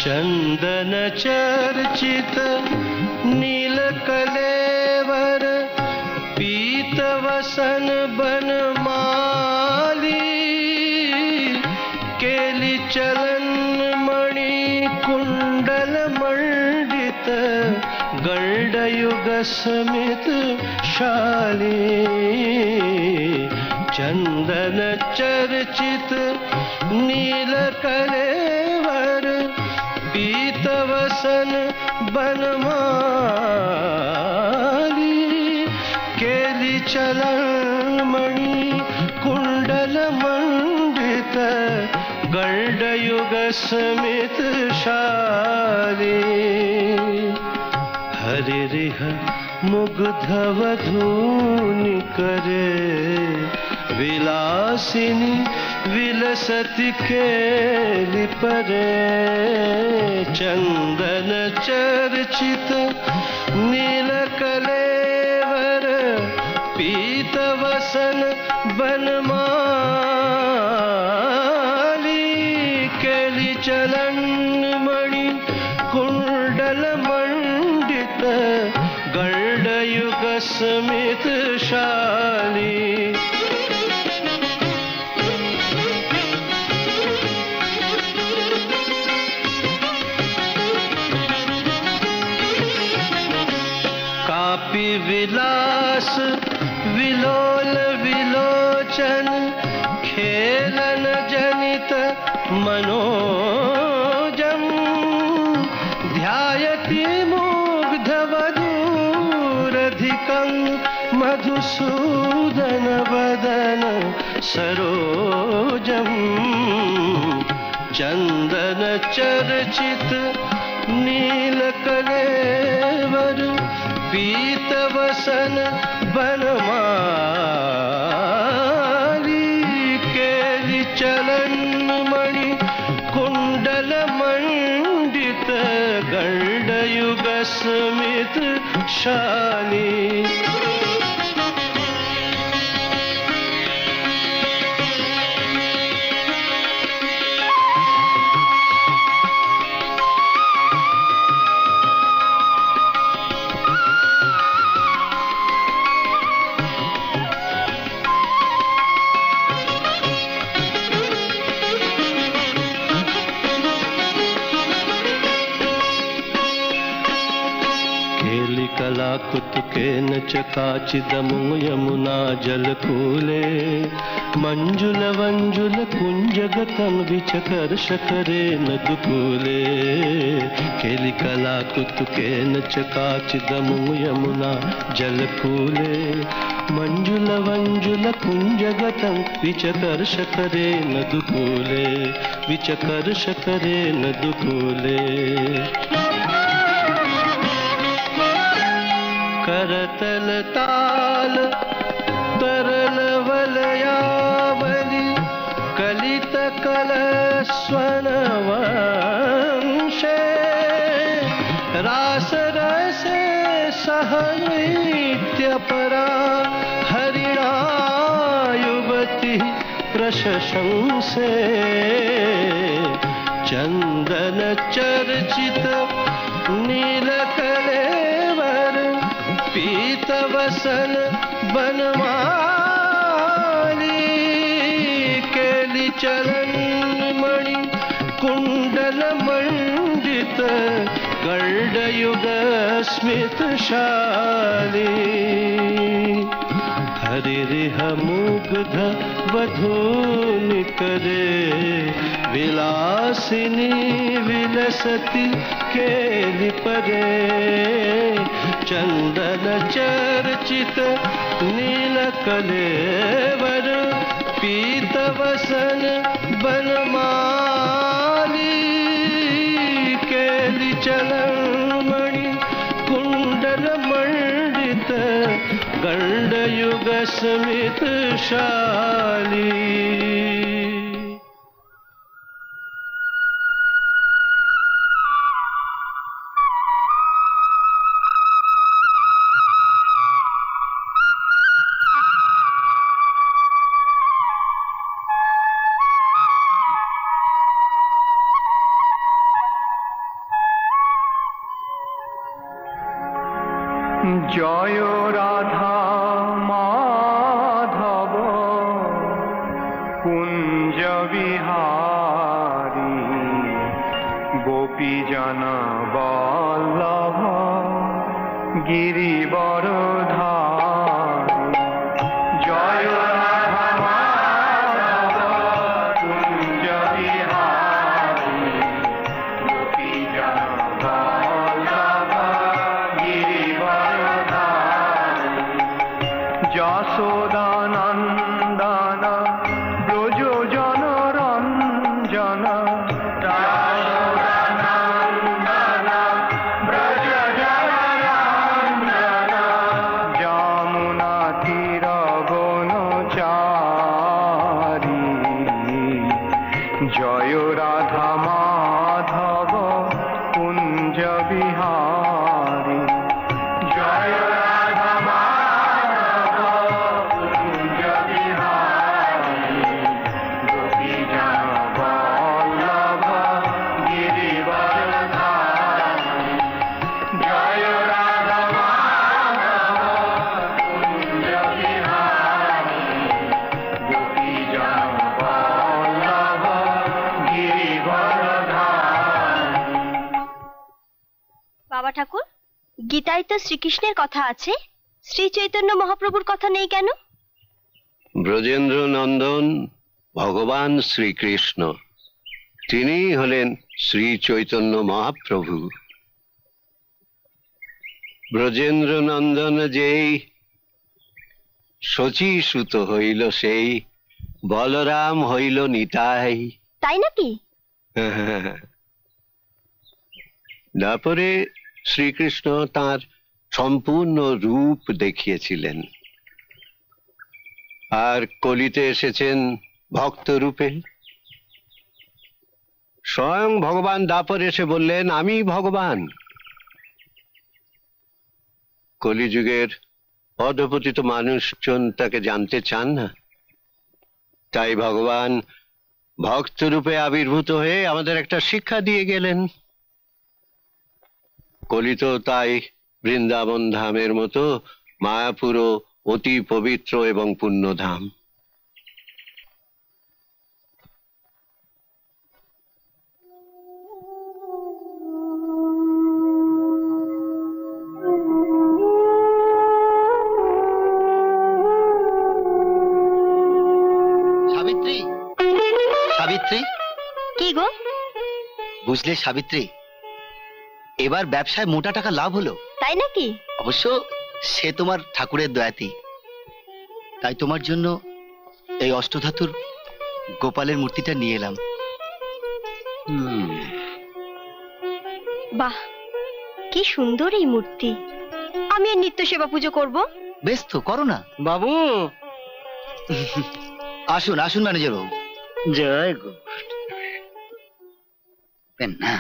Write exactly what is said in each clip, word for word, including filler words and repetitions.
चंदन चर्चित नीलकलेवर पीत वसन बनमाली केली चलन मणि कुंडल मंडित गंडयुग स्मित शाली चंदन चर्चित नीलकलेवर पीत वसन बनमाली केली चलन मणि कुंडल मंडित गंडयुग स्मित शाली हरिरिह मुग्ध वधूनि करे विलासिनी विलसति केली परे चंदन चर्चित नीलकलेवर पीत वसन बनमाली केली चलन मणि कुंडल मंडित गंडयुग स्मित शाली कापि विलास विलोल विलोचन खेलन जनित मनोजम ध्यायति मुग्ध वधूरधिकं मधुसूदन वदन सरोजम चंदन चर्चित नीलकलेवर पीत वसन बनमाली केली चलन मणि कुंडल मंडित गंडयुग स्मित शाली कुतुकेन चकाचिदमु यमुना जलकूले मंजुल वंजुल कुंजगतं विचकर्षकरेण दुकूले केलिकला कुतुकेन चकाचिदमु यमुना जलकूले मंजुल वंजुल कुंजगतं विचकर्षकरेण दुकूले विचकर्षकरेण दुकूले करतल ताल तरल वलयावली कलित कलस्वन वंशे रास रसे सहनृत्य परा हरिणा युवती प्रशंसे चंदन चर्चित नीलकलेवर पीत वसन बनमाली केली चलन मणि कुंडल मंडित गंडयुग स्मित शाली हरिरिह मुग्ध वधूनि करे विलासिनी विलसति केली परे चंदन चर्चित नीलकलेवर पीत वसन बनमाली केली चलन मणि कुंडल मंडित गंडयुग स्मित शाली জয় রাধা মাধব কুঞ্জ বিহারী গোপী জন বল্লভ গিরিবরধারী। জয় রাধা মাধব কুঞ্জ বিহারী গোপী জন বল্লভ গিরিবরধারী। যশোদানন্দন ব্রজ জন রঞ্জন যমুনা তীর বনচারী। জয় রাধা মাধব কুঞ্জ বিহারী। জয় রাধা মাধব কুঞ্জ বিহারী গোপী জন বল্লভ গিরিবরধারী। জয় রাধা মাধব কুঞ্জ বিহারী গোপী জন বল্লভ গিরিবরধারী। বাবা ঠাকুর, গীতায় তো শ্রীকৃষ্ণের কথা আছে, শ্রী চৈতন্য মহাপ্রভুর কথা নেই কেন? ব্রজেন্দ্র নন্দন ভগবান শ্রীকৃষ্ণ, তিনি হলেন শ্রী চৈতন্য মহাপ্রভু। ব্রজেন্দ্র নন্দন যেই শচী সুত হইল, সেই বলরাম হইল নিতাই। তাই নাকি? তারপরে শ্রীকৃষ্ণ তার সম্পূর্ণ রূপ দেখিয়েছিলেন, আর কলিতে এসেছেন ভক্ত রূপে। স্বয়ং ভগবান দাপর এসে বললেন, আমি ভগবান। কলিযুগের অধপতিত মানুষজন তাকে জানতে চান না, তাই ভগবান ভক্ত রূপে আবির্ভূত হয়ে আমাদের একটা শিক্ষা দিয়ে গেলেন। কলি তো তাই বৃন্দাবন ধামের মতো মায়াপুরও অতি পবিত্র এবং পুণ্যধাম। সাবিত্রী, সাবিত্রী, কি গো? বুঝলে সাবিত্রী, এবার ব্যবসায় মোটা টাকা লাভ হলো। তাই নাকি? অবশ্য সে তোমার ঠাকুরের দয়াতেই। তাই তোমার জন্য এই অষ্টধাতুর গোপালের মূর্তিটা নিয়ে এলাম। বাহ, কি সুন্দর এই মূর্তি! আমি এর নিত্য সেবা পুজো করব। বেশ তো, করো না। বাবু, আসুন আসুন ম্যানেজার বাবু। জয় গো। না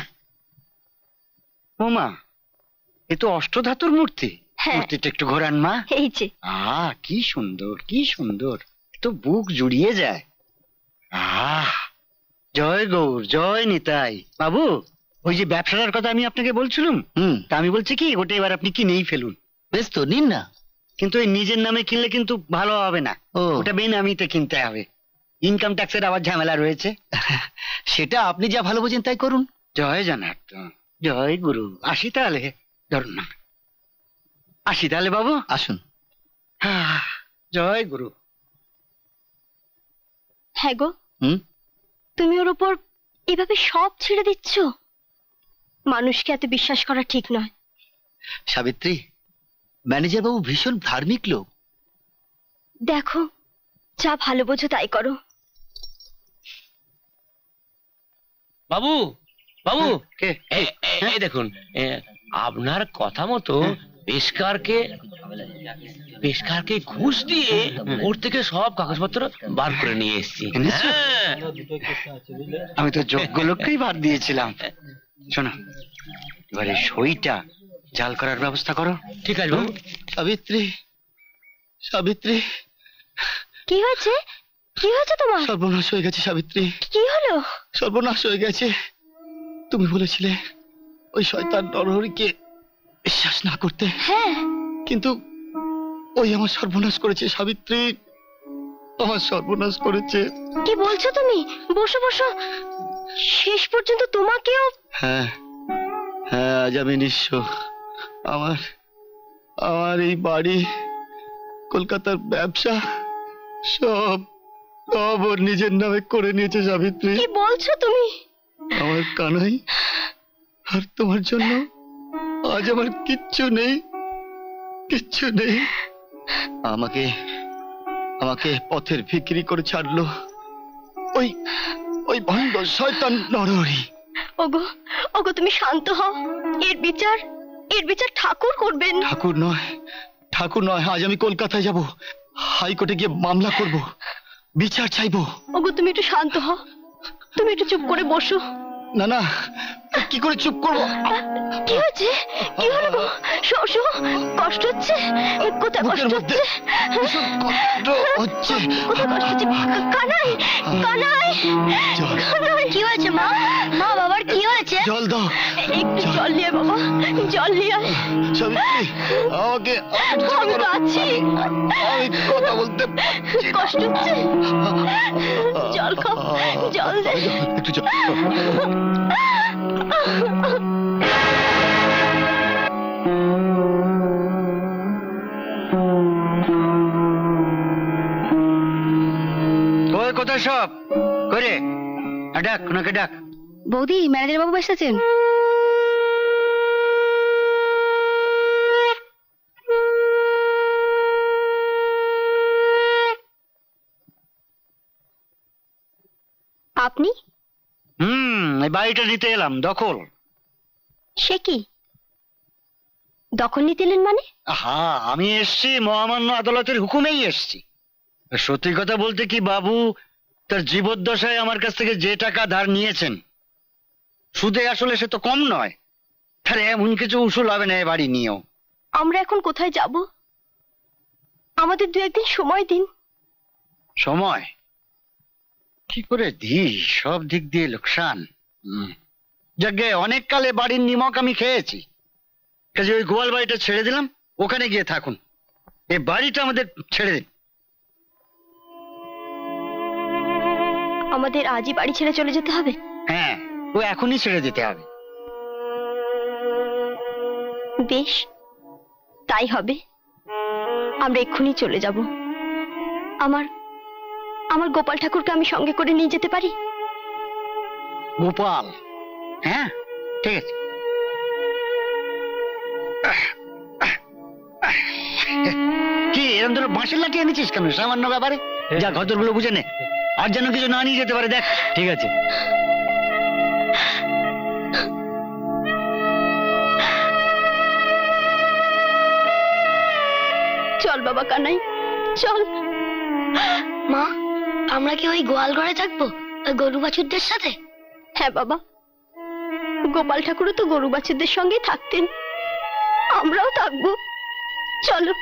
ওমা, এ তো অষ্টধাতুর মূর্তি। হ্যাঁ। মূর্তিটা একটু ঘোরান মা। এই যে। আহ, কি সুন্দর, কি সুন্দর, তো বুক জুড়িয়ে যায়। আহ, জয় গৌর, জয় নিতাই। বাবু, ওই যে ব্যবসাটার কথা আমি আপনাকে বলছিলাম, হুম, তা আমি বলছি কি, ওটা এবার আপনি কিনেই ফেলুন। বেশ তো, নিন না। কিন্তু এই নিজের নামে কিনলে কিন্তু ভালো হবে না, ও, ওটা বেনামিতে কিনতে হবে। ইনকাম ট্যাক্সের আবার ঝামেলা রয়েছে। সেটা আপনি যা ভালো বোঝেন তাই করুন। জয় জনার্দন, জয় গুরু। আসি তাহলে, ধরুন না। আসি তাহলে বাবু। আসুন। আহ, জয় গুরু। হ্যাঁ গো, হুম, তুমি ওর উপর এভাবে সব ছেড়ে দিচ্ছ? মানুষকে এত বিশ্বাস করা ঠিক নয়। সাবিত্রী, ম্যানেজার বাবু ভীষণ ধার্মিক লোক। দেখো, যা ভালো বোঝো তাই করো। বাবু, বাবু, কে? এ- এ- এই দেখুন, এ, আপনার কথা মতো পেশকারকে পেশকারকে ঘুষ দিয়ে ওর থেকে সব কাগজপত্র বার করে নিয়ে এসেছি। এনেছো? হ্যাঁ। আমি তো যোগ্য লোককেই বাদ দিয়েছিলাম। শোনো, এবারে সইটা জাল করার ব্যবস্থা করো। ঠিক আছে বাবু। সাবিত্রী, সাবিত্রী, কি হয়েছে? কি হয়েছে তোমার? সর্বনাশ হয়ে গেছে সাবিত্রী, কি হলো? সর্বনাশ হয়ে গেছে। তুমি বলেছিলে ওই শয়তান নরহরিকে বিশ্বাস না করতে। হ্যাঁ, কিন্তু ওই আমার সর্বনাশ করেছে সাবিত্রী, আমার সর্বনাশ করেছে। কি বলছো তুমি? বসো বসো, শেষ পর্যন্ত তোমাকেও। হ্যাঁ হ্যাঁ, আজ আমি নিঃস্ব। আমার আমার এই বাড়ি, কলকাতার ব্যবসা সব সব ওর নিজের নামে করে নিয়েছে সাবিত্রী। কি বলছো তুমি? আমার কানাই আর তোমার জন্য আজ আমার কিচ্ছু নেই, কিচ্ছু নেই। আমাকে আমাকে পথের ভিখিরি করে ছাড়লো ওই ওই ভণ্ড শয়তান নরহরি। ওগো ওগো, তুমি শান্ত হও। এর বিচার এর বিচার ঠাকুর করবেন। ঠাকুর নয়, ঠাকুর নয়, আজ আমি কলকাতায় যাব, হাইকোর্টে গিয়ে মামলা করব, বিচার চাইবো। ওগো তুমি একটু শান্ত হও, তুমি একটু চুপ করে বসো। না না, কি করে চুপ করবো? কি হয়েছে? কি হলো গো? শোষো, কষ্ট হচ্ছে? কোথায় কষ্ট হচ্ছে? কষ্ট হচ্ছে, কোথায় কষ্ট হচ্ছে? কানাই, কানাই, কানাই, কি হয়েছে মা? মা বাবার কি হয়েছে? জল দাও, একটু জল নিয়ে বাবা, জল নিয়ে আয়। সাবিত্রী, আমাকে আমি তো আছি, আমি কথা বলতে কষ্ট হচ্ছে। জল খাও, জল দে। একটু জল। ওই কোথায় সব করে ডাক, ওনাকে ডাক। বৌদি, ম্যানেজার বাবু এসেছেন। আপনি? হুম, এই বাড়িটা নিতে এলাম, দখল। সে কি দখল নিতে এলেন মানে? হ্যাঁ, আমি এসছি মহামান্য আদালতের হুকুমেই এসছি। সত্যি কথা বলতে কি বাবু, তার জীবদ্দশায় আমার কাছ থেকে যে টাকা ধার নিয়েছেন সুদে আসলে সে তো কম নয়। তাহলে এমন কিছু উসুল হবে না এ বাড়ি নিয়েও। আমরা এখন কোথায় যাব? আমাদের দু একদিন সময় দিন। সময় কি করে দিই? সব দিক দিয়ে লোকসান। যাকে অনেক কালে বাড়ির নিমক আমি খেয়েছি, কাজে ওই গোয়াল বাড়িটা ছেড়ে দিলাম, ওখানে গিয়ে থাকুন। এই বাড়িটা আমাদের ছেড়ে দিন। আমাদের আজই বাড়ি ছেড়ে চলে যেতে হবে? হ্যাঁ, ও এখনই ছেড়ে যেতে হবে। বেশ, তাই হবে। আমরা এক্ষুনি চলে যাব। আমার আমার গোপাল ঠাকুরকে আমি সঙ্গে করে নিয়ে যেতে পারি? গোপাল? হ্যাঁ, ঠিক আছে। কি এরকম ধরো বাঁশের লাঠি এনেছিস কেন? সামান্য ব্যাপারে যা, ঘরগুলো বুঝে নে, আর যেন কিছু না নিয়ে যেতে পারে দেখ। ঠিক আছে। চল বাবা কানাই, চল। মা, আমরা কি ওই গোয়াল ঘরে থাকবো ওই গরু বাছুরদের সাথে? হ্যাঁ বাবা, গোপাল ঠাকুরও তো গরু বাছুরদের সঙ্গেই থাকতেন, আমরাও থাকবো। চলো।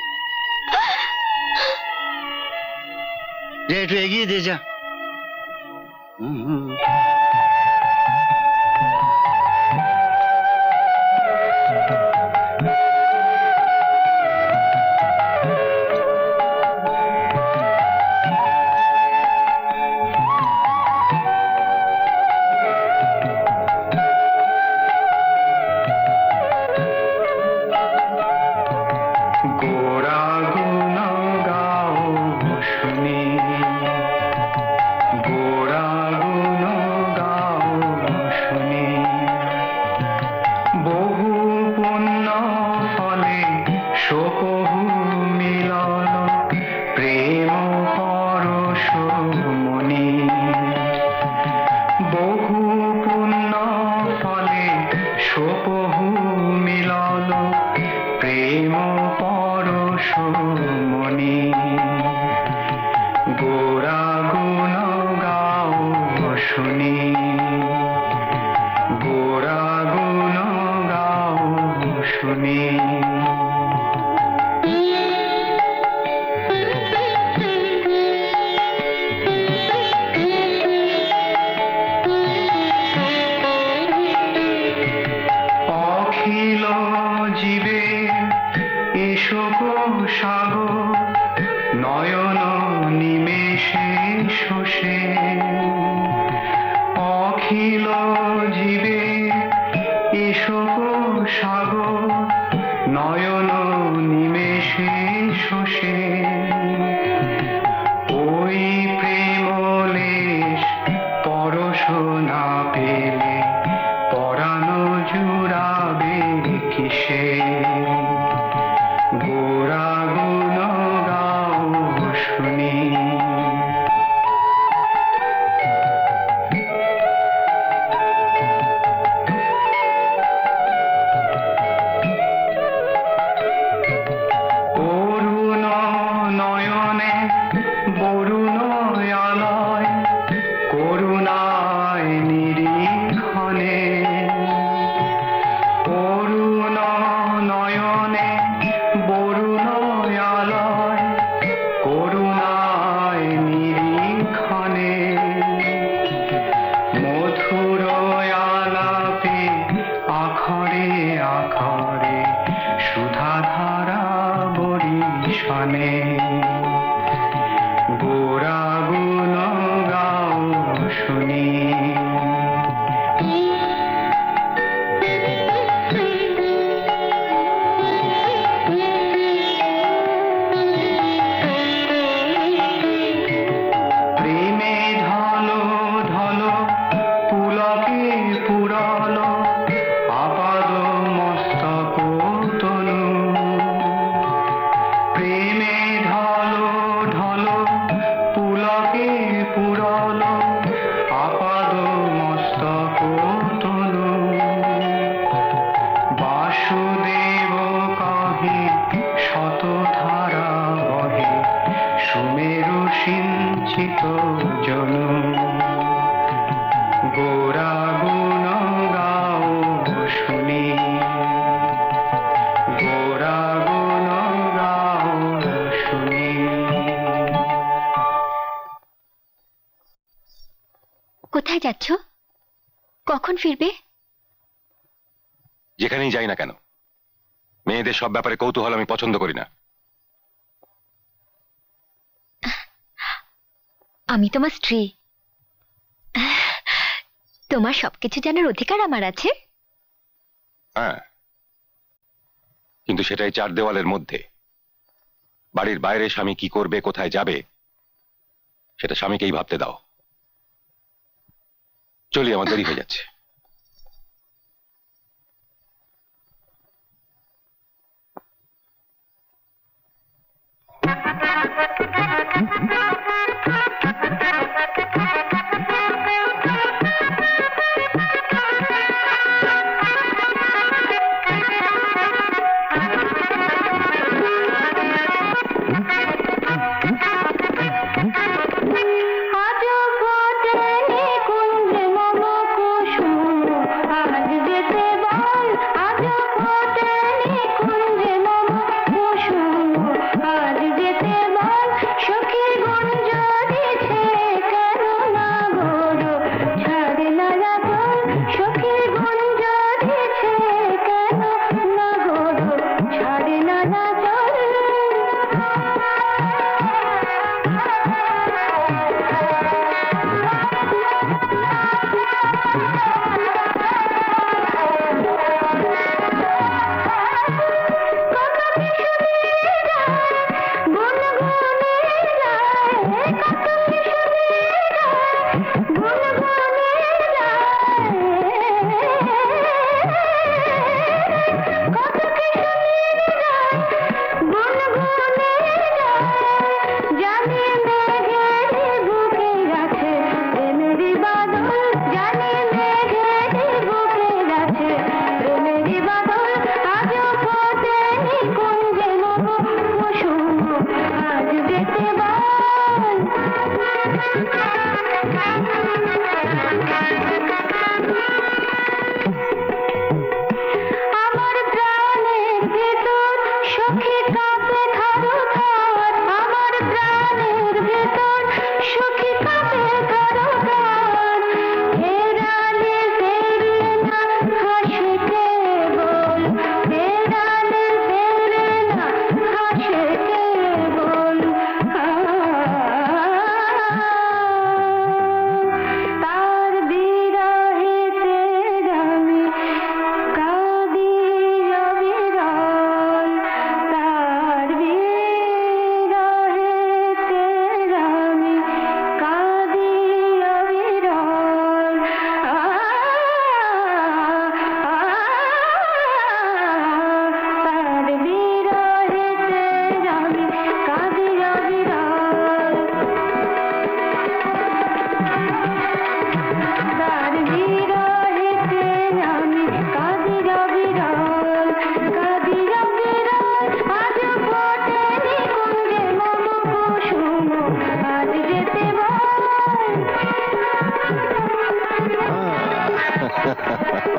একটু এগিয়ে দিয়ে যা। হুম হুম। জীবে এসো গো সাগর নয়ন নিমেষে শোষে ওই প্রেমলেশ পরশ না পেলে পরানো জুড়াবে কিসে গোরা গুণ গাও শুনি অরুণ নয়নে বরুণ আলয় করুণায় নিরীক্ষণে অরুণ নয়নে বরুণ আলয় করুণায় নিরীক্ষণে মধুর আলাপে আখরে আখরে সুধাধারা বরিশনে গোরা গুণ গাও শুনি প্রেমে ঢলো ঢলো পুলকে পুরল আপাদ মস্তক তনু প্রেমে ঢলো ঢলো পুলকে পুরল আপাদ মস্তক তনু বাসুদেব কহে শত ধারা বহে সুমেরু সিঞ্চিত জনু গোরা গুণ গাও শুনি গোরা গুণ গাও শুনি কোথায় যাচ্ছ? কখন ফিরবে? যেখানেই যাই না কেন মেয়েদের সব ব্যাপারে কৌতূহল আমি পছন্দ করি না। আমি তোমার স্ত্রী, তোমার সবকিছু জানার অধিকার আমার আছে। হ্যাঁ, কিন্তু সেটাই চার দেওয়ালের মধ্যে। বাড়ির বাইরে স্বামী কি করবে, কোথায় যাবে, সেটা স্বামীকেই ভাবতে দাও। চলি, আমার দেরি হয়ে যাচ্ছে। আজ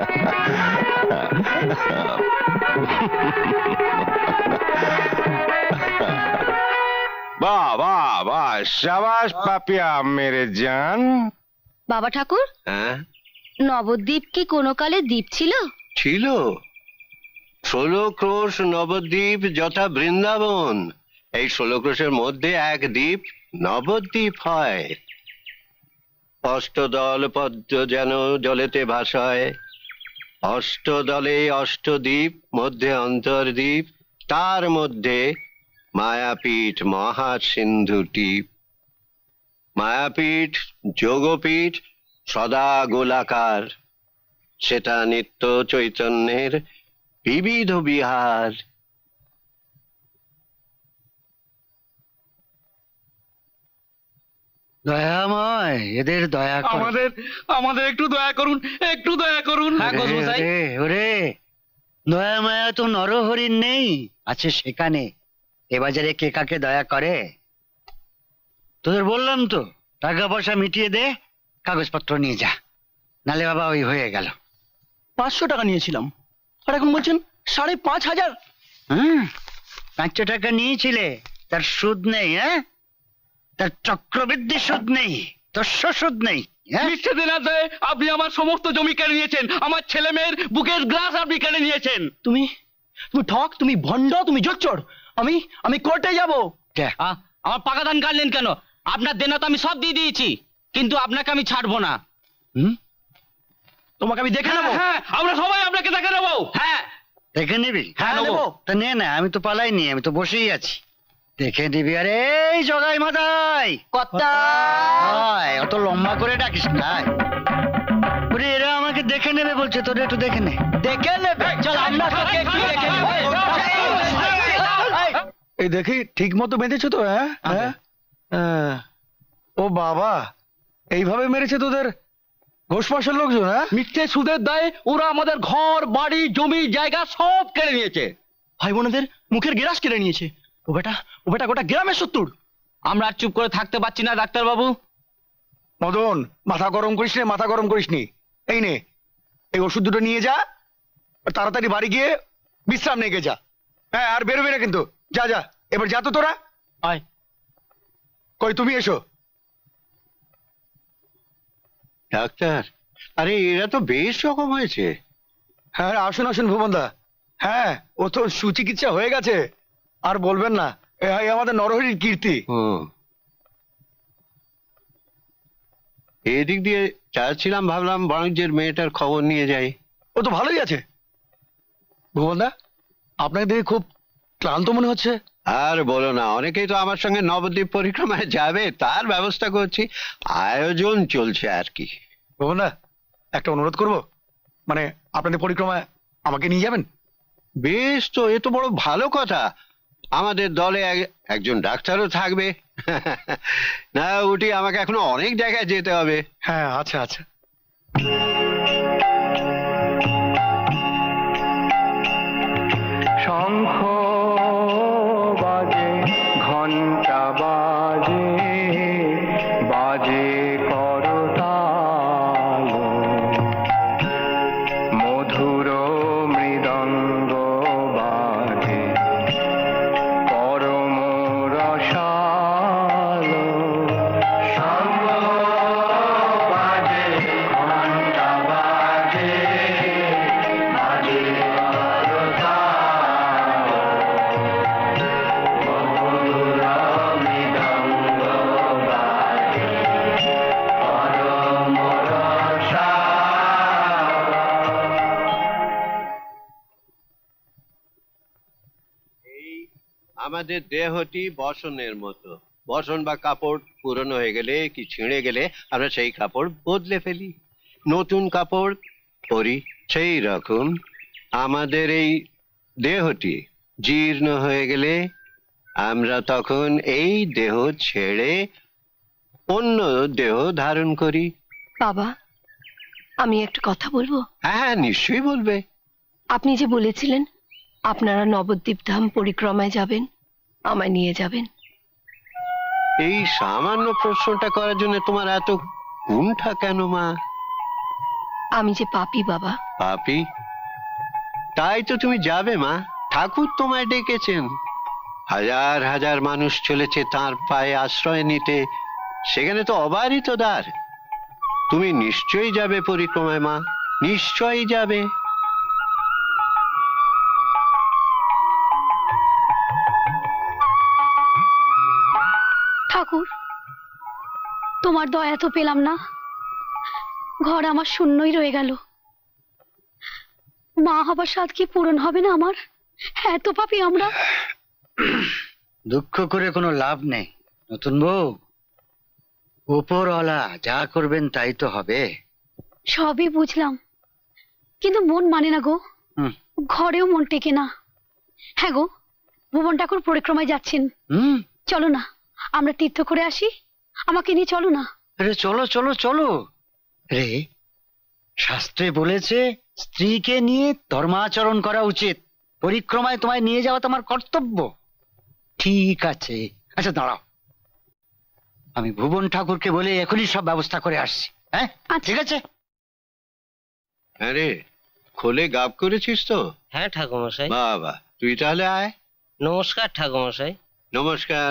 वाह वाह वाह, शाबाश पापिया मेरे जान। বাবা ঠাকুর, হ্যাঁ, নবদ্বীপ কি কোনো কালে দ্বীপ ছিল? ছিল। ষোলো ক্রোশ নবদ্বীপ যথা বৃন্দাবন। এই ষোলো ক্রোশের মধ্যে এক দ্বীপ নবদ্বীপ হয়। অষ্টদল পদ্ম যেন জলেতে ভাসায়, অষ্টদলে অষ্টদ্বীপ, মধ্যে অন্তর্দ্বীপ, তার মধ্যে মায়াপীঠ মহা সিন্ধু টিপ। মায়াপীঠ যোগপীঠ সদা গোলাকার, সেটা নিত্য চৈতন্যের বিবিধ বিহার। দয়াময়, এদের দয়া করো। আমাদের আমাদের একটু দয়া করুন, একটু দয়া করুন। ওরে, ওরে, ওরে, দয়া মায়া তো নরহরিণ নেই, আছে সেখানে। এ বাজারে কে কাকে দয়া করে? তোদের বললাম তো, টাকা পয়সা মিটিয়ে দে, কাগজপত্র নিয়ে যা, নালে বাবা ওই হয়ে গেল। পাঁচশো টাকা নিয়েছিলাম, আর এখন বলছেন সাড়ে পাঁচ হাজার। হুম, পাঁচশো টাকা নিয়েছিলে, তার সুদ নেই? হ্যাঁ, তার চক্রবৃদ্ধি সুদ নেই, দস্য সুদ নেই। মিথ্যে দিনাতে আপনি আমার সমস্ত জমি কেড়ে নিয়েছেন, আমার ছেলে মেয়ের বুকের গ্লাস আপনি কেড়ে নিয়েছেন। তুমি তুমি ঠক, তুমি ভণ্ড, তুমি জোচ্চোর। আমি আমি কোর্টে যাব। আমার পাকা ধান কাটলেন কেন? আপনার দেনা তো আমি সব দিয়ে দিয়েছি, কিন্তু আপনাকে আমি ছাড়বো না। হুম, তোমাকে আমি দেখে নেবো। হ্যাঁ, আমরা সবাই আপনাকে দেখে নেবো। হ্যাঁ, দেখে নিবি? হ্যাঁ, নেবো। তা নে না, আমি তো পালাইনি, আমি তো বসেই আছি। দেখে নিবি। আরে এই জগাই মাদাই, কর্তা। আয়, অত লম্বা করে ডাকিস না। আয়। ওরে, এরা আমাকে দেখে নেবে বলছে, তোরা একটু দেখে নে। দেখে নেবে? চল আমরা তোকে একটু দেখে নেবো। এই দেখি ঠিক মতো বেঁধেছো তো? হ্যাঁ হ্যাঁ হ্যাঁ। ও বাবা, এইভাবে মেরেছে তোদের ঘোষপাশের লোকজন? হ্যাঁ, মিথ্যে সুদের দায়ে ওরা আমাদের ঘর বাড়ি জমি জায়গা সব কেড়ে নিয়েছে। ভাই বোনেদের মুখের গেরাস কেড়ে নিয়েছে। ও বেটা ও বেটা গোটা গ্রামের শত্রুর। আমরা আর চুপ করে থাকতে পারছি না ডাক্তার বাবু। মদন, মাথা গরম করিস নে, মাথা গরম করিস নি। এই নে, এই ওষুধ দুটো নিয়ে যা, আর তাড়াতাড়ি বাড়ি গিয়ে বিশ্রাম নিয়ে যা। হ্যাঁ, আর বেরোবি না কিন্তু। যা যা, এবার যা তো তোরা। আয়। কই তুমি এসো। ডাক্তার, আরে এরা তো বেশ রকম হয়েছে। হ্যাঁ, আসুন আসুন ভুবনদা। হ্যাঁ, ও তো সুচিকিৎসা হয়ে গেছে, আর বলবেন না। এই আমাদের নরহরির কীর্তি। হুম, এদিক দিয়ে যাচ্ছিলাম, ভাবলাম বাণিজ্যের মেয়েটার খবর নিয়ে যাই। ও তো ভালোই আছে। ভুবনদা, আপনাকে দেখে খুব ক্লান্ত মনে হচ্ছে। আর বলো না, অনেকেই তো আমার সঙ্গে নবদ্বীপ পরিক্রমায় যাবে, তার ব্যবস্থা করছি, আয়োজন চলছে আর কি। ভুবনদা, একটা অনুরোধ করব, মানে আপনাদের পরিক্রমায় আমাকে নিয়ে যাবেন? বেশ তো, এ তো বড় ভালো কথা। আমাদের দলে একজন ডাক্তারও থাকবে। না উঠি, আমাকে এখনো অনেক জায়গায় যেতে হবে। হ্যাঁ, আচ্ছা আচ্ছা। শঙ্খ বাজে, ঘন্টা বাজে, বাজে করতাল, মধুর মৃদঙ্গ বাজে, পরম রসাল। শঙ্খ বাজে, ঘন্টা বাজে, বাজে আমাদের দেহটি বসনের মতো। বসন বা কাপড় পুরনো হয়ে গেলে কি ছিঁড়ে গেলে আমরা সেই কাপড় বদলে ফেলি, নতুন কাপড় পরি। সেই রকম আমাদের এই দেহটি জীর্ণ হয়ে গেলে আমরা তখন এই দেহ ছেড়ে অন্য দেহ ধারণ করি। বাবা, আমি একটা কথা বলবো? হ্যাঁ, নিশ্চয়ই বলবে। আপনি যে বলেছিলেন আপনারা নবদ্বীপ ধাম পরিক্রমায় যাবেন, আমায় নিয়ে যাবেন। এই সামান্য প্রশ্নটা করার জন্য তোমার এত কুণ্ঠা কেন মা? আমি যে পাপী বাবা, পাপি, তাই তো তুমি যাবে মা, ঠাকুর তোমায় ডেকেছেন। হাজার হাজার মানুষ চলেছে তার পায়ে আশ্রয় নিতে, সেখানে তো অবারিত দ্বার। তুমি নিশ্চয়ই যাবে পরিক্রমায় মা, নিশ্চয়ই যাবে। ঠাকুর, তোমার দয়া তো পেলাম না, ঘর আমার শূন্যই রয়ে গেল। মা হবার স্বাদ কি পূরণ হবে না আমার? এত পাপী আমরা। দুঃখ করে কোনো লাভ নেই নতুন বউ, উপরওয়ালা যা করবেন তাই তো হবে। সবই বুঝলাম, কিন্তু মন মানে না গো, হুম। ঘরেও মন টেকে না। হ্যাঁ গো, ভুবন ঠাকুর পরিক্রমায় যাচ্ছেন, হুম। চলো না আমরা তীর্থ করে আসি, আমাকে নিয়ে চলো না। আরে চলো চলো চলো রে, শাস্ত্রে বলেছে স্ত্রীকে নিয়ে ধর্মাচরণ করা উচিত, পরিক্রমায় তোমায় নিয়ে যাওয়া তোমার কর্তব্য। ঠিক আছে, আচ্ছা দাঁড়াও, আমি ভুবন ঠাকুরকে বলে এখনই সব ব্যবস্থা করে আসছি। হ্যাঁ ঠিক আছে। আরে খোলে গাব করেছিস তো? হ্যাঁ ঠাকুরমশাই। বাবা, তুই তাহলে আয়। নমস্কার ঠাকুরমশাই। নমস্কার।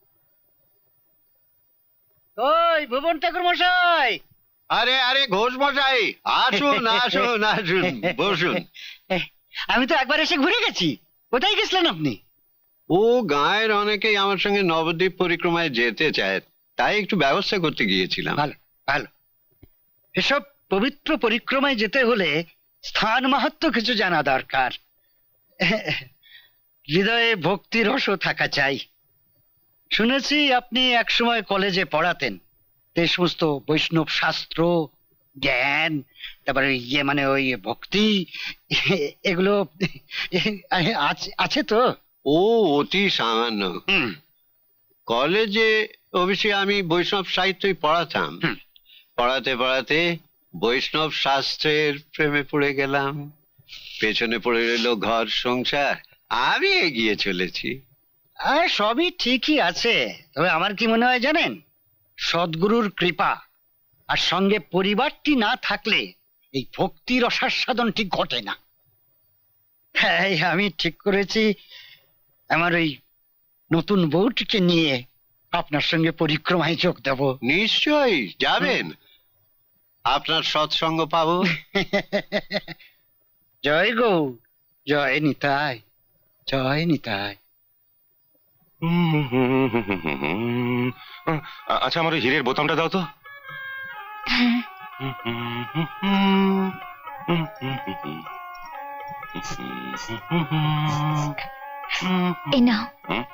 ওই ভুবন ঠাকুর মশাই। আরে আরে ঘোষ মশাই, আসুন আসুন আসুন, বসুন। আমি তো একবার এসে ঘুরে গেছি, কোথায় গেছিলেন আপনি? ও গায়ের অনেকেই আমার সঙ্গে নবদ্বীপ পরিক্রমায় যেতে চায়, তাই একটু ব্যবস্থা করতে গিয়েছিলাম। ভালো ভালো, এসব পবিত্র পরিক্রমায় যেতে হলে স্থান মাহাত্ম্য কিছু জানা দরকার, হৃদয়ে ভক্তি রসও থাকা চাই। শুনেছি আপনি একসময় কলেজে পড়াতেন, এই সমস্ত বৈষ্ণব শাস্ত্র জ্ঞান, তারপরে ইয়ে মানে ওই ভক্তি, এগুলো আছে তো? ও অতি সামান্য। কলেজে অবশ্যই আমি বৈষ্ণব সাহিত্যই পড়াতাম, পড়াতে পড়াতে বৈষ্ণব শাস্ত্রের প্রেমে পড়ে গেলাম, পেছনে পড়ে রইল ঘর সংসার, আমি এগিয়ে চলেছি। আর সবই ঠিকই আছে, তবে আমার কি মনে হয় জানেন, সদ্গুরুর কৃপা আর সঙ্গে পরিবারটি না থাকলে এই ভক্তির রসাস্বাদন ঠিক ঘটে না। হ্যাঁ, আমি ঠিক করেছি আমার ওই নতুন বউটিকে নিয়ে আপনার সঙ্গে পরিক্রমায় যোগ দেব। নিশ্চয়ই যাবেন, আপনার সৎসঙ্গ পাবো। জয় গৌ, জয় নিতাই, জয় নিতাই। আচ্ছা, আমার ওই হীরের বোতামটা দাও তো। এই নাও।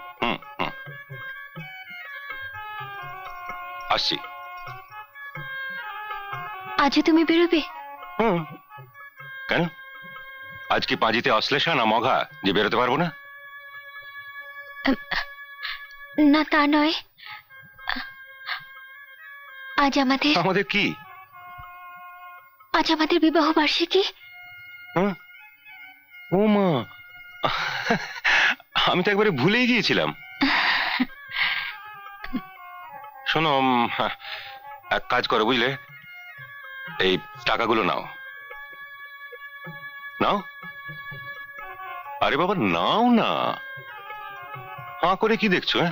আসছি। আজও তুমি বেরোবে? কেন, আজ কি পাজিতে অশ্লেষা না মঘা যে বেরোতে পারবো না? না তা নয়, আজ আমাদের আমাদের কি? আজ আমাদের বিবাহ বার্ষিকী। ও মা, আমি তো একবারে ভুলেই গিয়েছিলাম। শোনো, এক কাজ করো বুঝলে, এই টাকাগুলো নাও নাও। আরে বাবা নাও না, হাঁ করে কি দেখছো? হ্যাঁ,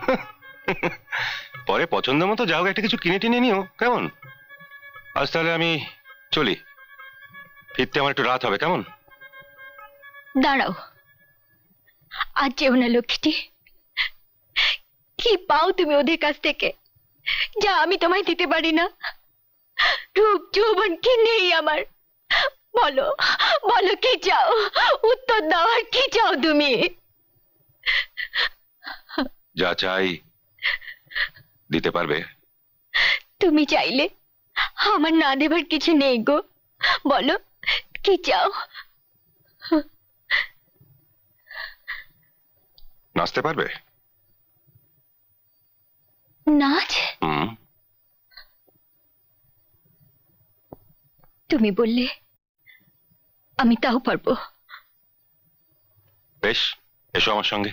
পরে পছন্দ মতো যাও, একটা কিছু কিনে টিনে নিও, কেমন? আজ তাহলে আমি চলি, ফিরতে আমার একটু রাত হবে, কেমন? দাঁড়াও, আজ যেও না লক্ষ্মীটি। কি পাও তুমি ওদের কাছ থেকে যা আমি তোমায় দিতে পারি না? রূপ যৌবন কি নেই আমার? বলো বলো, কি চাও? উত্তর দাও, আর কি চাও তুমি? যা চাই দিতে পারবে? তুমি চাইলে আমার না দেবার কিছু নেই গো, বলো কি চাও? নাচতে পারবে? নাচ? হুম। তুমি বললে আমি তাও পারবো। বেশ, এসো আমার সঙ্গে।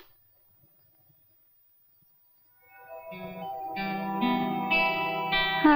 আ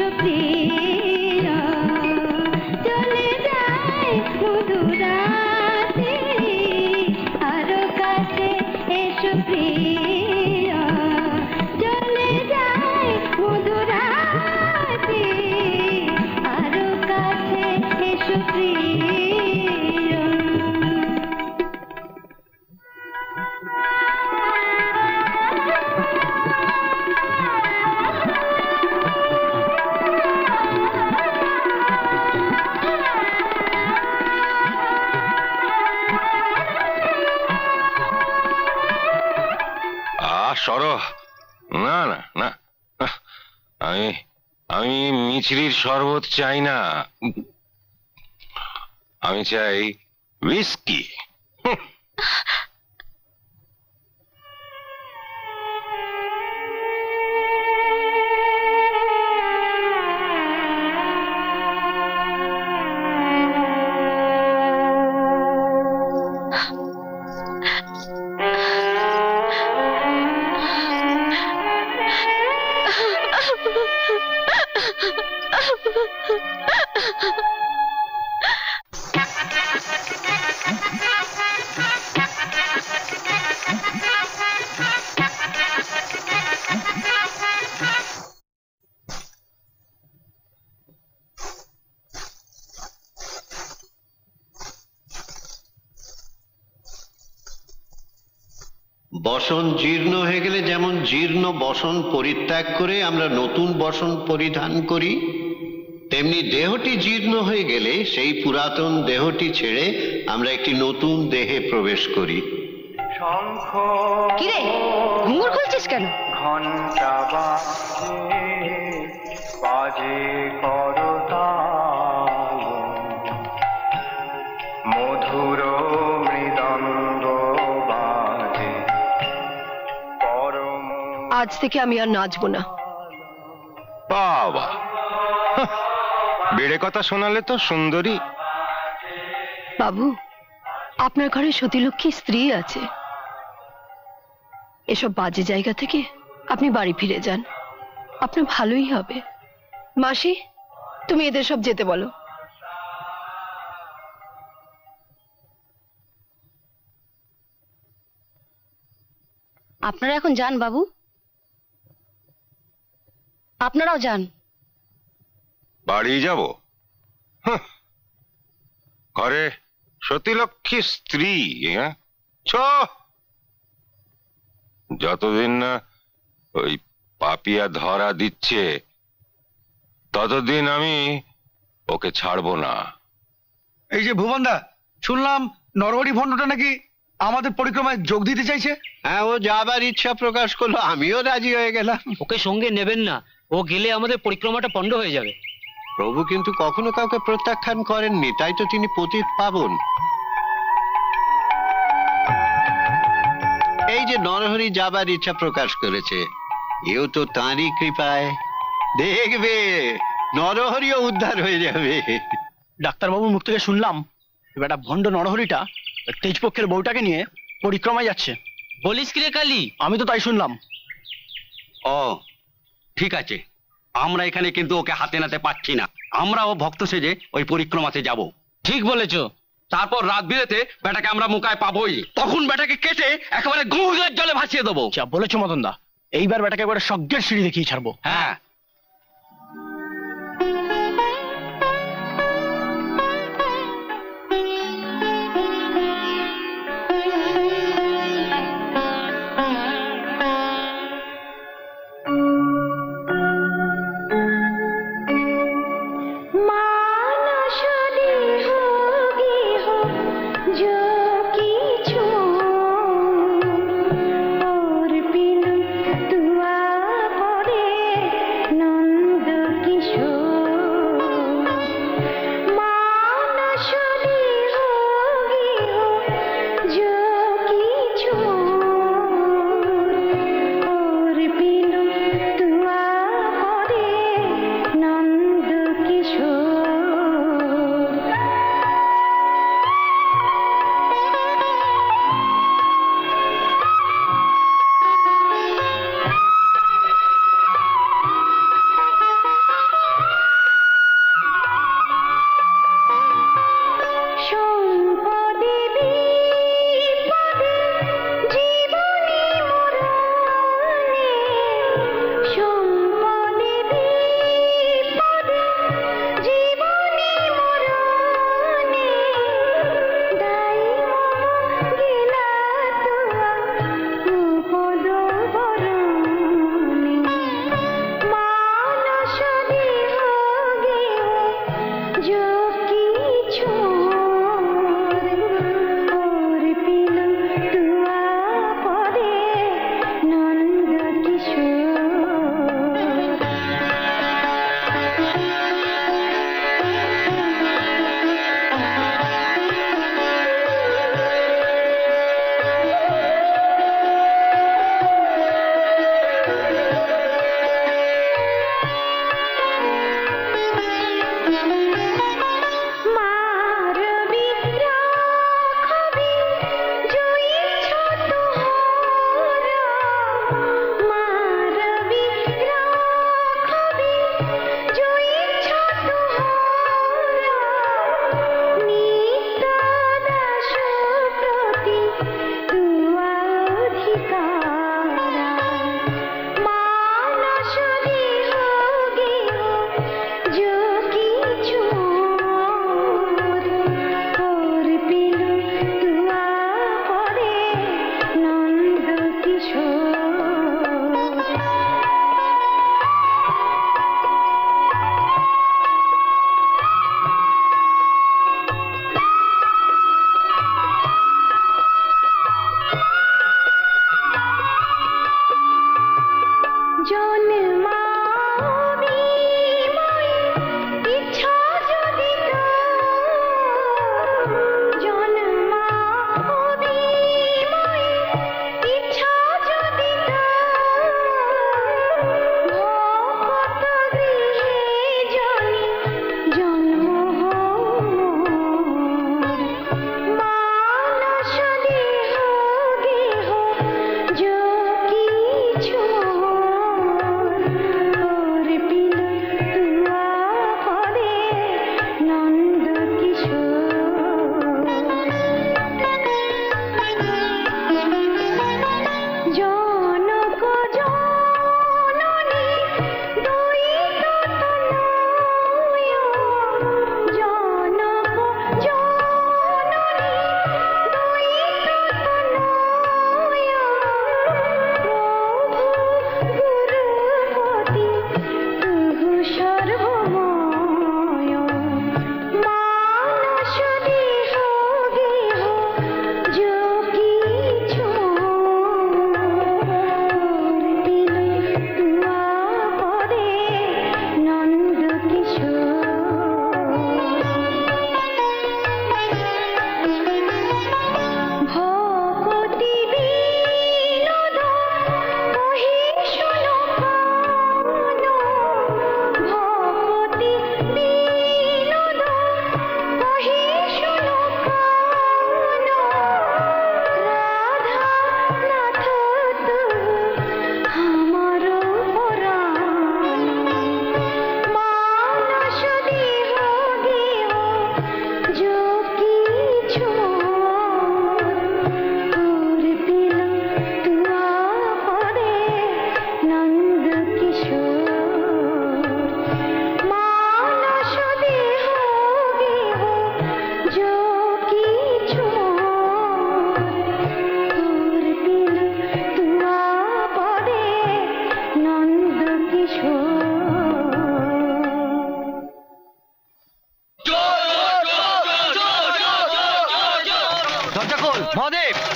সরো, না না না, আমি আমি মিছরির শরবত চাই না, আমি চাই হুইস্কি। বসন জীর্ণ হয়ে গেলে যেমন জীর্ণ বসন পরিত্যাগ করে আমরা নতুন বসন পরিধান করি, তেমনি দেহটি জীর্ণ হয়ে গেলে সেই পুরাতন দেহটি ছেড়ে আমরা একটি নতুন দেহে প্রবেশ করি। কিরে ঘুঙুর খুলছিস কেন? ঘন্টা বাজে বাজে করতাল, মধুর মৃদঙ্গ বাজে পরম। আজ থেকে আমি আর নাচবো না। বাবা, বেড়ে কথা শোনালে তো সুন্দরী। বাবু, আপনার ঘরে সতীলক্ষ্মী স্ত্রী আছে, এসব বাজে জায়গা থেকে আপনি বাড়ি ফিরে যান, আপনার ভালোই হবে। মাসি, তুমি এদের সব যেতে বলো। আপনারা এখন যান বাবু, আপনারাও যান। বাড়ি যাব? ঘরে সতীলক্ষ্মী স্ত্রী, হ্যাঁ? ছ যতদিন না ওই পাপিয়া ধরা দিচ্ছে ততদিন আমি ওকে ছাড়বো না। এই যে ভুবনদা, শুনলাম নরহরি ভণ্ডটা নাকি আমাদের পরিক্রমায় যোগ দিতে চাইছে। হ্যাঁ, ও যাবার ইচ্ছা প্রকাশ করলো, আমিও রাজি হয়ে গেলাম। ওকে সঙ্গে নেবেন না, ও গেলে আমাদের পরিক্রমাটা পণ্ড হয়ে যাবে। প্রভু কিন্তু কখনো কাউকে প্রত্যাখ্যান করেননি, তাই তো তিনি পতিত পাবন। এই যে নরহরি যাবার ইচ্ছা প্রকাশ করেছে, এও তো তাঁরই কৃপায়। দেখবে নরহরিও উদ্ধার হয়ে যাবে। ডাক্তারবাবুর মুখ থেকে শুনলাম বেটা ভণ্ড নরহরিটা তেজপক্ষের বউটাকে নিয়ে পরিক্রমায় যাচ্ছে। বলিস কি রে কালী? আমি তো তাই শুনলাম। ও ঠিক আছে, আমরা এখানে কিন্তু ওকে হাতে নাতে পাচ্ছি না, আমরা ও ভক্ত সেজে ওই পরিক্রমাতে যাব। ঠিক বলেছো। তারপর রাত বিরেতে বেটাকে আমরা মুকায় পাবোই, তখন বেটাকে কেটে একেবারে গঙ্গার জলে ভাসিয়ে দেবো। যা বলেছো মদন দা, এইবার বেটাকে একবারে স্বর্গের সিঁড়ি দেখিয়ে ছাড়বো। হ্যাঁ, তুয়া পরে নন্দ কিশোর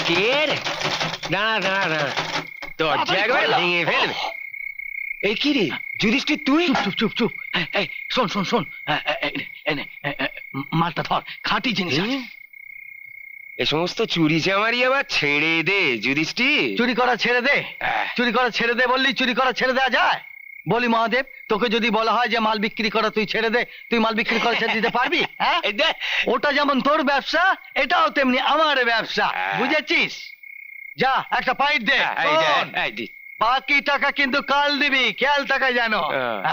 কে রে? দাঁড়া দাঁড়া দাঁড়া, দরজা একবার ভেঙে ফেলবে। এই কি রে যুধিষ্ঠির তুই? চুপ চুপ চুপ। এই শোন শোন শোন, এনে মালটা ধর, খাঁটি জিনিস আছে। এ সমস্ত চুরি চামারি আবার ছেড়ে দে যুধিষ্ঠির। চুরি করা ছেড়ে দে, চুরি করা ছেড়ে দে বললি চুরি করা ছেড়ে দেওয়া যায়? বলি মহাদেব, তোকে যদি বলা হয় যে মাল বিক্রি করা তুই ছেড়ে দে, তুই মাল বিক্রি করা ছেড়ে দিতে পারবি? হ্যাঁ, ওটা যেমন তোর ব্যবসা, এটাও তেমনি আমার ব্যবসা, বুঝেছিস? যা একটা পাইট দে, বাকি টাকা কিন্তু কাল দিবি, খেয়াল টাকা জানো।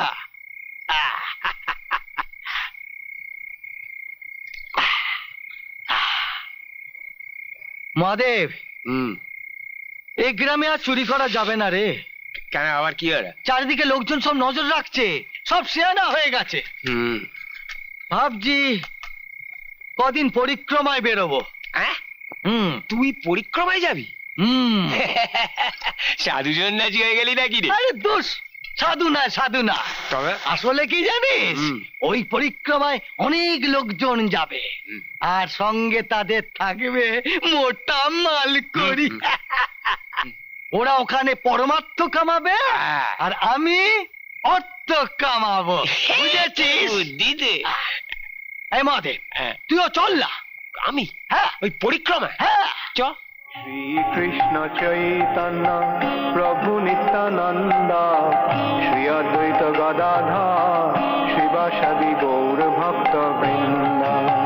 মহাদেব, এই গ্রামে আর চুরি করা যাবে না রে। কেন, আবার কি হলো? চারিদিকে লোকজন সব নজর রাখছে, সব শেয়ানা হয়ে গেছে। ভাবছি কদিন পরিক্রমায় বেরোবো। হুম, তুই পরিক্রমায় যাবি? হুম। সাধু সন্ন্যাসী হয়ে গেলি নাকি রে? আরে দোষ, সাধু না সাধু না, তবে আসলে কি জানিস, ওই পরিক্রমায় অনেক লোকজন যাবে, আর সঙ্গে তাদের থাকবে মোটা মাল করি। ওরা ওখানে পরমার্থ কামাবে, আর আমি অর্থ কামাবো, বুঝেছিস? দিদে এই মহাদেব, তুইও চল না। আমি? হ্যাঁ, ওই পরিক্রমা। হ্যাঁ চ। শ্রীকৃষ্ণ চৈতন্য প্রভু নিত্যানন্দ শ্রী অদ্বৈত গদাধর শিবাসাদি গৌর ভক্ত বৃন্দ।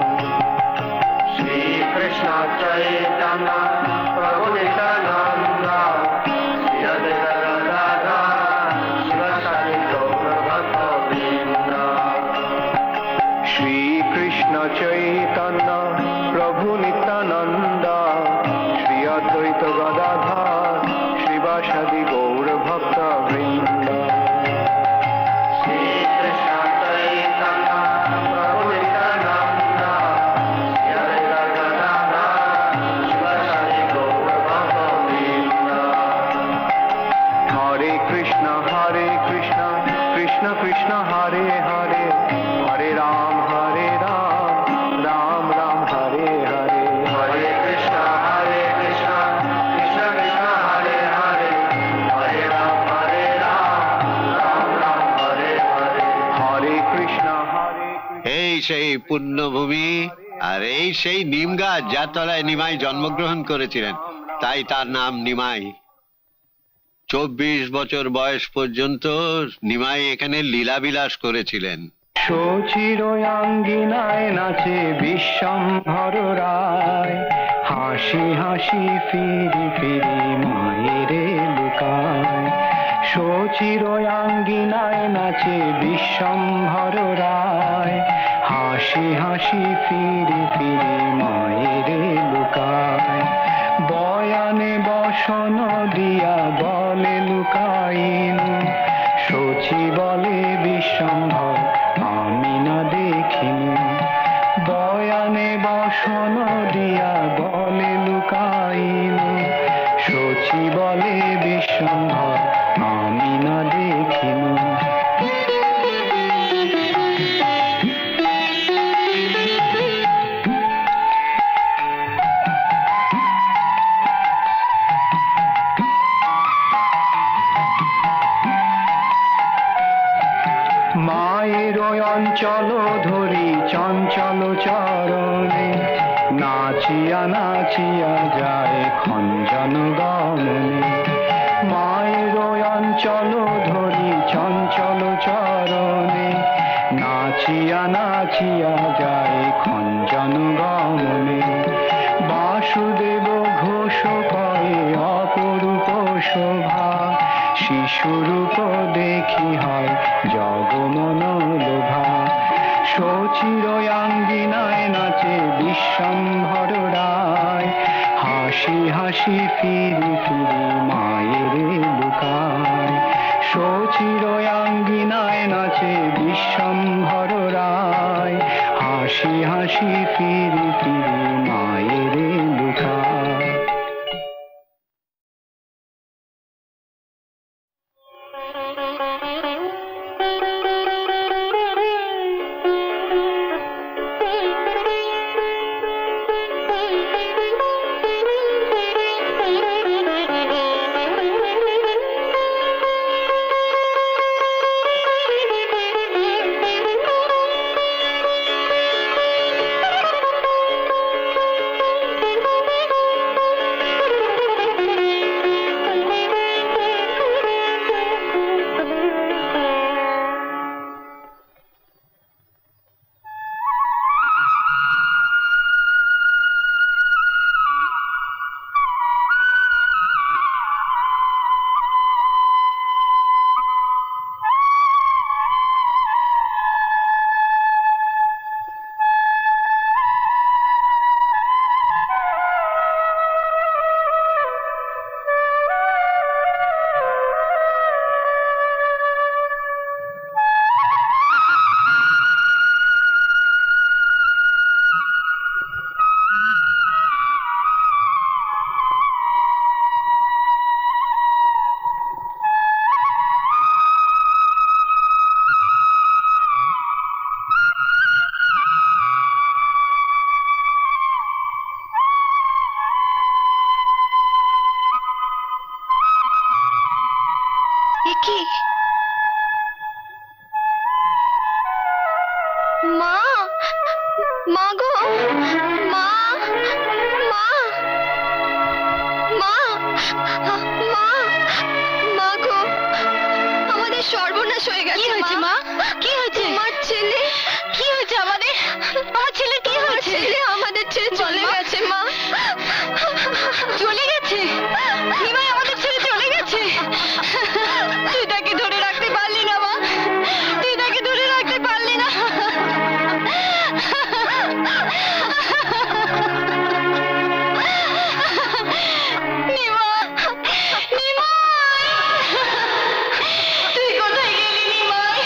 শ্রীকৃষ্ণ চৈতন্য প্রভু নিত্যানন্দ শ্রী অদ্বৈত গদাধর শিবাসাদি গৌর ভক্ত বৃন্দ। শ্রীকৃষ্ণ চৈতন্য প্রভু নিত্যানন্দ শ্রী অদ্বৈত গদাধর শিবাসাদি গৌর ভক্ত বৃন্দ। শ্রীকৃষ্ণ চৈতন্য প্রভু নিত্যানন্দ শ্রী অদ্বৈত গদাধর শিবাসাদি গৌর ভক্ত বৃন্দ। হরে কৃষ্ণ হরে কৃষ্ণ কৃষ্ণ কৃষ্ণ হরে হরে, হরে রাম হরে রাম রাম রাম হরে হরে। হরে কৃষ্ণ হরে কৃষ্ণ কৃষ্ণ কৃষ্ণ হরে হরে, হরে রাম হরে রাম রাম রাম হরে হরে। হরে কৃষ্ণ হরে কৃষ্ণ। এই সেই পুণ্যভূমি, আর এই সেই নিম গাছ যার তলায় নিমাই জন্মগ্রহণ করেছিলেন, তাই তার নাম নিমাই। চব্বিশ বছর বয়স পর্যন্ত নিমাই এখানে লীলাবিলাস করেছিলেন। সচিরয়াঙ্গিনায় নাচে বিশ্বম্ভর রায়, হাসি হাসি ফিরি ফিরি মায়েরে লুকায়। সচিরয়াঙ্গিনায় নাচে বিশ্বম্ভর রায়, হাসি হাসি ফিরি ফিরি মায়েরে লুকায়। বয়ানে বসন দিয়া বলে লুকাইন, সচি বলে বিশ্বম্ভর আমি না দেখিনি। বয়ানে বসন দিয়া বলে লুকাইন, সচি বলে বিশ্বম্ভর আমি না দেখিনি। মায়ের অঞ্চল ধরি চঞ্চল চরণে, নাচিয়া নাচিয়া যায় খঞ্জন গমনে। মায়ের অঞ্চল ধরি চঞ্চল চরণে, নাচিয়া নাচিয়া যায় খঞ্জন গমনে। বাসুদেব ঘোষ করে অপরূপ শোভা, শিশুরূপ দেখি হয় জগমন লোভা। সচিরয়াঙ্গিনায় নাচে বিশ্বম্ভর রায়, হাসি হাসি ফিরি ফিরি মায়েরে লুকায়। সচিরয়াঙ্গিনায় নাচে বিশ্বম্ভর রায়, হাসি হাসি ফিরি ফিরি মায়েরে লুকায়। Thank you. মা, মা গো, মা, মা, মা, মা, মা গো, আমাদের সর্বনাশ হয়ে গেছে। কি হয়েছে মা? কি হয়েছে? আমার ছেলে। কি হয়েছে আমাদের? আমার ছেলে কি হয়েছে? আমাদের ছেলে চলে গেছে মা। চলে গেছে? নিমাই আমাদের ছেলে চলে গেছে? তুই তাকে ধরে রাখতে পারলি না মা, তুই তাকে ধরে রাখতে পারলি না। তুই কোথায় গেলি নিমাই?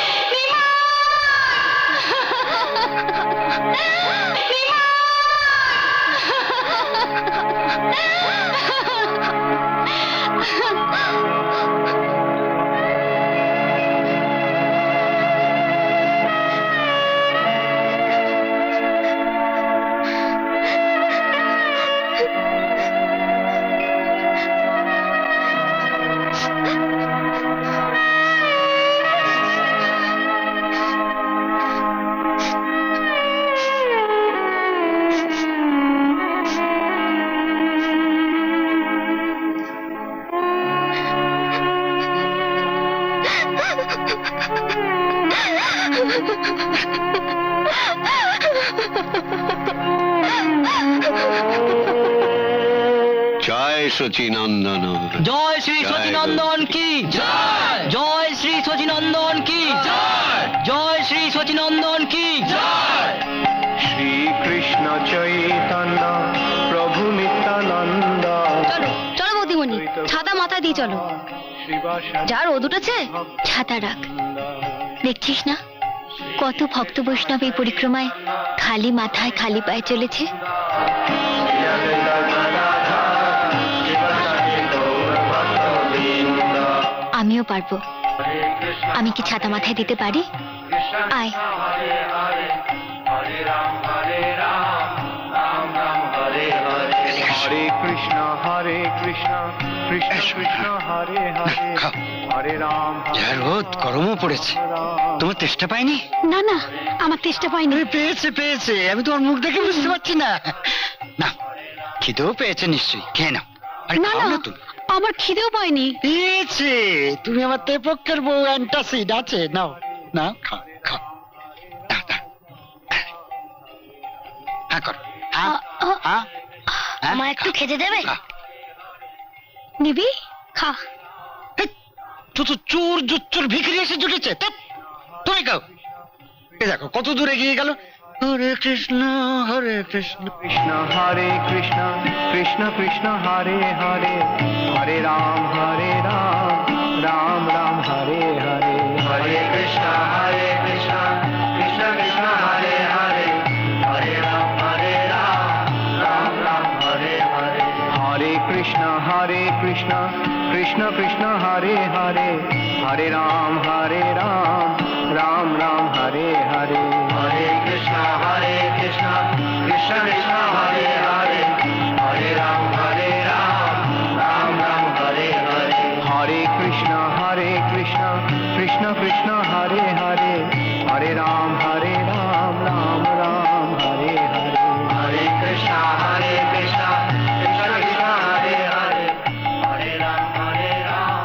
জয় শচীনন্দন। জয় শ্রী শচীনন্দন কি জয়। জয় শ্রী শচীনন্দন কি জয়। জয় শ্রী শচীনন্দন কি জয়। শ্রী কৃষ্ণ চৈতন্য প্রভু নিত্যানন্দ। চলো চলো বৌদিমণি, ছাতা মাথায় দিয়ে চলো। যার রোদ উঠেছে ছাতা রাখ। দেখছিস না কত ভক্ত বৈষ্ণব এই পরিক্রমায় খালি মাথায় খালি পায়ে চলেছে। আমিও পারবো। আমি কি ছাতা মাথায় দিতে পারি? আয়। হরে কৃষ্ণ হরে কৃষ্ণ কৃষ্ণ কৃষ্ণ হরে হরে হরে রাম। রোদ গরমও পড়েছে, তোমার তেষ্টা পাইনি? না না, আমার তেষ্টা পাইনি। পেয়েছে পেয়েছে, আমি তোমার মুখ দেখে বুঝতে পারছি না। না, খিদেও পেয়েছে নিশ্চয়ই, খেয়ে নাও। না না, আমার খিদেও পাইনি। পেয়েছে, তুমি আমার তেপক্ষের বউ, অ্যান্টাসিড আছে, নাও নাও, খাও খাও। আমার একটু খেতে দেবে? নিবি? খা। তো চোর জোচ্চোর ভিখারি এসে জুটেছে, তুমি খাও। এ দেখো কত দূরে গিয়ে গেল। হরে কৃষ্ণ হরে কৃষ্ণ কৃষ্ণ হরে কৃষ্ণ কৃষ্ণ কৃষ্ণ হরে হরে হরে রাম হরে রাম রাম রাম হরে হরে। হরে কৃষ্ণ হরে কৃষ্ণ কৃষ্ণ কৃষ্ণ হরে হরে হরে রাম হরে রাম রাম রাম হরে হরে। হরে কৃষ্ণ হরে কৃষ্ণ কৃষ্ণ কৃষ্ণ হরে হরে হরে রাম হরে রাম রাম রাম হরে হরে। হরে কৃষ্ণ হরে কৃষ্ণ কৃষ্ণ কৃষ্ণ হরে হরে হরে রাম হরে রাম রাম রাম হরে হরে। হরে কৃষ্ণ হরে কৃষ্ণ কৃষ্ণ কৃষ্ণ হরে হরে হরে রাম হরে রাম রাম রাম হরে হরে। হরে কৃষ্ণ হরে কৃষ্ণ কৃষ্ণ কৃষ্ণ হরে হরে হরে রাম হরে রাম।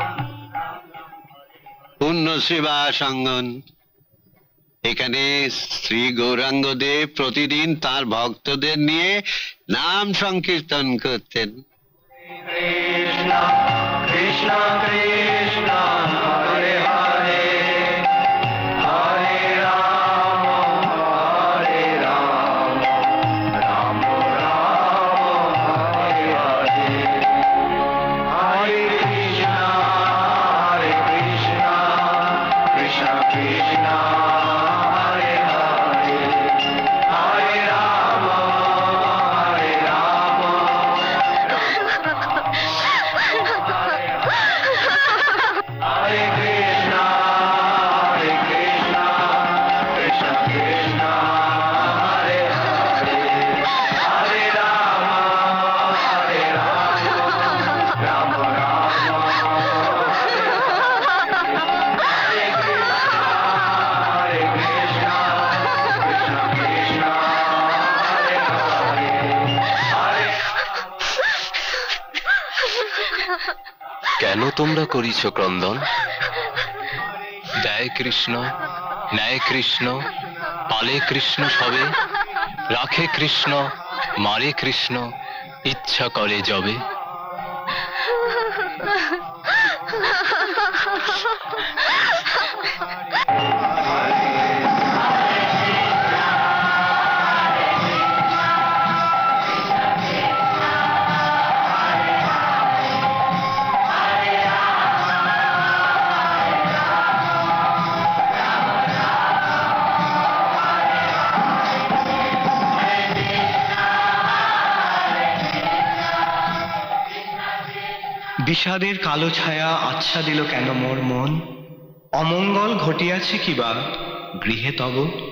পূর্ণ সেবা সঙ্গন। এখানে শ্রী গৌরাঙ্গ দেব প্রতিদিন তার ভক্তদের নিয়ে নাম সংকীর্তন করতেন। কৃষ্ণ কৃষ্ণ কৃষ্ণ হরে হরে হরে রাম হরে রাম রাম রাম হরে হরে। হরে কৃষ্ণ হরে কৃষ্ণ কৃষ্ণ কৃষ্ণ হরে হরে হরে রাম হরে রাম। তোমরা করিছ ক্রন্দন? দেয় কৃষ্ণ, ন্যায় কৃষ্ণ, পালে কৃষ্ণ সবে, রাখে কৃষ্ণ, মারে কৃষ্ণ, ইচ্ছা করে যবে। বিষাদের কালো ছায়া আচ্ছা দিল কেন মোর মন? অমঙ্গল ঘটিয়াছে কিবা গৃহে তব?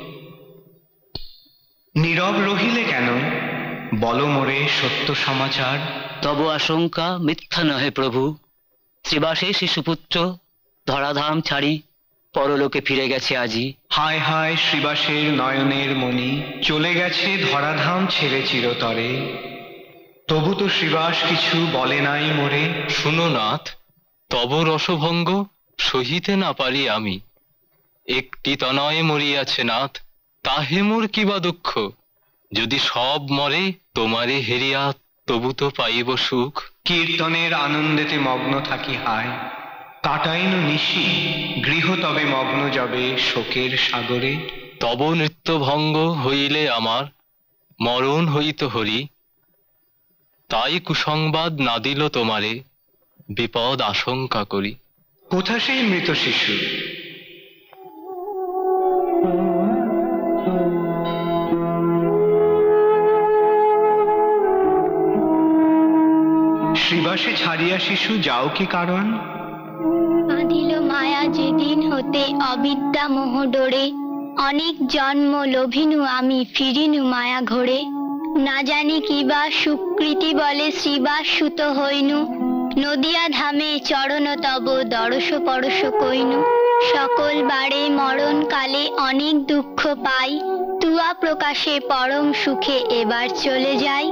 নীরব রহিলে কেন, বল মোরে সত্য সমাচার। তব আশঙ্কা মিথ্যা নহে প্রভু, শ্রীবাসে শিশুপুত্র ধরাধাম ছাড়ি পরলোকে ফিরে গেছে আজি। হায় হায় শ্রীবাসের নয়নের মণি, চলে গেছে ধরাধাম ছেড়ে চিরতরে। তবু তো শ্রীবাস কিছু বলে নাই মোরে। শুনো নাথ, তব রসভঙ্গ সহিতে না পারি আমি। একটি তনয়ে মরিয়াছে নাথ, তাহে মোর কিবা দুঃখ। যদি সব মরে তোমারে হেরিয়া, তবু তো পাইব সুখ। কীর্তনের আনন্দেতে মগ্ন থাকি হায়, কাটাইন নিশি গৃহ তবে মগ্ন যাবে শোকের সাগরে। তব নৃত্যভঙ্গ হইলে আমার মরণ হইত হরি, তাই কুসংবাদ না দিল তোমারে, বিপদ আশঙ্কা করি। কোথা সেই মৃত শিশু? শ্রীবাসে ছাড়িয়া শিশু যাও কি কারণ? বাঁধিল মায়া যেদিন হতে অবিদ্যা মোহ ডোরে, অনেক জন্ম লোভিনু আমি ফিরিনু মায়া ঘোরে। না জানি কিবা সুকৃতি বলে শ্রীবাস সুত হইনু, নদিয়া ধামে চরণ তব দরশ পরশ কইনু। সকল বারে মরণ কালে অনেক দুঃখ পাই, তুয়া প্রকাশে পরম সুখে এবার চলে যাই।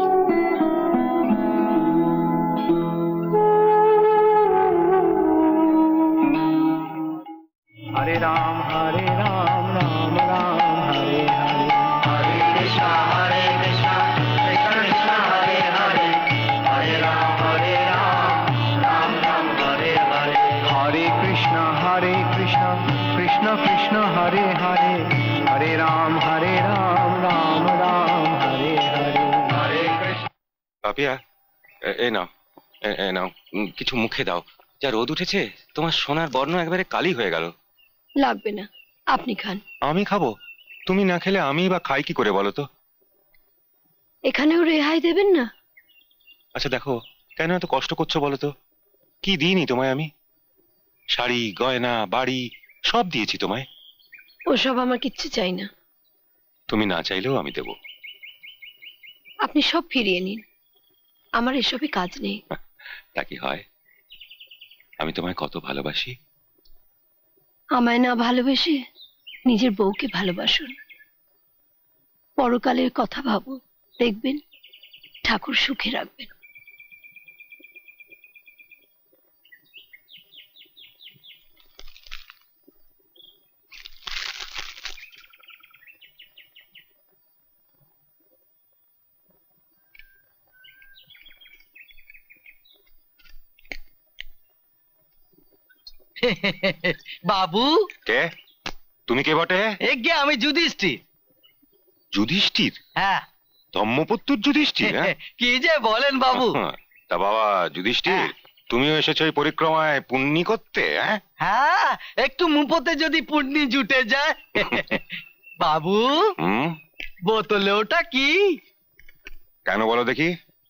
হরে রাম হরে রাম রাম রাম হরে হরে, হরে কৃষ্ণ হরে কৃষ্ণ কৃষ্ণ কৃষ্ণ হরে হরে, হরে রাম হরে রাম রাম রাম হরে হরে। হরে কৃষ্ণ হরে কৃষ্ণ কৃষ্ণ কৃষ্ণ হরে হরে, হরে রাম হরে রাম রাম রাম হরে হরে। হরে কৃষ্ণ। পাপিয়া, এ- এই নাও, এ- এই নাও, উম, কিছু মুখে দাও। যা রোদ উঠেছে, তোমার সোনার বর্ণ একবারে কালি হয়ে গেল। লাগবে না, আপনি খান। আমি খাবো? তুমি না খেলে আমি বা খাই কি করে বলো তো? এখানেও রেহাই দেবেন না? আচ্ছা দেখো, কেন এত কষ্ট করছো বলো তো? কি দিইনি তোমায় আমি? শাড়ি, গয়না, বাড়ি সব দিয়েছি তোমায়। ওসব আমার কিচ্ছু চাই না। তুমি না চাইলেও আমি দেব। আপনি সব ফিরিয়ে নিন, আমার এসবে কাজ নেই। তা কি হয়? আমি তোমায় কত ভালোবাসি। আমায় না ভালোবেসে নিজের বউকে ভালোবাসুন। পরকালের কথা ভাবুন, দেখবেন ঠাকুর সুখে রাখবেন। বাবু, কে তুমি? কে বটে? এগে আমি যুধিষ্ঠির। যুধিষ্ঠির? হ্যাঁ, ধম্মপুত্র যুধিষ্ঠির? হ্যাঁ? কি যে বলেন বাবু। তা বাবা যুধিষ্ঠির, তুমিও এসেছো এই পরিক্রমায় পুণ্যি করতে? হ্যাঁ হ্যাঁ, একটু মুপোতে যদি পুণ্যি জুটে যায়। বাবু, হুম, বোতলে ওটা কি? কেন বলো দেখি?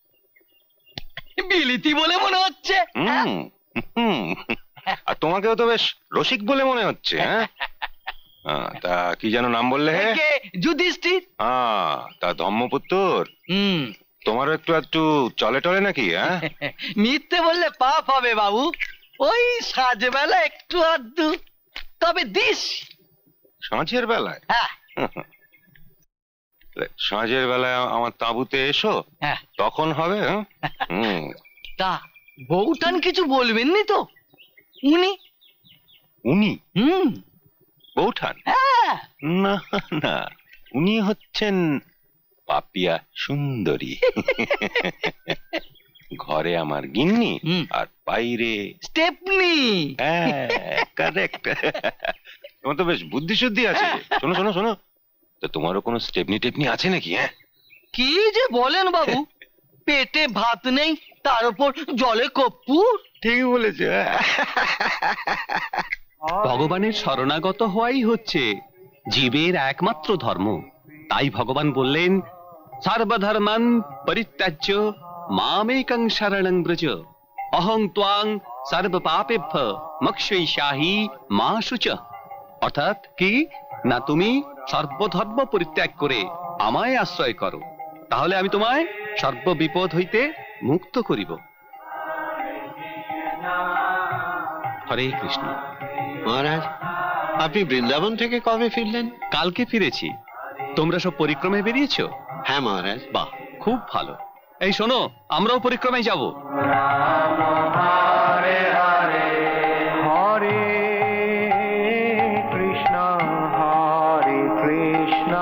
বিলিতি বলে মনে হচ্ছে। হুম হুম, আর তোমাকেও তো বেশ রসিক বলে মনে হচ্ছে। হ্যাঁ, আহ, তা কি যেন নাম বললে? এগে যুধিষ্ঠির। হ্যাঁ, তা ধম্মপুত্র, হুম, তোমারও একটু একটু চলে টলে নাকি? হ্যাঁ, মিথ্যে বললে পাপ হবে বাবু। ওই সাজবেলা একটু আধটু, তবে দিস। সাঁঝের বেলায়? হ্যাঁ, সাঁঝের বেলায় আমার তাঁবুতে এসো, তখন হবে। হ্যাঁ, হুম। তা বউটান কিছু বলবেননি তো? উনি উনি হুম বৌঠান? হ্যাঁ না না, উনি হচ্ছেন পাপিয়া সুন্দরী। ঘরে আমার গিন্নি আর বাইরে স্টেপনি। হ্যাঁ কারেক্ট। তোমার তো বেশ বুদ্ধি শুদ্ধি আছে। শোনো শোনো শোনো, তো তোমারও কোনো স্টেপনি টেপনি আছে নাকি? হ্যাঁ কি যে বলেন বাবু, পেটে ভাত নেই তার উপর জলে কর্পূর। ঠিক বলেছে। ভগবানের শরণাগত হওয়াই হচ্ছে জীবের একমাত্র ধর্ম। তাই ভগবান বললেন, সর্বধর্মান পরিত্যাজ্য মামেকং শরণং ব্রজ অহং ত্বাং সর্ব পাপেভ্য মোক্ষয়িষ্যামি মা শুচঃ। অর্থাৎ কি না, তুমি সর্বধর্ম পরিত্যাগ করে আমায় আশ্রয় করো, তাহলে আমি তোমায় সর্ব বিপদ হইতে মুক্ত করিব। হরে কৃষ্ণ। মহারাজ, আপনি বৃন্দাবন থেকে কবে ফিরলেন? কালকে ফিরেছি। তোমরা সব পরিক্রমায় বেরিয়েছো? হ্যাঁ মহারাজ। বাহ, খুব ভালো। এই শোনো, আমরাও পরিক্রমায় যাব। হরে হরে হরে কৃষ্ণ হরে কৃষ্ণ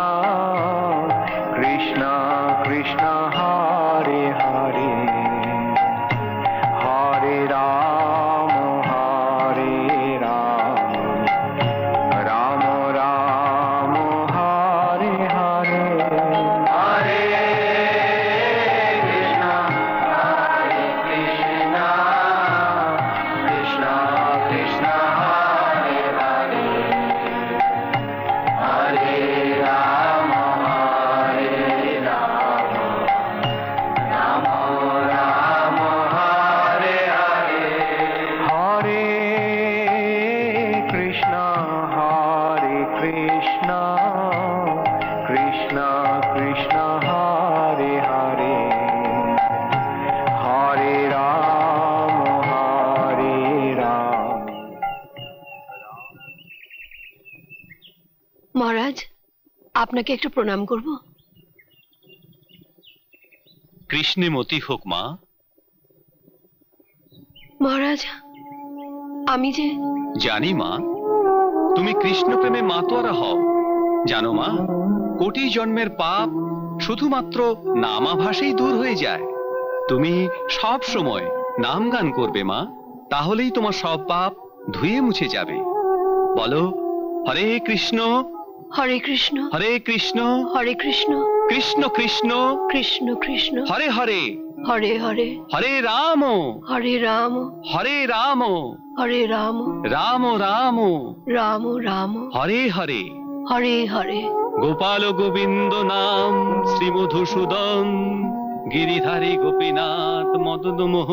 কৃষ্ণ কৃষ্ণ হরে হরে হরে রাম হরে রাম রাম রাম হরে হরে হরে কৃষ্ণ হরে কৃষ্ণ কৃষ্ণ কৃষ্ণ হরে হরে হরে রাম হরে রাম রাম রাম হরে হরে হরে কৃষ্ণ হরে কৃষ্ণ কৃষ্ণ কৃষ্ণ হরে হরে হরে রাম হরে রাম। মহারাজ, আপনাকে একটু প্রণাম করব? কৃষ্ণে মতি হোক মা। মহারাজ, আমি যে জানি মা, তুমি কৃষ্ণ প্রেমে মাতোয়ারা হও। জানো মা, কোটি জন্মের পাপ শুধুমাত্র নামাভাসেই দূর হয়ে যায়। তুমি সব সময় নাম গান করবে মা, তাহলেই তোমার সব পাপ ধুয়ে মুছে যাবে। বলো, হরে কৃষ্ণ হরে কৃষ্ণ হরে কৃষ্ণ হরে কৃষ্ণ কৃষ্ণ কৃষ্ণ কৃষ্ণ কৃষ্ণ হরে হরে হরে হরে হরে রাম হরে রাম হরে রাম হরে রাম রাম রাম রাম রাম হরে হরে হরে হরে গোপাল গোবিন্দ নাম শ্রী মধুসূদন গিরিধারী গোপীনাথ মদন মোহ।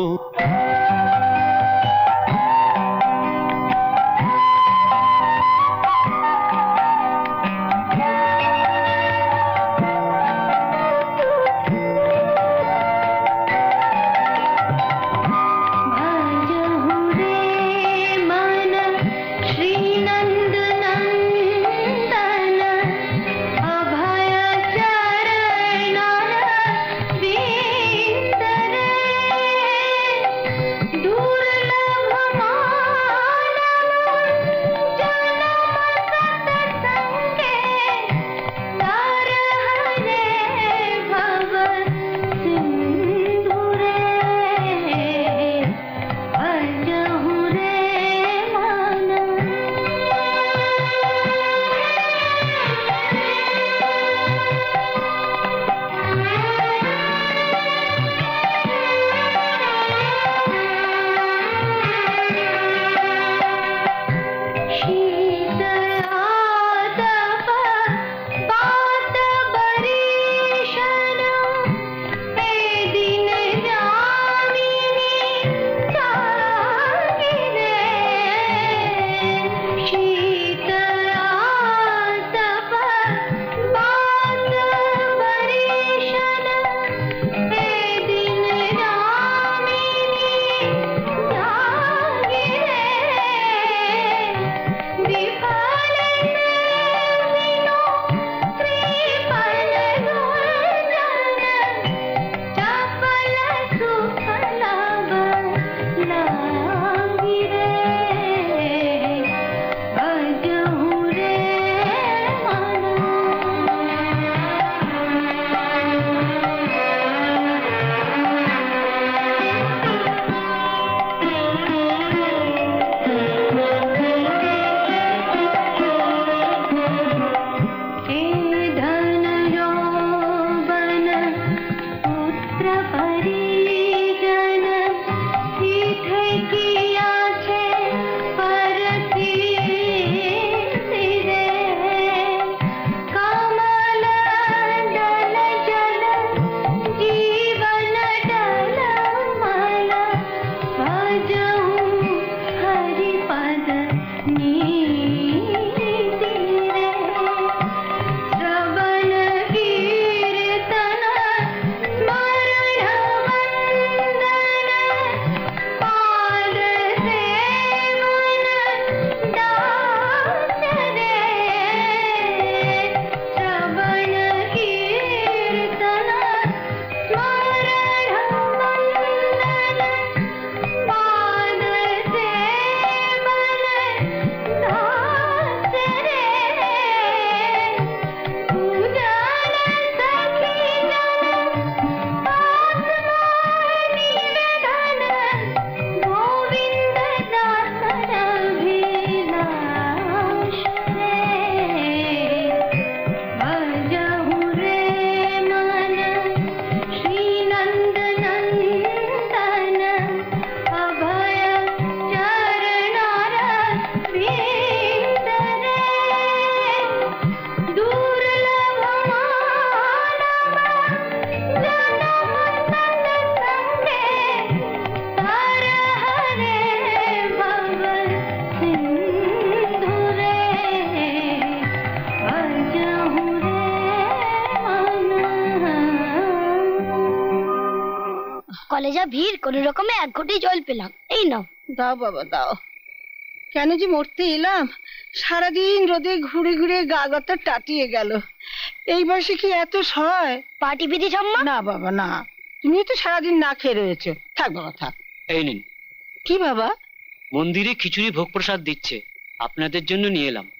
কলে যা ভিড়, কোন রকমে এক ঘটি জল পেলাম। এই নাও। দাও বাবা দাও। কেন যে মরতে এলাম, সারাদিন রোদে ঘুরে ঘুরে গা গত টাটিয়ে গেল। এই বয়সে কি এত সয়? পাটি পিটি ঠাম্মা? না বাবা না, তুমি তো সারাদিন না খেয়ে রয়েছো। থাক বাবা থাক। এই নিন। কি বাবা? মন্দিরে খিচুড়ি ভোগ প্রসাদ দিচ্ছে, আপনাদের জন্য নিয়ে এলাম।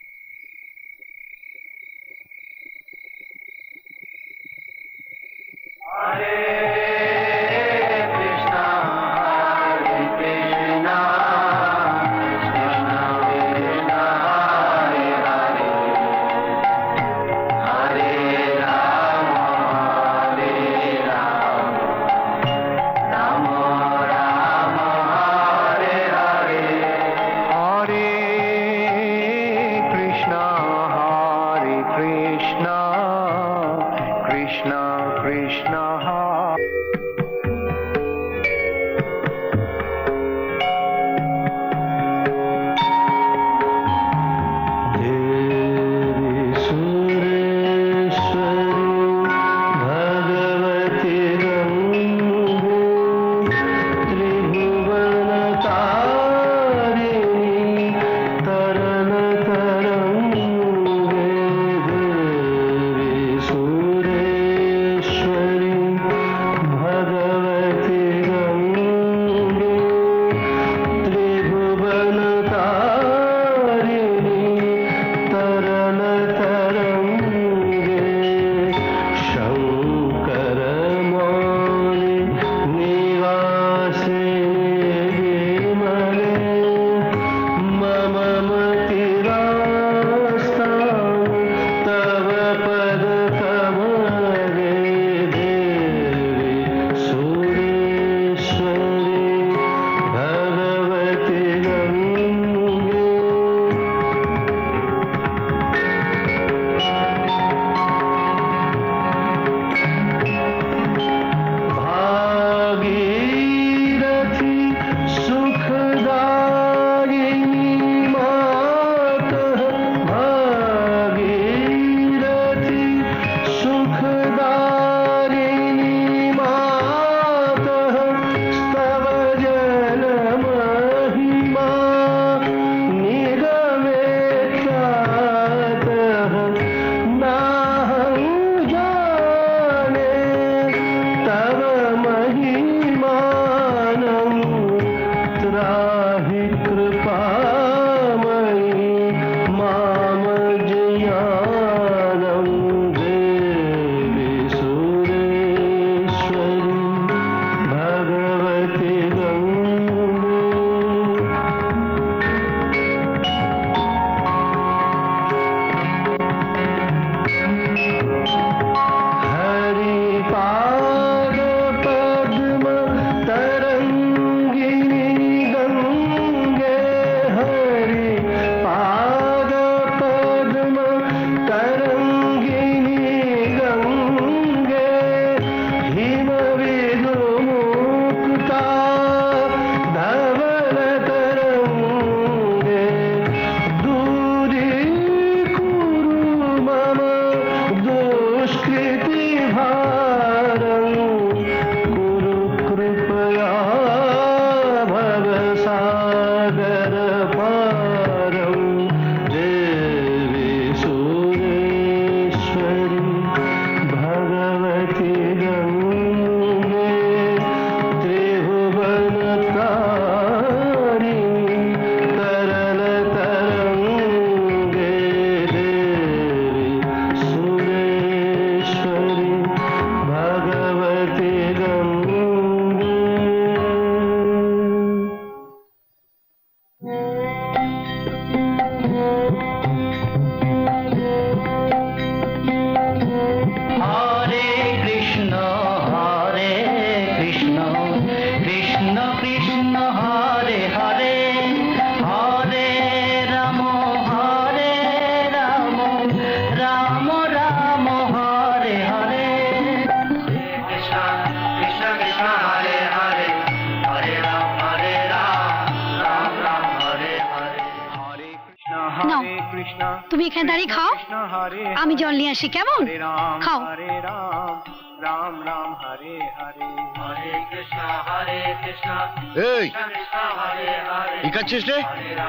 তুমি এখানে দাঁড়িয়ে খাও, আমি জল নিয়ে আসি, কেমন? খাও। রাম রাম হরে হরে হরে কৃষ্ণ হরে কৃষ্ণ এই কি করছিস রে?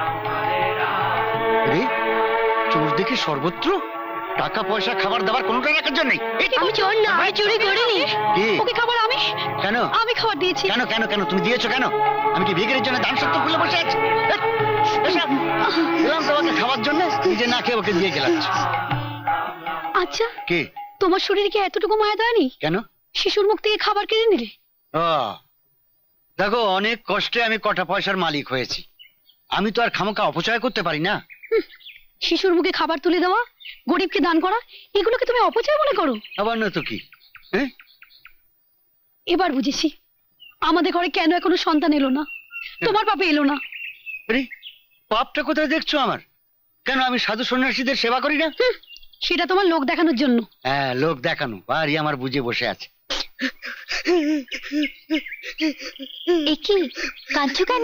চোর দেখি সর্বত্র, টাকা পয়সা খাবার দাবার কোনোটা রাখার জন্য নেই। আমি চোর না, আমি চুরি করিনি। ওকে খাবার আমি কেন আমি খাবার দিয়েছি। কেন কেন কেন তুমি দিয়েছো কেন? আমি কি ভিখারির জন্য দান সত্য খুলে বসে আছি? এলাম তোমাকে খাবার জন্য, নিজে না খেয়ে ওকে দিয়ে গেলাম। আচ্ছা কে তোমার শরীরে কি এতটুকু মায়া দেয়নি? কেন শিশুর মুখ থেকে খাবার কেড়ে নিলে? দেখো, অনেক কষ্টে আমি কটা পয়সার মালিক হয়েছি, আমি তো আর খামোকা অপচয় করতে পারি না। শিশুর মুখে খাবার তুলে দেওয়া, গরিবকে দান করা, এগুলোকে তুমি অপচয় মনে করো? আবার না তো কি। এবার বুঝেছি আমাদের ঘরে কেন এখনো সন্তান এলো না, তোমার পাপে এলো না। পাপটা কোথায় দেখছো আমার? কেন আমি সাধু সন্ন্যাসীদের সেবা করি না? সেটা তোমার লোক দেখানোর জন্য। হ্যাঁ, লোক দেখানো, বাড়ি আমার বুঝে বসে আছে। একি কাঁদছো কেন?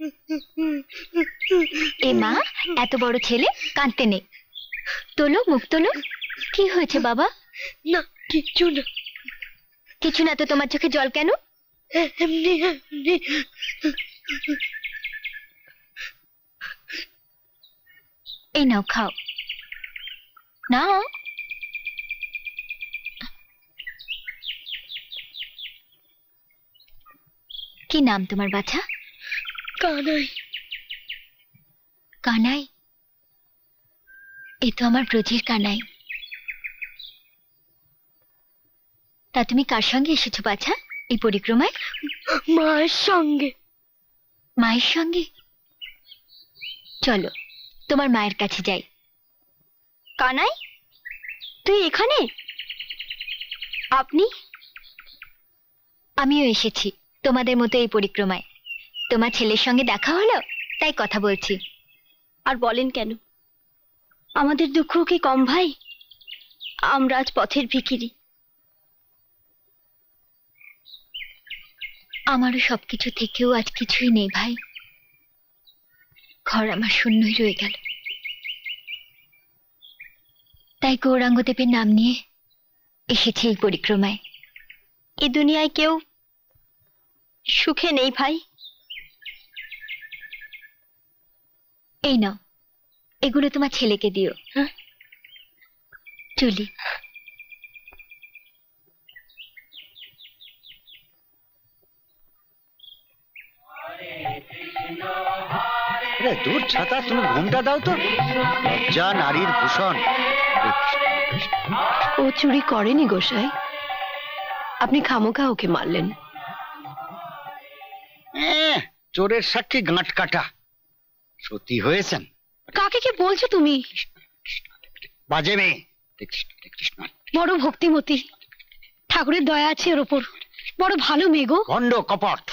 এ মা, এত বড় ছেলে, কাঁদতে নেই। তোলো, মুখ তোলো। কি হয়েছে বাবা? না কিছু না। কিছু না তো তোমার চোখে জল কেন? এমনি এমনি। এই নাও, খাও। নাও। কি নাম তোমার বাছা? কানাই। কানাই? এ তো আমার ব্রজের কানাই। তা তুমি কার সঙ্গে এসেছো বাছা এই পরিক্রমায়? মায়ের সঙ্গে। মায়ের সঙ্গে? চলো তোমার মায়ের কাছে যাই। কানাই, তুই এখানে? আপনি? আমিও এসেছি তোমাদের মতো এই পরিক্রমায়। তোমার ছেলের সঙ্গে দেখা হলো, তাই কথা বলছি। আর বলেন কেন? আমাদের দুঃখ কি কম ভাই? আমরা আজ পথের ভিখিরি। আমারও সবকিছু থেকেও আজ কিছুই নেই ভাই। ঘর আমার শূন্যই রয়ে গেল। তাই গৌরাঙ্গদেবের নাম নিয়ে এসেছি এই পরিক্রমায়। এ দুনিয়ায় কেউ সুখে নেই ভাই। এই নাও, এগুলো তোমার ছেলেকে দিও। হ্যাঁ, চলি। দূর ছাতা, তুমি ঘুমটা দাও তো। লজ্জা নারীর ভূষণ। ও চুরি করেনি গোসাই, আপনি খামোখা ওকে মারলেন। চোরের সাক্ষী গাঁট কাটা। সত্যি হয়েছেন। কাকে কি বলছো তুমি? বাজে মেয়ে। বড় ভক্তিমতী, ঠাকুরের দয়া আছে ওর ওপর। বড় ভালো মেয়ে গো। ভণ্ড কপট।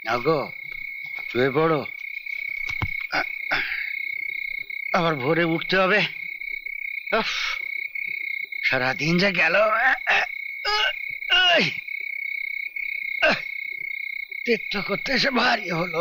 আগো শুয়ে পড়ো, আবার ভোরে উঠতে হবে। উফ, সারাদিন যা গেল। তীর্থ করতে এসে ভারী হলো।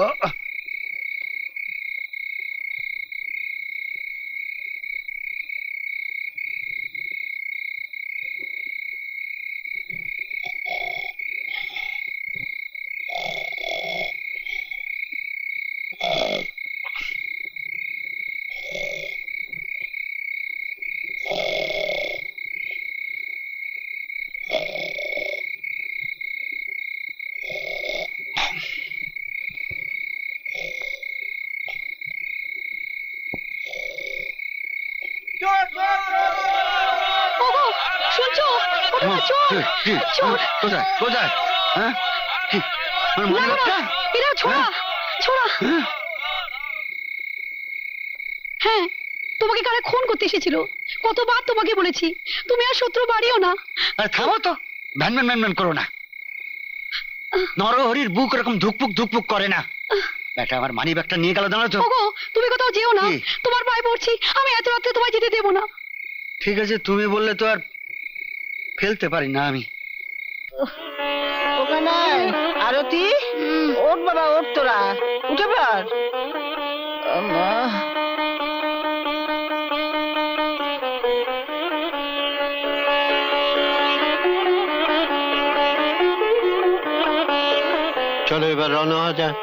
কোথায় কোথায়? হ্যাঁ, হ্যাঁ, তোমাকে কারা খুন করতে এসেছিল? কতবার তোমাকে বলেছি তুমি আর শত্রু বাড়িও না। থামো তো, ভ্যান ভ্যান ভ্যান ভ্যান করো না। নরহরির বুক এরকম ধুকপুক ধুকপুক করে না। বেটা আমার মানি ব্যাগটা নিয়ে গেল, জানো তো? তুমি কোথাও যেও না, তোমার পায়ে পড়ছি, আমি এত রাত্রে তোমায় যেতে দেবো না। ঠিক আছে, তুমি বললে তো আর ফেলতে পারি না আমি। ওখানে আরতি, ওঠ বাবা, ওঠ তোরা, উঠে পার। চলো এবার রওনা হওয়া যাক।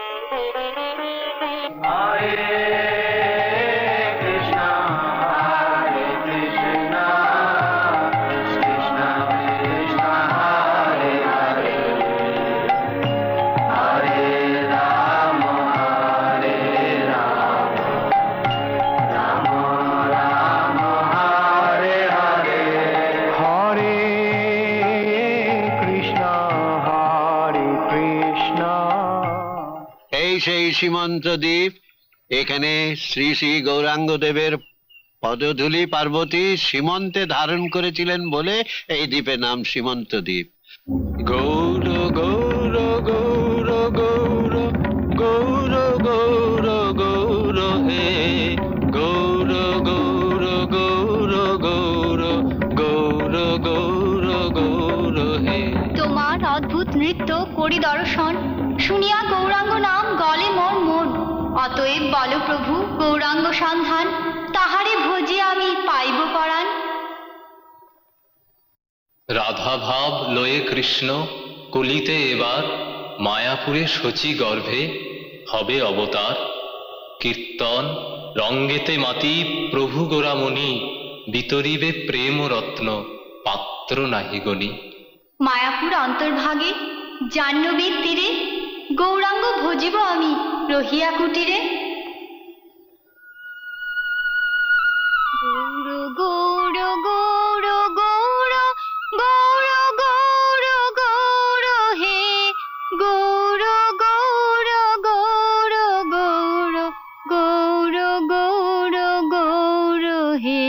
সেই সীমন্ত দ্বীপ, এখানে শ্রী শ্রী গৌরাঙ্গ দেবের পদধূলি পার্বতী সীমন্তে ধারণ করেছিলেন বলে এই দ্বীপের নাম সীমন্ত দ্বীপ। গৌর গৌর গৌর গৌর গৌর গৌর গৌর হে গৌর গৌর গৌর গৌর গৌর গৌর গৌর হে। তোমার অদ্ভুত নৃত্য করি দর্শন, শুনিয়া গৌরাঙ্গ নাম গলে মন মন। অতএব বল প্রভু গৌরাঙ্গ সন্ধান, তাহারে ভোজে আমি পাইব পরাণ। রাধা ভাব লয়ে কৃষ্ণ কলিতে এবার, মায়াপুরে শচী গর্ভে হবে অবতার। কীর্তন রঙ্গেতে মাতি প্রভু গোরামণি, বিতরিবে প্রেম রত্ন পাত্র নাহি গণি। মায়াপুর অন্তর্ভাগে জাহ্নবীর তীরে, গৌরাঙ্গ ভজিব আমি রহিয়া কুটিরে। গৌর গৌর গৌর গৌর গৌর গৌর গৌর হে গৌর গৌর গৌর গৌর গৌর গৌর গৌর হে।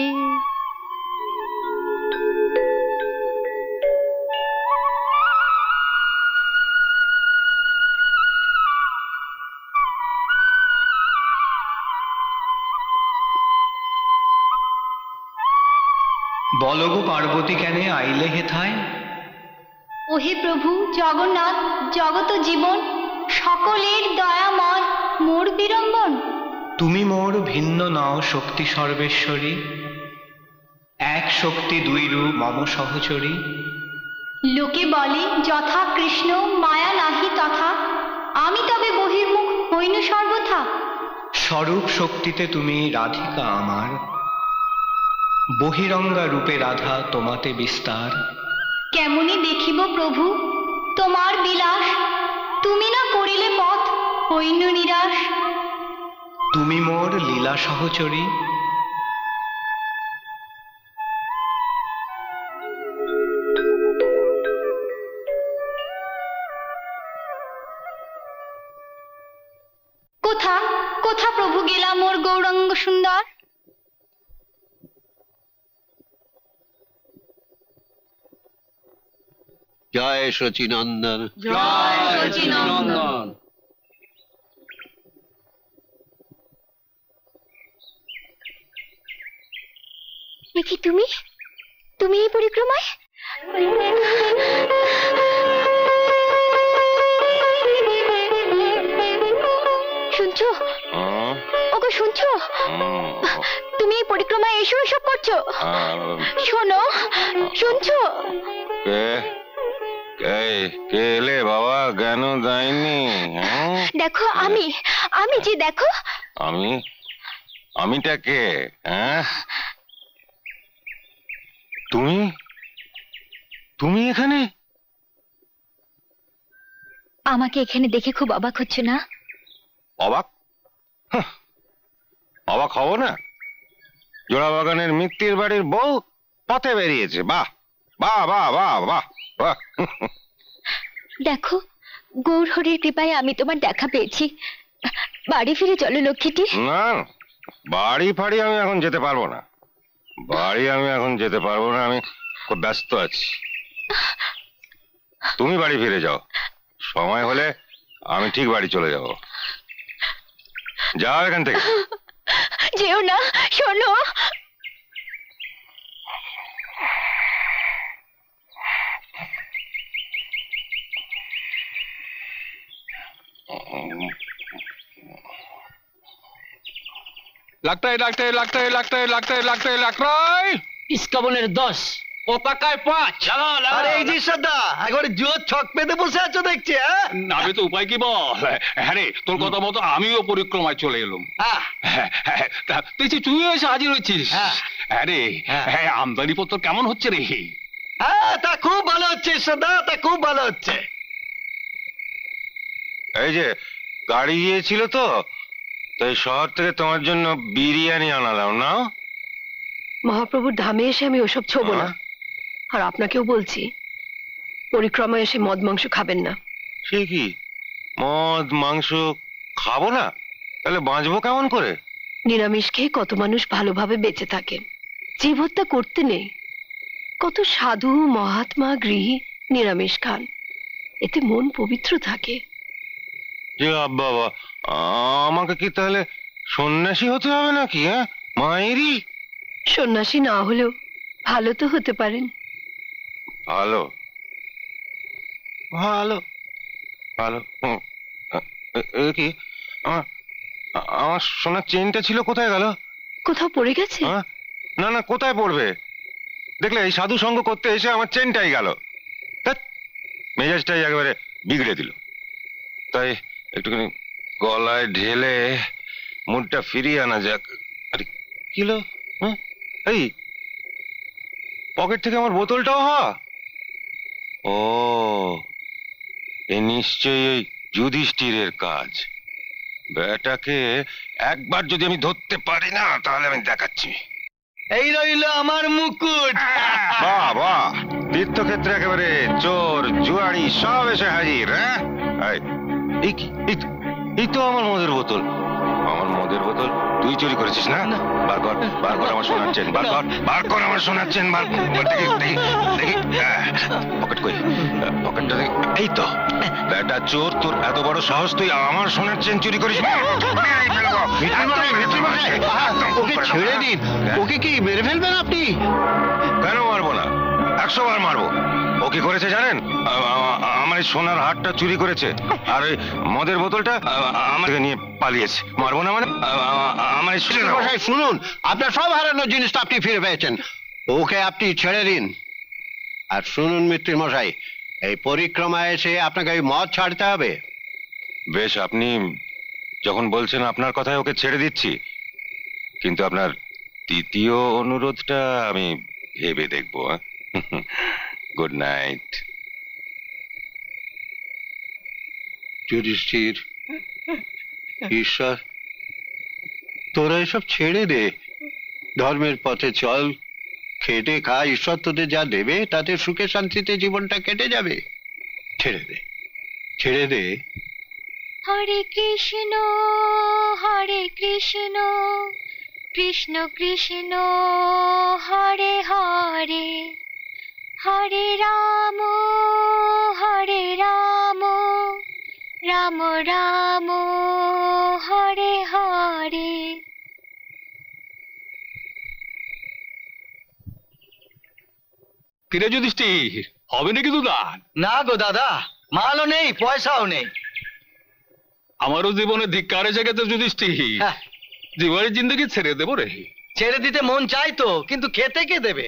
বলগো পার্বতী কেনে আইলে হেথায়? ওহে প্রভু জগন্নাথ জগত জীবন, সকলের দয়াময় মোর বিড়ম্বন। তুমি মোর ভিন্ন নও শক্তি সর্বেশ্বরী, এক শক্তি দুই রূপ মম সহচরী। লোকে বলে যথা কৃষ্ণ মায়া নাহি তথা, আমি তবে বহির্মুখ হইনু সর্বথা। স্বরূপ শক্তিতে তুমি রাধিকা আমার, বহিরঙ্গা রূপে রাধা তোমাতে বিস্তার। কেমনি দেখিব প্রভু তোমার বিলাস, তুমি না করিলে পথ হইনু নিরাশ। তুমি মোর লীলা সহচরী, কোথা কোথা প্রভু গেলা মোর গৌরাঙ্গ সুন্দর। জয় শচীনন্দন, জয় শচীনন্দন। দেখি তুমি তুমি এই পরিক্রমায় শুনছো ওগো শুনছো তুমি এই পরিক্রমায় এসো এসব করছো শোনো শুনছো কে এলে বাবা জ্ঞান দেয়নি দেখো আমি আমি যে দেখো আমি আমিটা কে হ্যাঁ তুমি তুমি এখানে আমাকে এখানে দেখে খুব অবাক হচ্ছে না অবাক অবাক হব না জোড়া বাগানের মিত্তির বাড়ির বউ পথে বেরিয়েছে বাহ বাহ বাহ বাহ বাহ বাহ দেখো গৌর হরির কৃপায় আমি তোমার দেখা পেয়েছি বাড়ি ফিরে চলো লক্ষ্মীটি না বাড়ি ফাড়ি আমি এখন যেতে পারবো না বাড়ি আমি এখন যেতে পারবো না আমি খুব ব্যস্ত আছি তুমি বাড়ি ফিরে যাও সময় হলে আমি ঠিক বাড়ি চলে যাব যাও এখান থেকে যেও না শোনো लगता है लगता है लगता है लगता है लगता है लगता है लगता है इसका बोले दस ও কাকায় পাঁচ আরে এই যে সদা একবারে জোর ছক পেতে বসে আছো দেখছি হ্যাঁ আমি তো উপায় কি বল হ্যাঁ রে তোর কথা মতো আমিও পরিক্রমায় চলে এলাম তুই তুইও এসে হাজির হয়েছিস হ্যাঁ রে হ্যাঁ আমদানি পত্র কেমন হচ্ছে রে হ্যাঁ তা খুব ভালো হচ্ছে সদা তা খুব ভালো হচ্ছে এই যে গাড়ি গিয়েছিল তো তাই শহর থেকে তোমার জন্য বিরিয়ানি আনালাম না মহাপ্রভুর ধামে এসে আমি ওসব ছোবো না আর আপনাকেও বলছি পরিক্রমা এসে মদ মাংস খাবেন না সে কি মদ মাংস খাবো না তাহলে বাঁচবো কেমন করে নিরামিষ খেয়ে কত মানুষ ভালোভাবে বেঁচে থাকে জীব হত্যা করতে নেই কত সাধু মহাত্মা গৃহী নিরামিষ খান এতে মন পবিত্র থাকে যে বাবা আমাকে কি তাহলে সন্ন্যাসী হতে হবে নাকি হ্যাঁ মায়েরই সন্ন্যাসী না হলেও ভালো তো হতে পারেন ভালো ভালো ভালো কি আমার আমার সোনার চেনটা ছিল কোথায় গেল কোথাও পড়ে গেছে না না কোথায় পড়বে দেখলে এই সাধু সঙ্গ করতে এসে আমার চেনটাই গেল মেজাজটাই একেবারে বিগড়ে দিল তাই একটুখানি গলায় ঢেলে মুডটা ফিরিয়ে আনা যাক আরে কি হলো হ্যাঁ এই পকেট থেকে আমার বোতলটাও হওয়া ও এ নিশ্চয়ই ওই যুধিষ্ঠিরের কাজ বেটাকে একবার যদি আমি ধরতে পারি না তাহলে আমি দেখাচ্ছি এই রইল আমার মুকুট বাহ বাহ তীর্থক্ষেত্রে একেবারে চোর জুয়ারি সব এসে হাজির হ্যাঁ এই কি এই তো আমার মদের বোতল আমার মদের বোতল তুই চুরি করেছিস না বার কর বার কর আমার শোনাচ্ছেন বার কর বার কর আমার শোনাচ্ছেন বার দেখি দেখি দেখি পকেট কই পকেটটা দেখি এই তো বেটা চোর তোর এত বড় সাহস তুই আমার শোনাচ্ছেন চুরি করিস ওকে ছেড়ে দিন ওকে কি মেরে ফেলবেন আপনি কেন মারবো না একশো বার মারবো ও কি করেছে জানেন আমার এই সোনার হারটা চুরি করেছে আর ওই মদের বোতলটা আমাকে নিয়ে পালিয়েছে মারবো না মানে আমার শুনুন আপনার সব হারানোর জিনিসটা আপনি ফিরে পেয়েছেন ওকে আপনি ছেড়ে দিন আর শুনুন মিত্তির মশাই এই পরিক্রমায় এসে আপনাকে ওই মদ ছাড়তে হবে বেশ আপনি যখন বলছেন আপনার কথায় ওকে ছেড়ে দিচ্ছি কিন্তু আপনার তৃতীয় অনুরোধটা আমি ভেবে দেখবো গুড নাইট যুধিষ্ঠির ঈশ্বর তোরা এসব ছেড়ে দে ধর্মের পথে চল খেটে খা ঈশ্বর তোদের যা দেবে তাতে সুখে শান্তিতে জীবনটা কেটে যাবে ছেড়ে দে ছেড়ে দে হরে কৃষ্ণ হরে কৃষ্ণ কৃষ্ণ কৃষ্ণ হরে হরে হরে রাম হরে রাম রাম রাম হরে হরে কিরে যুধিষ্ঠির, হবে না কিন্তু দান? না গো দাদা, মালও নেই পয়সাও নেই। আমারও জীবনে ধিক্কার এসে গেছে যুধিষ্ঠির, জীবনের জিন্দগি ছেড়ে দেবো রে। ছেড়ে দিতে মন চাই তো, কিন্তু খেতে কে দেবে?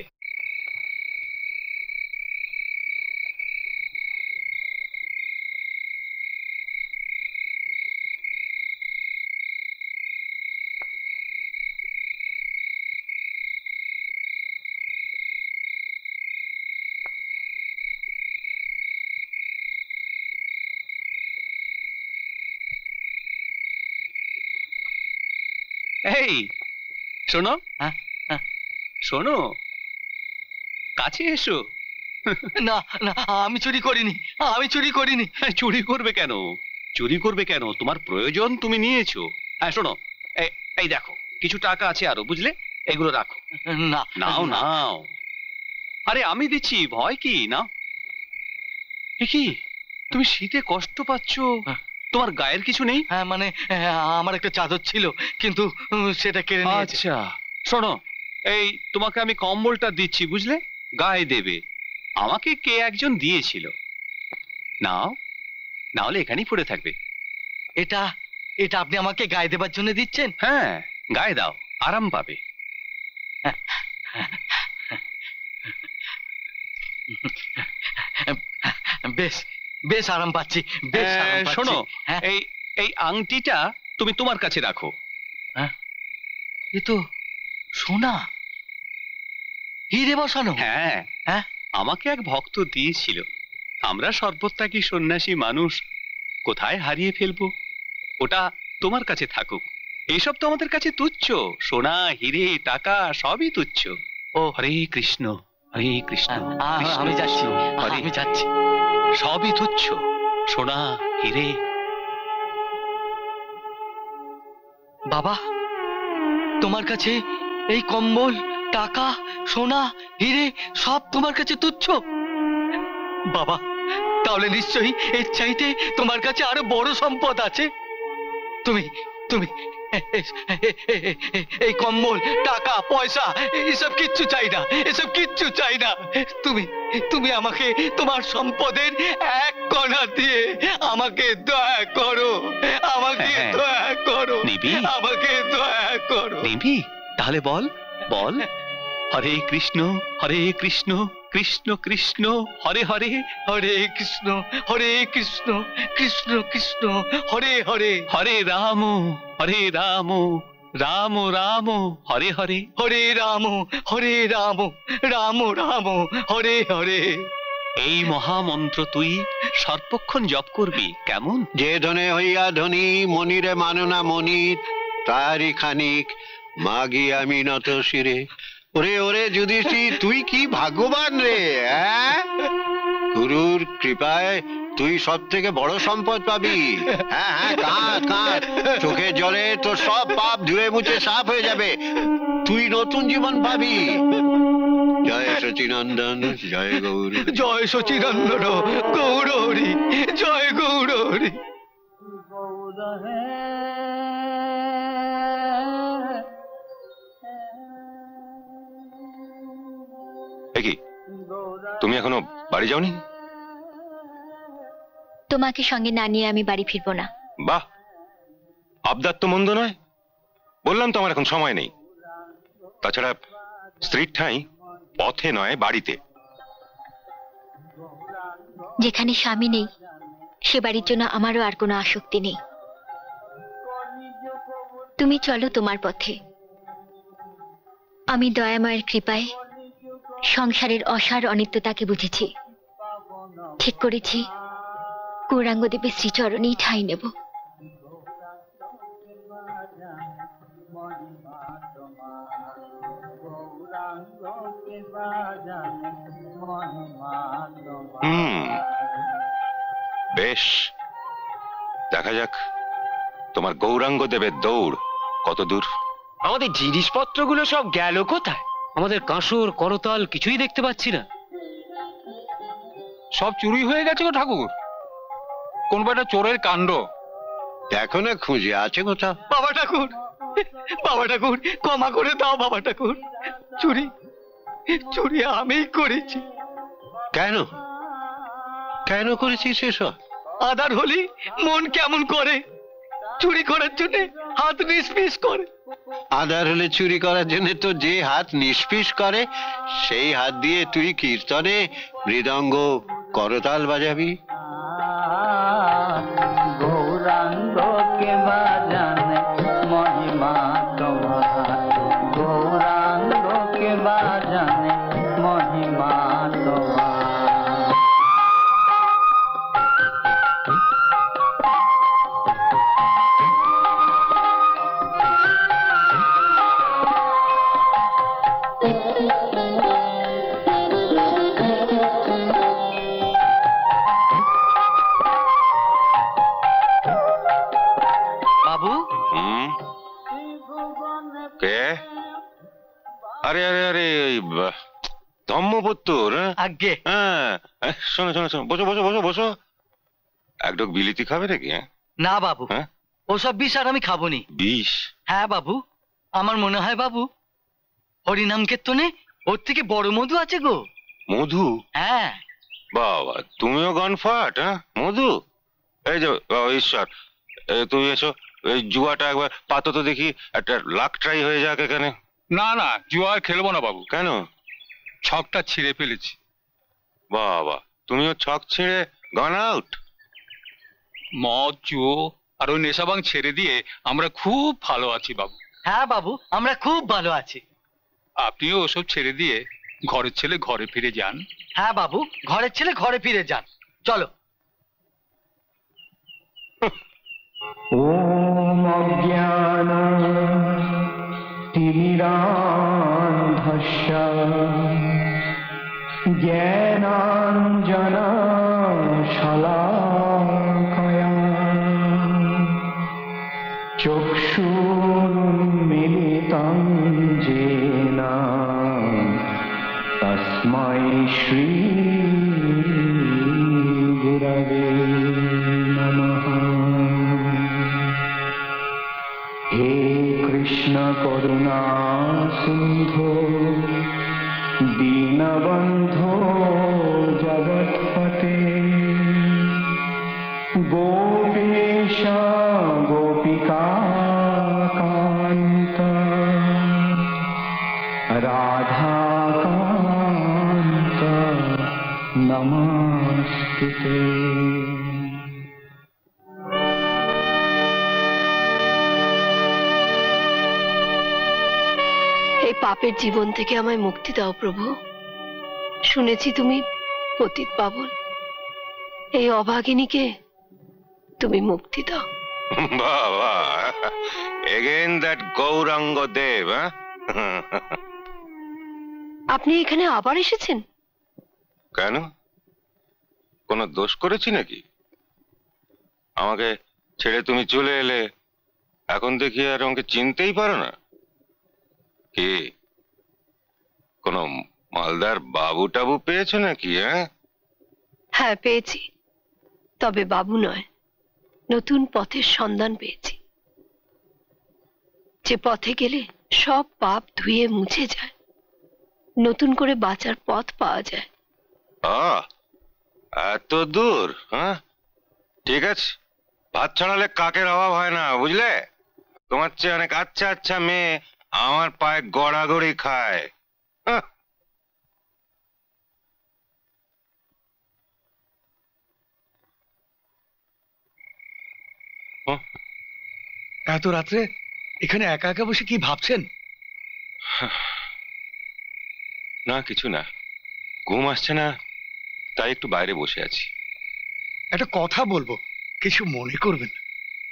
এই শোনো, শোনো, কাছে এসো। না না, আমি চুরি করিনি, আমি চুরি করিনি। চুরি করবে কেন? চুরি করবে কেন? তোমার প্রয়োজন তুমি নিয়েছো। হ্যাঁ শোনো, এই এই দেখো কিছু টাকা আছে আরো, বুঝলে? এগুলো রাখো। না, নাও নাও। আরে আমি দিচ্ছি, ভয় কি? নাও। কি তুমি শীতে কষ্ট পাচ্ছ? তোমার গায়ের কিছু নেই? হ্যাঁ মানে আমার একটা চাদর ছিল, কিন্তু সেটা কেড়ে নিয়েছে। আচ্ছা শোনো, এই তোমাকে আমি কম্বলটা দিচ্ছি, বুঝলে? গায়ে দেবে। আমাকে কে একজন দিয়েছিল। নাও, না হলে এখানেই পড়ে থাকবে। এটা এটা আপনি আমাকে গায়ে দেবার জন্য দিচ্ছেন? হ্যাঁ, গায়ে দাও, আরাম পাবে। বেশ বেশ আরাম পাচ্ছি, বেশ আরাম পাচ্ছি। শোনো, এই এই আংটিটা তুমি তোমার কাছে রাখো। হ্যাঁ, এ তো সোনা, হিরে বসানো। হ্যাঁ হ্যাঁ, আমাকে এক ভক্ত দিয়েছিল। আমরা সর্বত্যাগী সন্ন্যাসী মানুষ, কোথায় হারিয়ে ফেলবো? ওটা তোমার কাছে থাকুক। এইসব তো আমাদের কাছে তুচ্ছ। সোনা, হিরে, টাকা সবই তুচ্ছ। ও হরে কৃষ্ণ, হরে কৃষ্ণ। আমি যাচ্ছি, আমি যাচ্ছি। সবই তুচ্ছ, সোনা, হিরে। বাবা, তোমার কাছে এই কম্বল, টাকা, সোনা, হিরে সব তোমার কাছে তুচ্ছ? বাবা, তাহলে নিশ্চয়ই এর চাইতে তোমার কাছে আরো বড় সম্পদ আছে। তুমি তুমি এই কম্বল, টাকা, পয়সা এসব কিচ্ছু চাই না, এসব কিচ্ছু চাই না। তুমি তুমি আমাকে তোমার সম্পদের এক কণা দিয়ে আমাকে দয়া করো, আমাকে দয়া করো, আমাকে দয়া করো। নিবি? তাহলে বল বল। হরে কৃষ্ণ, হরে কৃষ্ণ, কৃষ্ণ কৃষ্ণ, হরে হরে, হরে কৃষ্ণ, হরে কৃষ্ণ, কৃষ্ণ কৃষ্ণ, হরে হরে, হরে রাম, হরে রাম, রাম রাম, হরে হরে, হরে রাম, হরে রাম, রাম রাম, হরে হরে। এই মহামন্ত্র তুই সর্বক্ষণ জপ করবি, কেমন? যে ধনে হইয়া ধনী, মনিরে মাননা মনি, তারই খানিক মাগি আমি নত শিরে। ওরে ওরে যুধিষ্ঠির, তুই কি ভাগ্যবান রে! হ্যাঁ, গুরুর কৃপায় তুই সব থেকে বড় সম্পদ পাবি। হ্যাঁ হ্যাঁ, কাঁদ কাঁদ, চোখের জলে তোর সব পাপ ধুয়ে মুছে সাফ হয়ে যাবে। তুই নতুন জীবন পাবি। জয় সচিনন্দন, জয় গৌর, জয় সচিনন্দন, গৌর হরি, জয় গৌর হরি। কি তুমি এখনো বাড়ি যাওনি? তোমাকে সঙ্গে না নিয়ে আমি বাড়ি ফিরবো না। বাহ, আবদার তো মন্দ নয়। বললাম তো আমার এখন সময় নেই। তাছাড়া স্ত্রীর ঠাঁই পথে নয়, বাড়িতে। যেখানে স্বামী নেই সে বাড়ির জন্য আমারও আর কোনো আসক্তি নেই। তুমি চলো তোমার পথে। আমি দয়াময়ের কৃপায় সংসারের অসার অনিত্যতাকে বুঝেছি। ঠিক করেছি গৌরাঙ্গ দেবের শ্রীচরণেই ঠাঁই নেব। হুম, বেশ, দেখা যাক তোমার গৌরাঙ্গ দেবের দৌড় কত দূর। আমাদের জিনিসপত্রগুলো সব গেল কোথায়? আমাদের কাঁসর, করতাল কিছুই দেখতে পাচ্ছি না। সব চুরি হয়ে গেছে গো ঠাকুর। কোন একটা চোরের কাণ্ড। দেখো না খুঁজে আছে কোথাও। বাবা ঠাকুর, বাবা ঠাকুর ক্ষমা করে দাও বাবা ঠাকুর। চুরি চুরি আমি করেছি, কেন কেন করেছিস এসব? আধার হলি মন কেমন করে, চুরি করার জন্য হাত নিষ্পিস করে। আধার হলে চুরি করার জন্য তো যে হাত নিষ্পিস করে সেই হাত দিয়ে তুই কীর্তনে মৃদঙ্গ করতাল বাজাবি। গৌরাঙ্গ কে বাজানে মহিমা তোমার, গৌরাঙ্গ কে বাজানে মহিমা তোমার। বাবু হুম কে? আরে আরে আরে ওই ধম্মপুত্তর। আজ্ঞে। হ্যাঁ শোনো শোনো শোনো, বসো বসো বসো বসো। এক ঢোক বিলিতি খাবে নাকি? না বাবু, ওসব বিষ আর আমি খাবনি। বিষ? হ্যাঁ বাবু, আমার মনে হয় বাবু হরিনাম কীর্তনে ওর থেকে বড় মধু আছে গো। মধু? হ্যাঁ। বাবা তুমিও গনফাট। হ্যাঁ মধু? এই যে বাবা ঈশ্বর, তুমি এসো, এই জুয়াটা একবার পাতো তো দেখি, একটা লাখ ট্রাই হয়ে যাক এখানে। না না, জুয়া আর খেলবো না বাবু। কেন? ছকটা ছিঁড়ে ফেলেছি। বাবা তুমিও ছক ছিঁড়ে গন আউট? মদ জুয়ো আর ওই নেশাবাং ছেড়ে দিয়ে আমরা খুব ভালো আছি বাবু। হ্যাঁ বাবু, আমরা খুব ভালো আছি। আপনিও ওসব ছেড়ে দিয়ে ঘরের ছেলে ঘরে ফিরে যান। হ্যাঁ বাবু, ঘরের ছেলে ঘরে ফিরে যান। চলো। ওম অজ্ঞান তিমিরান্ধস্য জ্ঞানাঞ্জন শলাকয়া চক্ষুর্মিলিতং যেন তস্मै শ্রী গুরবে নমঃ। হে কৃষ্ণ করুণা সিন্ধু দীনবন্ধো জগৎপতে গোপীশ গোপিকাকান্ত রাধাকান্ত নমস্তুতে। এই পাপের জীবন থেকে আমায় মুক্তি দাও প্রভু। শুনেছি তুমি পতিত পাবন, এই অভাগিনীকে তুমি মুক্তি দাও। বাবা এগেইন দ্যাট গৌরাঙ্গ দেব। আপনি এখানে আবার এসেছেন কেন? কোন দোষ করেছি নাকি? আমাকে ছেড়ে তুমি চলে এলে, এখন দেখি আর আমাকে চিনতেই পারো না। কি কোন মালদার বাবু টাবু পেয়েছো নাকি? হ্যাঁ হ্যাঁ পেয়েছি, তবে বাবু নয়, নতুন পথের সন্ধান পেয়েছি, যে পথে গেলে সব পাপ ধুয়ে মুছে যায়, নতুন করে বাঁচার পথ পাওয়া যায়। আহ এত দূর? হ্যাঁ ঠিক আছে, ভাত ছড়ালে কাকের অভাব হয় না, বুঝলে? তোমার চেয়ে অনেক আচ্ছা আচ্ছা মেয়ে আমার পায়ে গড়াগড়ি খায়। এত রাত্রে এখানে একা একা বসে কি ভাবছেন? না কিছু না, ঘুম আসছে না, তাই একটু বাইরে বসে আছি। একটা কথা বলবো, কিছু মনে করবেন না।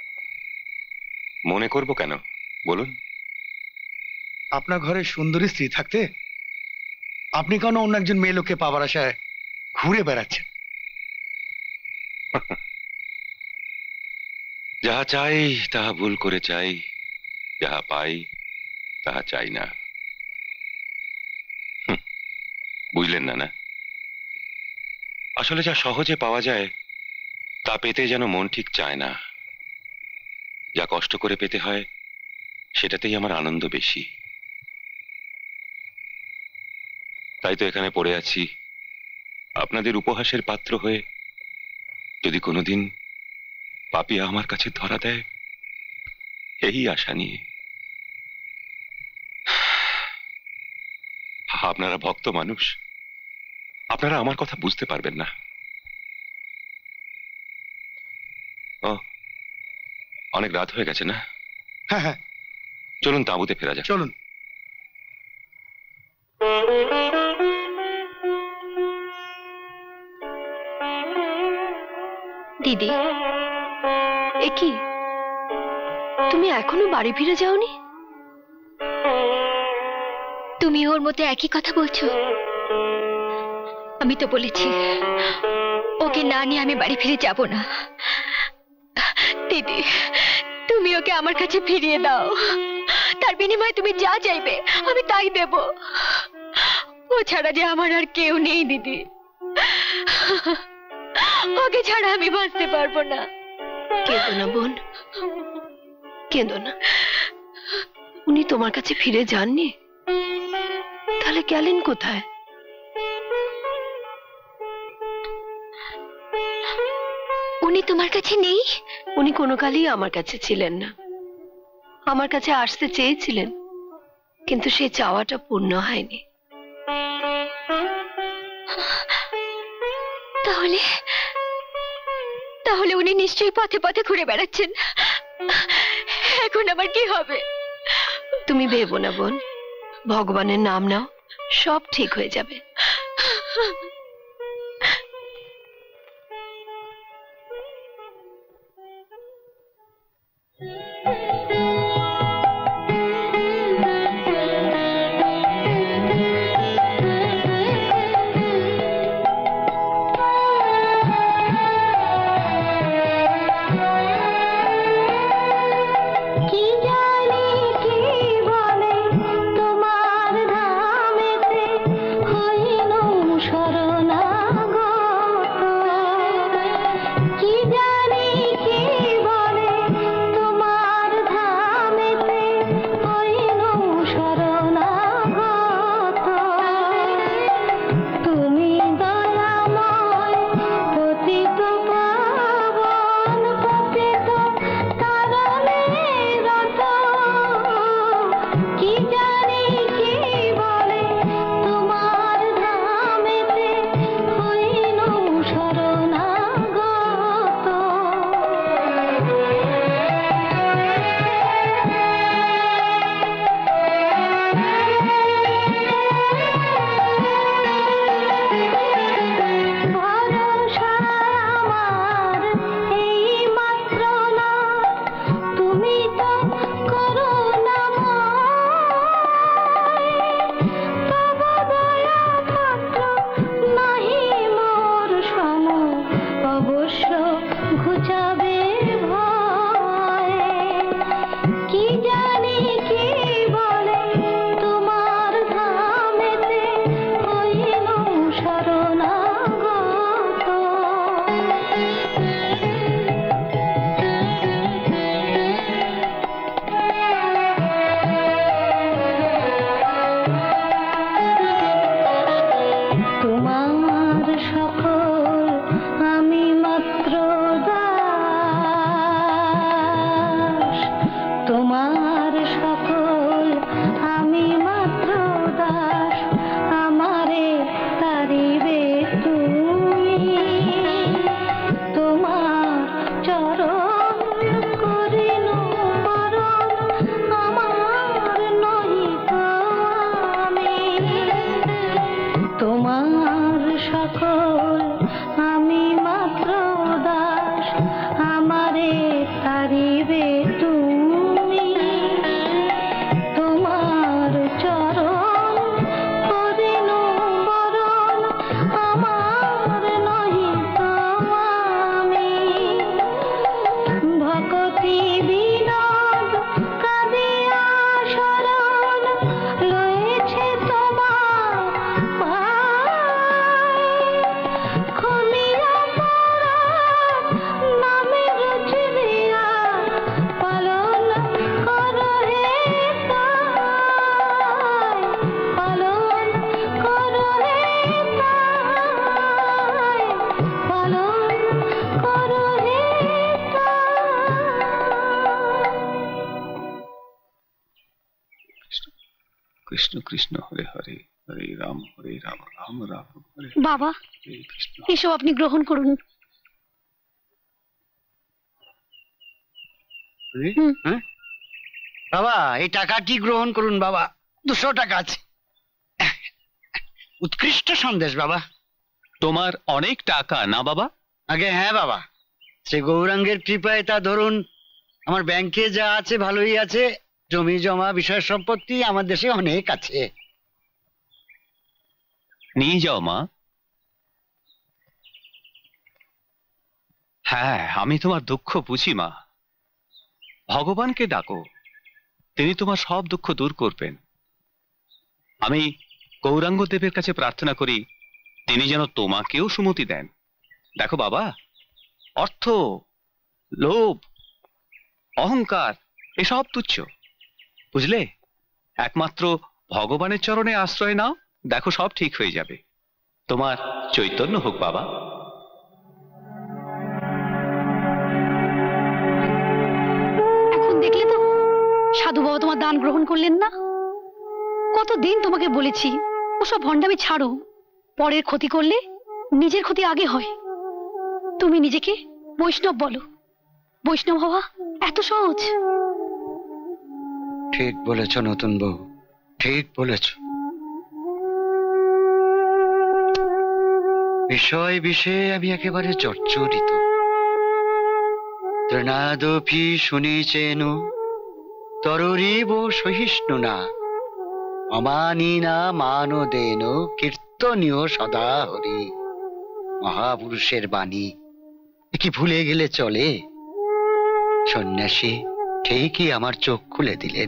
মনে করবো কেন, বলুন। আপনার ঘরে সুন্দরী স্ত্রী থাকতে আপনি কেন অন্য একজন মেয়ে লোককে পাবার আশায় ঘুরে বেড়াচ্ছেন? যাহা চাই তাহা ভুল করে চাই, যাহা পাই তাহা চাই না। বুঝলেন না? না আসলে যা সহজে পাওয়া যায় তা পেতে যেন মন ঠিক চায় না। যা কষ্ট করে পেতে হয় সেটাতেই আমার আনন্দ বেশি। তাই তো এখানে পড়ে আছি, আপনাদের উপহাসের পাত্র হয়ে যদি কোনোদিন পাপিয়া আমার কাছে ধরা দেয়, এই আশা নিয়ে। আপনারা ভক্ত মানুষ, আপনারা আমার কথা বুঝতে পারবেন না। ও, অনেক রাত হয়ে গেছে না? হ্যাঁ হ্যাঁ, চলুন তাঁবুতে ফেরা যাক। চলুন। দিদি, এ কি, তুমি এখনো বাড়ি ফিরে যাওনি? তুমি ওর মতো একই কথা বলছো। আমি তো বলেছি ওকে না নিয়ে আমি বাড়ি ফিরে যাব না। দিদি, তুমি ওকে আমার কাছে ফিরিয়ে দাও। তার বিনিময়ে তুমি যা চাইবে আমি তাই দেব। ও ছাড়া যে আমার আর কেউ নেই দিদি। ওকে ছাড়া আমি বাঁচতে পারবো না। কেঁদো না বোন, কেঁদো না। উনি তোমার কাছে ফিরে যাননি, তাহলে গেলেন কোথায়? উনি তোমার কাছে নেই? উনি কোনো কালই আমার কাছে ছিলেন না। আমার কাছে আসতে চেয়েছিলেন, কিন্তু সেই চাওয়াটা পূর্ণ হয়নি। তাহলে তাহলে উনি নিশ্চয়ই পথে পথে ঘুরে বেড়াচ্ছেন। এখন আমার কি হবে? তুমি ভেবো না বোন, ভগবানের নাম নাও, সব ঠিক হয়ে যাবে। শরণ কৃষ্ণ হরে হরে হরে রাম হরে রাম রাম রাম হরে বাবা হরে কৃষ্ণ। এসব আপনি গ্রহণ করুন। হ্যাঁ বাবা, এই টাকাটি গ্রহণ করুন বাবা, দুশো টাকা আছে। উৎকৃষ্ট সন্দেশ বাবা। তোমার অনেক টাকা না বাবা? আগে হ্যাঁ বাবা, সে গৌরাঙ্গের কৃপায় তা ধরুন আমার ব্যাংকে যা আছে ভালোই আছে, জমি জমা বিষয় সম্পত্তি আমার দেশে অনেক আছে। নিয়ে যাও মা। হ্যাঁ, আমি তোমার দুঃখ বুঝি মা। ভগবানকে ডাকো, তিনি তোমার সব দুঃখ দূর করবেন। আমি গৌরাঙ্গ দেবের কাছে প্রার্থনা করি তিনি যেন তোমাকেও সুমতি দেন। দেখো বাবা, অর্থ, লোভ, অহংকার এসব তুচ্ছ, বুঝলে? একমাত্র ভগবানের চরণে আশ্রয় নাও, দেখো সব ঠিক হয়ে যাবে। তোমার চৈতন্য হোক বাবা। এখন দেখলে তো সাধু বাবা তোমার দান গ্রহণ করলেন না। কতদিন তোমাকে বলেছি ওসব ভণ্ডামি ছাড়ো, পরের ক্ষতি করলে নিজের ক্ষতি আগে হয়। তুমি নিজেকে বৈষ্ণব বলো, বৈষ্ণব হওয়া এত সহজ। ঠিক বলেছ নতুন বউ, ঠিক বলেছ। বিষয় বিষয়ে আমি একেবারে জর্জরিত। তৃণাদপি শুনিছেন তররিব সহিষ্ণু না, অমানিনা মানদেন কীর্তনীয় সদা হরি। মহাপুরুষের বাণী কি ভুলে গেলে চলে? সন্ন্যাসী ঠিকই আমার চোখ খুলে দিলেন।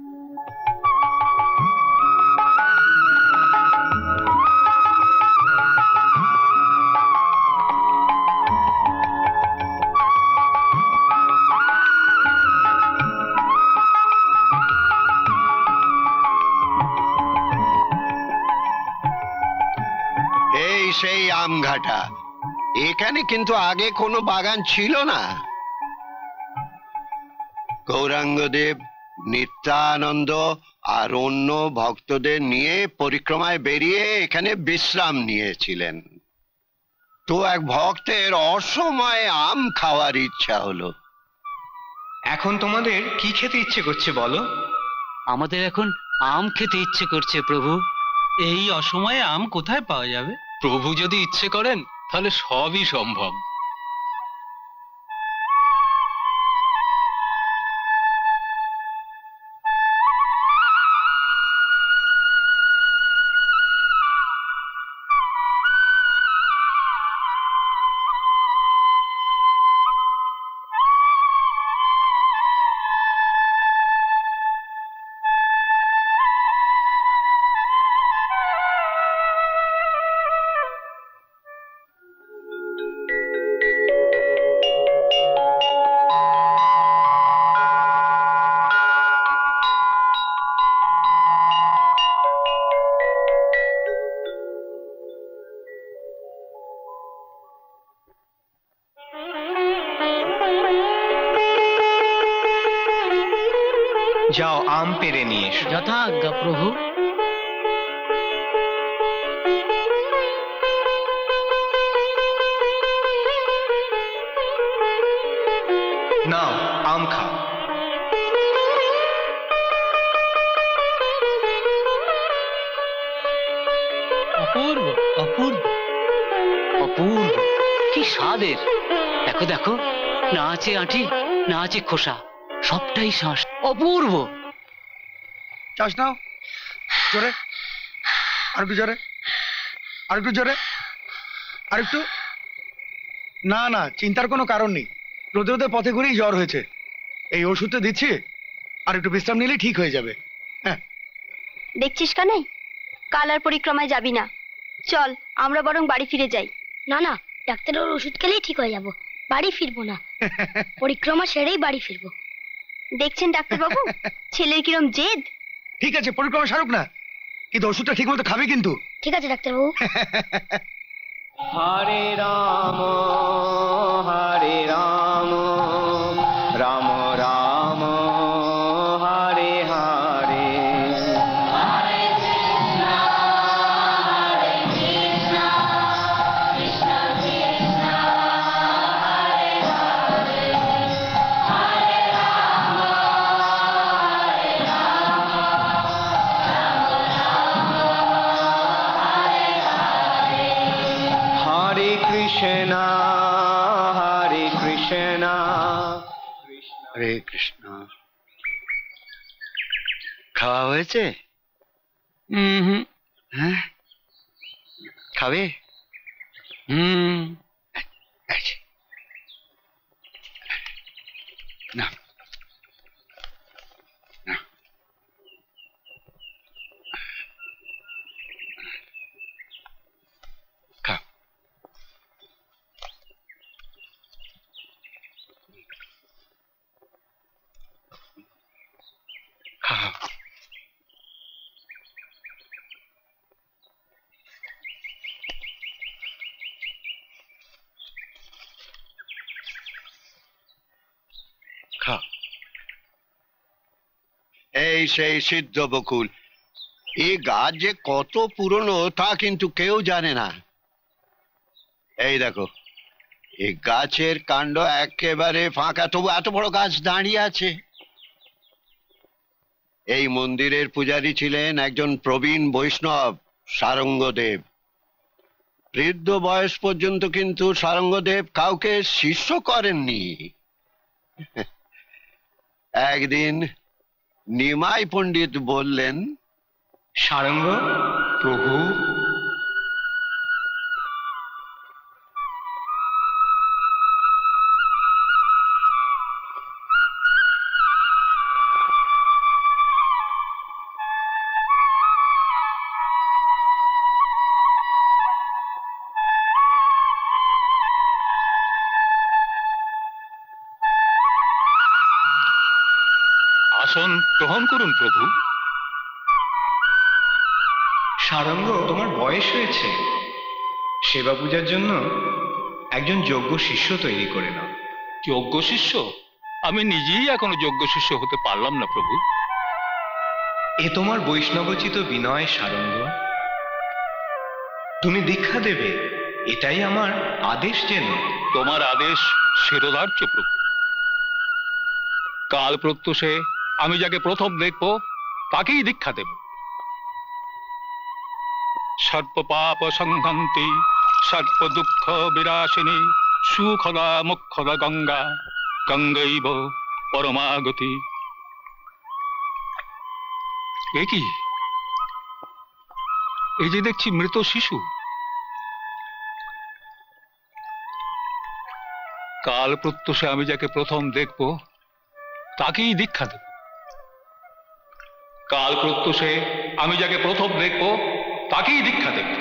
এই সেই আমঘাটা, এখানে কিন্তু আগে কোনো বাগান ছিল না। গৌরাঙ্গদেব নিত্যানন্দ আর অন্য ভক্তদের নিয়ে পরিক্রমায় বেরিয়ে এখানে বিশ্রাম নিয়েছিলেন। তো এক ভক্তের অসময়ে আম খাওয়ার ইচ্ছা হলো। এখন তোমাদের কি খেতে ইচ্ছে করছে বলো? আমাদের এখন আম খেতে ইচ্ছে করছে প্রভু। এই অসময়ে আম কোথায় পাওয়া যাবে? প্রভু যদি ইচ্ছে করেন তাহলে সবই সম্ভব। যাও আম পেরে নিয়ে এসো। যথা আজ্ঞা প্রভু। নাও আম খাও। অপূর্ব অপূর্ব অপূর্ব, কি স্বাদের! দেখো দেখো, না আছে আঁটি না আছে খোসা, সবটাই শ্বাস। অপূর্ব। চাষ নাও, জোরে, আর একটু জোরে, আর একটু জোরে, আর একটু। না না, চিন্তার কোনো কারণ নেই। রোদে রোদে পথে ঘুরেই জ্বর হয়েছে। এই ওষুধটা দিচ্ছি, আর একটু বিশ্রাম নিলে ঠিক হয়ে যাবে। হ্যাঁ, দেখছিস কানাই, কাল আর পরিক্রমায় যাবি না। চল আমরা বরং বাড়ি ফিরে যাই। না না, ডাক্তারের ওষুধ খেলেই ঠিক হয়ে যাব, বাড়ি ফিরবো না। পরিক্রমা সেরেই বাড়ি ফিরবো। দেখছেন ডাক্তারবাবু, ছেলের কিরম জেদ। ঠিক আছে, পরিক্রমা সারুক না, কিন্তু ওষুধটা ঠিক মতো খাবে কিন্তু। ঠিক আছে ডাক্তারবাবু। হরে রাম হরে রাম রাম রাম হরে হরে। কৃষ্ণ হরে কৃষ্ণ হরে কৃষ্ণ। খাওয়া হয়েছে? হুম। হ্যাঁ, খাবে? হুম। না খাও। খাও। খাও। এই সেই সিদ্ধ বকুল। এই গাছ যে কত পুরনো তা কিন্তু কেউ জানে না। এই দেখো, এই গাছের কাণ্ড একেবারে ফাঁকা, তবু এত বড় গাছ দাঁড়িয়ে আছে। এই মন্দিরের পূজারী ছিলেন একজন প্রবীণ বৈষ্ণব, সারঙ্গদেব। বৃদ্ধ বয়স পর্যন্ত কিন্তু সারঙ্গদেব কাউকে শিষ্য করেননি। একদিন নিমাই পণ্ডিত বললেন, সারঙ্গ প্রভু, আসন গ্রহণ করুন প্রভু। সারঙ্গ, তোমার বয়স হয়েছে, সেবা পূজার জন্য একজন যোগ্য শিষ্য তৈরি করে নাও। যোগ্য শিষ্য? আমি নিজেই এখনো যোগ্য শিষ্য হতে পারলাম না প্রভু। এ তোমার বৈষ্ণবোচিত বিনয় সারঙ্গ। তুমি দীক্ষা দেবে, এটাই আমার আদেশ। যেন তোমার আদেশ শিরোধার্য প্রভু। কাল প্রত্যুষে আমি যাকে প্রথম দেখব তাকেই দীক্ষা দেব। সর্ব পাপ সংহন্তি সর্ব দুঃখ বিরাশিনী সুখদা মুখদা গঙ্গা গঙ্গৈব পরমাগতি। এ কি? এই যে দেখছি মৃত শিশু। কাল প্রত্যুষে আমি যাকে প্রথম দেখব তাকেই দীক্ষা দেব। কাল প্রত্যুষে আমি যাকে প্রথম দেখব তাকেই দীক্ষা দেব।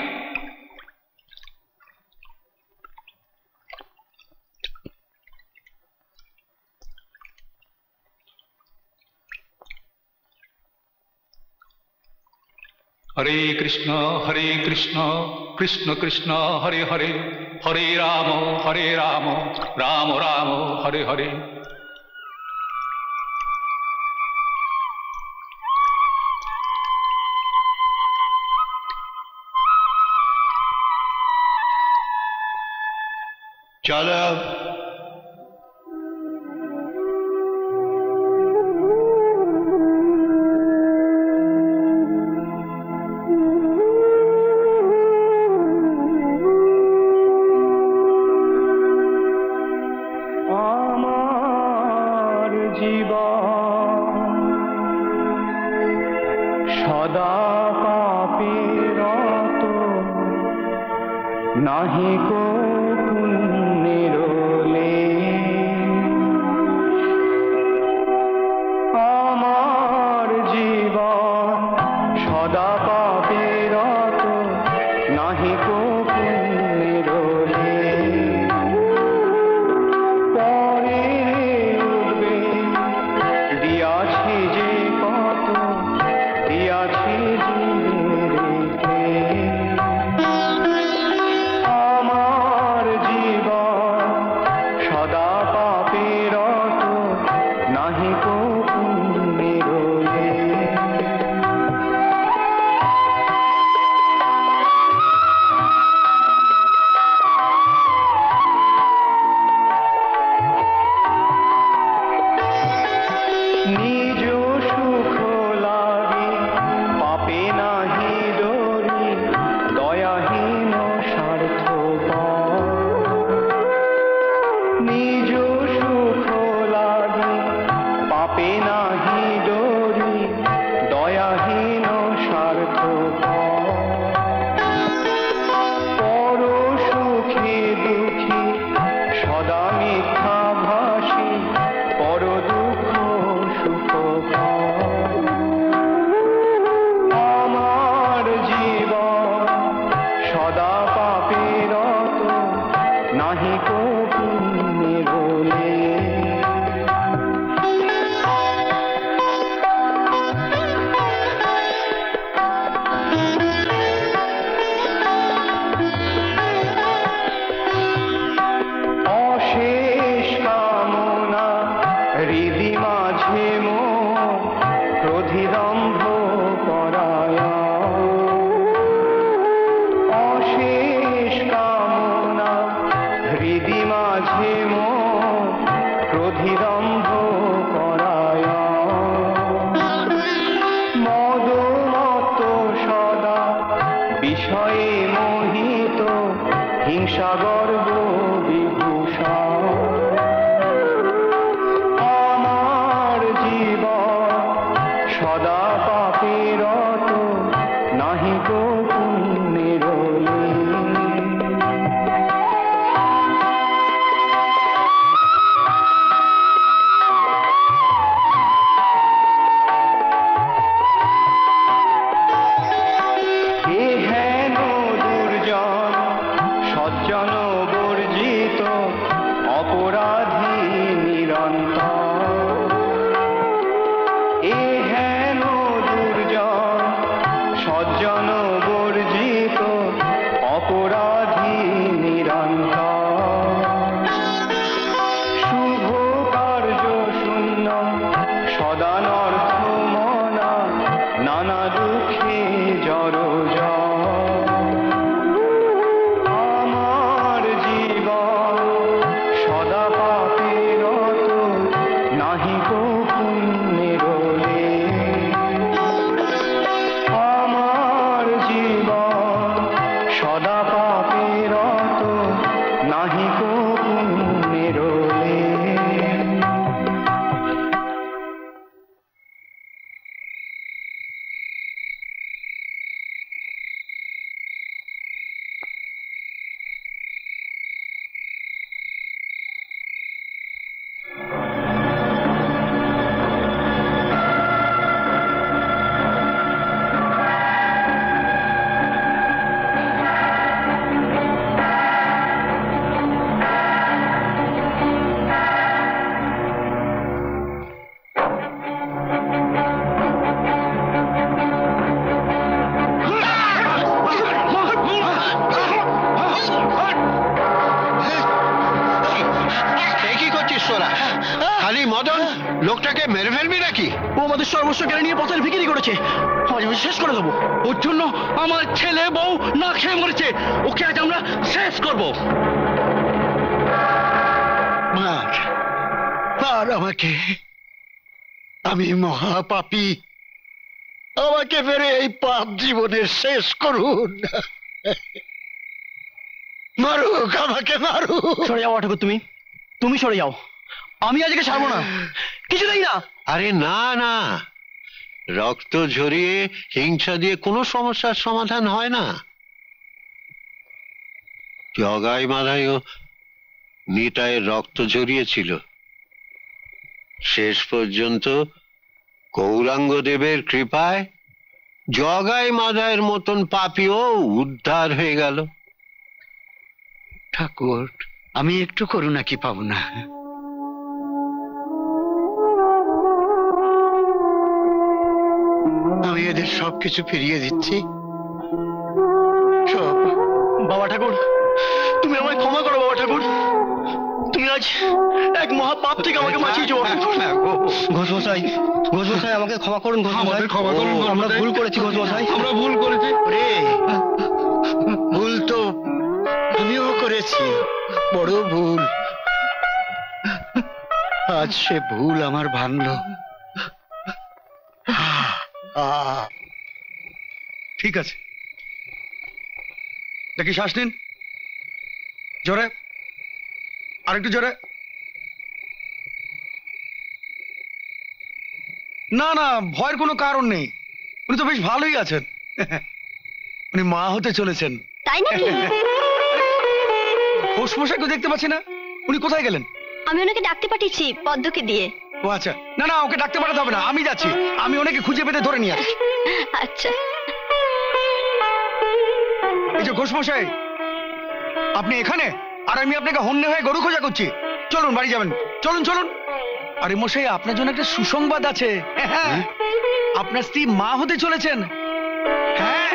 হরে কৃষ্ণ হরে কৃষ্ণ কৃষ্ণ কৃষ্ণ হরে হরে, হরে রাম হরে রাম রাম রাম হরে হরে। চলো। আমার জীবন সদা পাপে রত, নাহি কো পুণ্যের লেশ। আমার জীবন সদা পাপে রত, নাহি কো পুণ্যের লেশ। পরে উঠবে দিয়াছি যে কত, দিয়াছি জীবে রেখে। আমার জীবন সদা পাপে রত, নাহি কো পুণ্যের লেশ। সদা পাপেরত নাহি কো পুণ্যের অশেষ কামনা হৃদি মাঝে মোর ক্রোধিদম্ভ পরায়া অশেষ কামনা হৃদি মাঝে মোর ক্রোধিদম্ভ পরায়া মদমত্ত সদা বিষয়ে মোহিত হিংসা গর্ব বিভূষণ আমার জীবন সদা পাপেরত নাহি কো পুণ্যের হে হেন দুর্জন সজ্জন বর্জিত অপরাধী নিরন্তর এ হেন দুর্জন সজ্জন বর্জিত অপরাধী নিরন্তর শুভ কার্য শূন্য সদানর্থ মনা নানা দুঃখে জড় আমার জীবন সদা পাপেরত নাহি কো পুণ্যের আমার জীবন সদা পাপেরত নাহি কো পুণ্যের কি করছিস তোরা? খালি মদন লোকটাকে মেরে ফেলবি নাকি? ও আমাদের সর্বস্ব কেড়ে নিয়ে পথের ভিখিরি করেছে, আজ আমি শেষ করে দেবো। ওর জন্য আমার ছেলে বউ না খেয়ে মরেছে, ওকে আজ আমরা শেষ করব। মার মার আমাকে, আমি মহাপাপী, আমাকে ফেরে এই পাপ জীবনের শেষ করুন। মারুক আমাকে, মারুক। সরে যাও ঠাকুর, তুমি তুমি সরে যাও, আমি আজকে ছাড়বো না, কিছুতেই না। আরে না না, রক্ত ঝরিয়ে হিংসা দিয়ে কোনো সমস্যার সমাধান হয় না। জগাই মাধাইও নিতাইয়ের রক্ত ঝরিয়েছিল, শেষ পর্যন্ত গৌরাঙ্গ দেবের কৃপায় জগাই মাধাইয়ের মতন পাপীও উদ্ধার হয়ে গেল। ঠাকুর, আমি একটু করুণা কি পাবো না? আমি এদের সবকিছু ফিরিয়ে দিচ্ছি, সব। বাবা ঠাকুর, তুমি আমায় ক্ষমা করো। বাবা ঠাকুর, তুমি আজ এক মহা পাপ থেকে আমাকে বাঁচিয়েছো। ঘোষমশাই, ঘোষমশাই আমাকে ক্ষমা করুন। আমাদের ক্ষমা করুন, আমরা ভুল করেছি ঘোষমশাই, আমরা ভুল করেছি। ভুল তো আমিও করেছি, বড় ভুল। আজ সে ভুল আমার ভাঙলো। ঠিক আছে, দেখি শ্বাস নিন, জোরে, আরেকটু জোরে। না না, ভয়ের কোনো কারণ নেই, উনি তো বেশ ভালোই আছেন। উনি মা হতে চলেছেন। তাই নাকি? ঘোষমশাইকে দেখতে পাচ্ছি না, উনি কোথায় গেলেন? আমি ওনাকে ডাকতে পাঠিয়েছি পদ্মকে দিয়ে। ও আচ্ছা, না না, ওকে ডাকতে পাঠাতে হবে না, আমি যাচ্ছি, আমি ওনাকে খুঁজে পেতে ধরে নিয়ে আসছি। আচ্ছা। এই যে ঘোষমশাই, আপনি এখানে আর আমি আপনাকে হন্যে হয়ে গরু খোঁজা করছি। চলুন বাড়ি যাবেন, চলুন চলুন। আরে মশাই, আপনার জন্য একটা সুসংবাদ আছে। হ্যাঁ, আপনার স্ত্রী মা হতে চলেছেন। হ্যাঁ,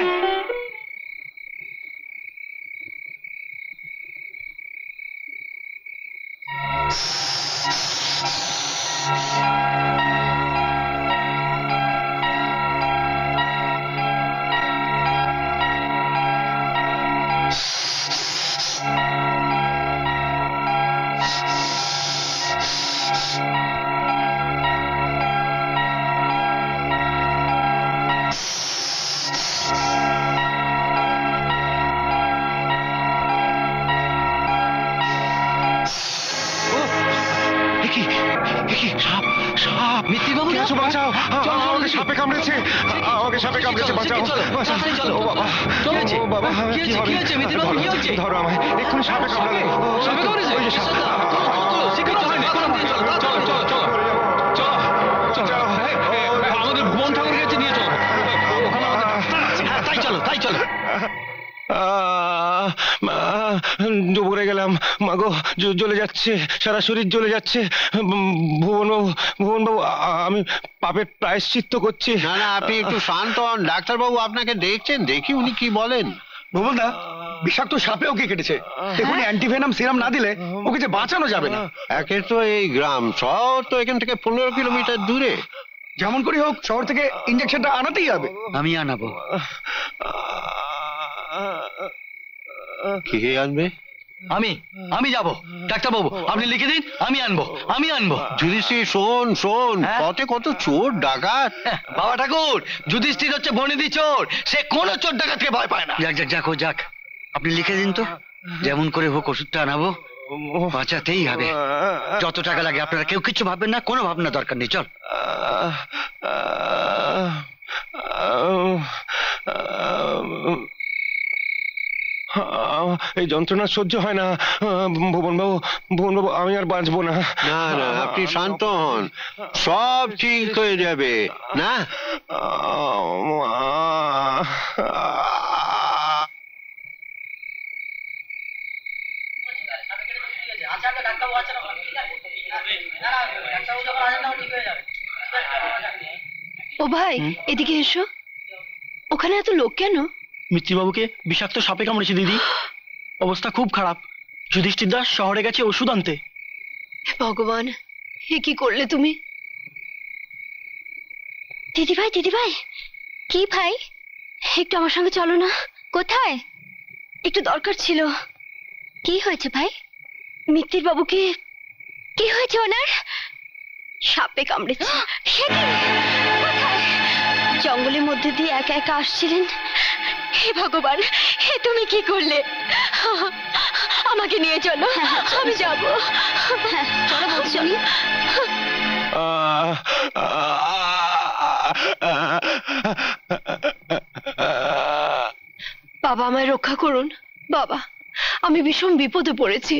সাপে কামড়েছে, আমাকে সাপে কামড়েছে, বাঁচাও বাঁচাও। ও বাবা, ও বাবা, কি হবে? ধরো আমায়, এক্ষুনি সাপে কামড়ালো। সাপে কামড়েছে? ওই যে সাপ। আমাদের ভুবন ঠাকুরের কাছে নিয়ে চলো। তাই চলো, তাই চলো। ডুবরে গেলাম, মাগো জ্বলে যাচ্ছে, সারা শরীর জ্বলে যাচ্ছে। ভুবন বাবু, ভুবন বাবু, আমি পাপের প্রায়শ্চিত্ত করছি। না না, আপনি একটু শান্ত হন। ডাক্তার বাবু আপনাকে দেখছেন, দেখি উনি কি বলেন। ভুবন দা, বিষাক্ত সাপে ওকে কেটেছে। দেখুন, অ্যান্টিভেনাম সিরাম না দিলে ওকে যে বাঁচানো যাবে না। একে তো এই গ্রাম, শহর তো এখান থেকে পনেরো কিলোমিটার দূরে। যেমন করে হোক শহর থেকে ইঞ্জেকশনটা আনাতেই হবে। আমি আনাবো। কে আনবে? আমি আমি যাবো। ডাক্তারবাবু আপনি লিখে দিন, আমি আনবো, আমি আনবো। যুধিষ্ঠির শোন শোন, পথে কত চোর ডাকাত। বাবা ঠাকুর, যুধিষ্ঠির হচ্ছে বনেদি চোর, সে কোন চোর ডাকাতকে ভয় পায় না। যাক যাক যাক, ও যাক, আপনি লিখে দিন তো। যেমন করে হোক ওষুধটা আনাবো, বাঁচাতেই হবে। যত টাকা লাগে আপনারা কেউ কিছু ভাববেন না, কোনো ভাবনা দরকার নেই। চল। এই যন্ত্রণা সহ্য হয় না ভুবন বাবু, ভুবন বাবু, আমি আর বাঁচবো না। না না, আপনি শান্ত হন, সব ঠিক হয়ে যাবে। না ও ভাই, এদিকে এসো। ওখানে এত লোক কেন? মিত্তিবাবুকে বিষাক্ত সাপে কামড়েছে দিদি, অবস্থা খুব খারাপ। যুধিষ্ঠির দাস শহরে গেছে ওষুধ আনতে। ভগবান, এ কি করলে তুমি? দিদি ভাই, দিদি ভাই। কি ভাই? একটু আমার সঙ্গে চলো না। কোথায়? একটু দরকার ছিল। কি হয়েছে ভাই? মিত্তির বাবুকে কি হয়েছে? ওনার সাপে কামড়েছে। সে কি? কোথায়? জঙ্গলের মধ্যে দিয়ে একা একা আসছিলেন। হে ভগবান, হে তুমি কি করলে? আমাকে নিয়ে চলো, আমি যাবো। চলো বলছি। বাবা, আমায় রক্ষা করুন বাবা, আমি ভীষণ বিপদে পড়েছি।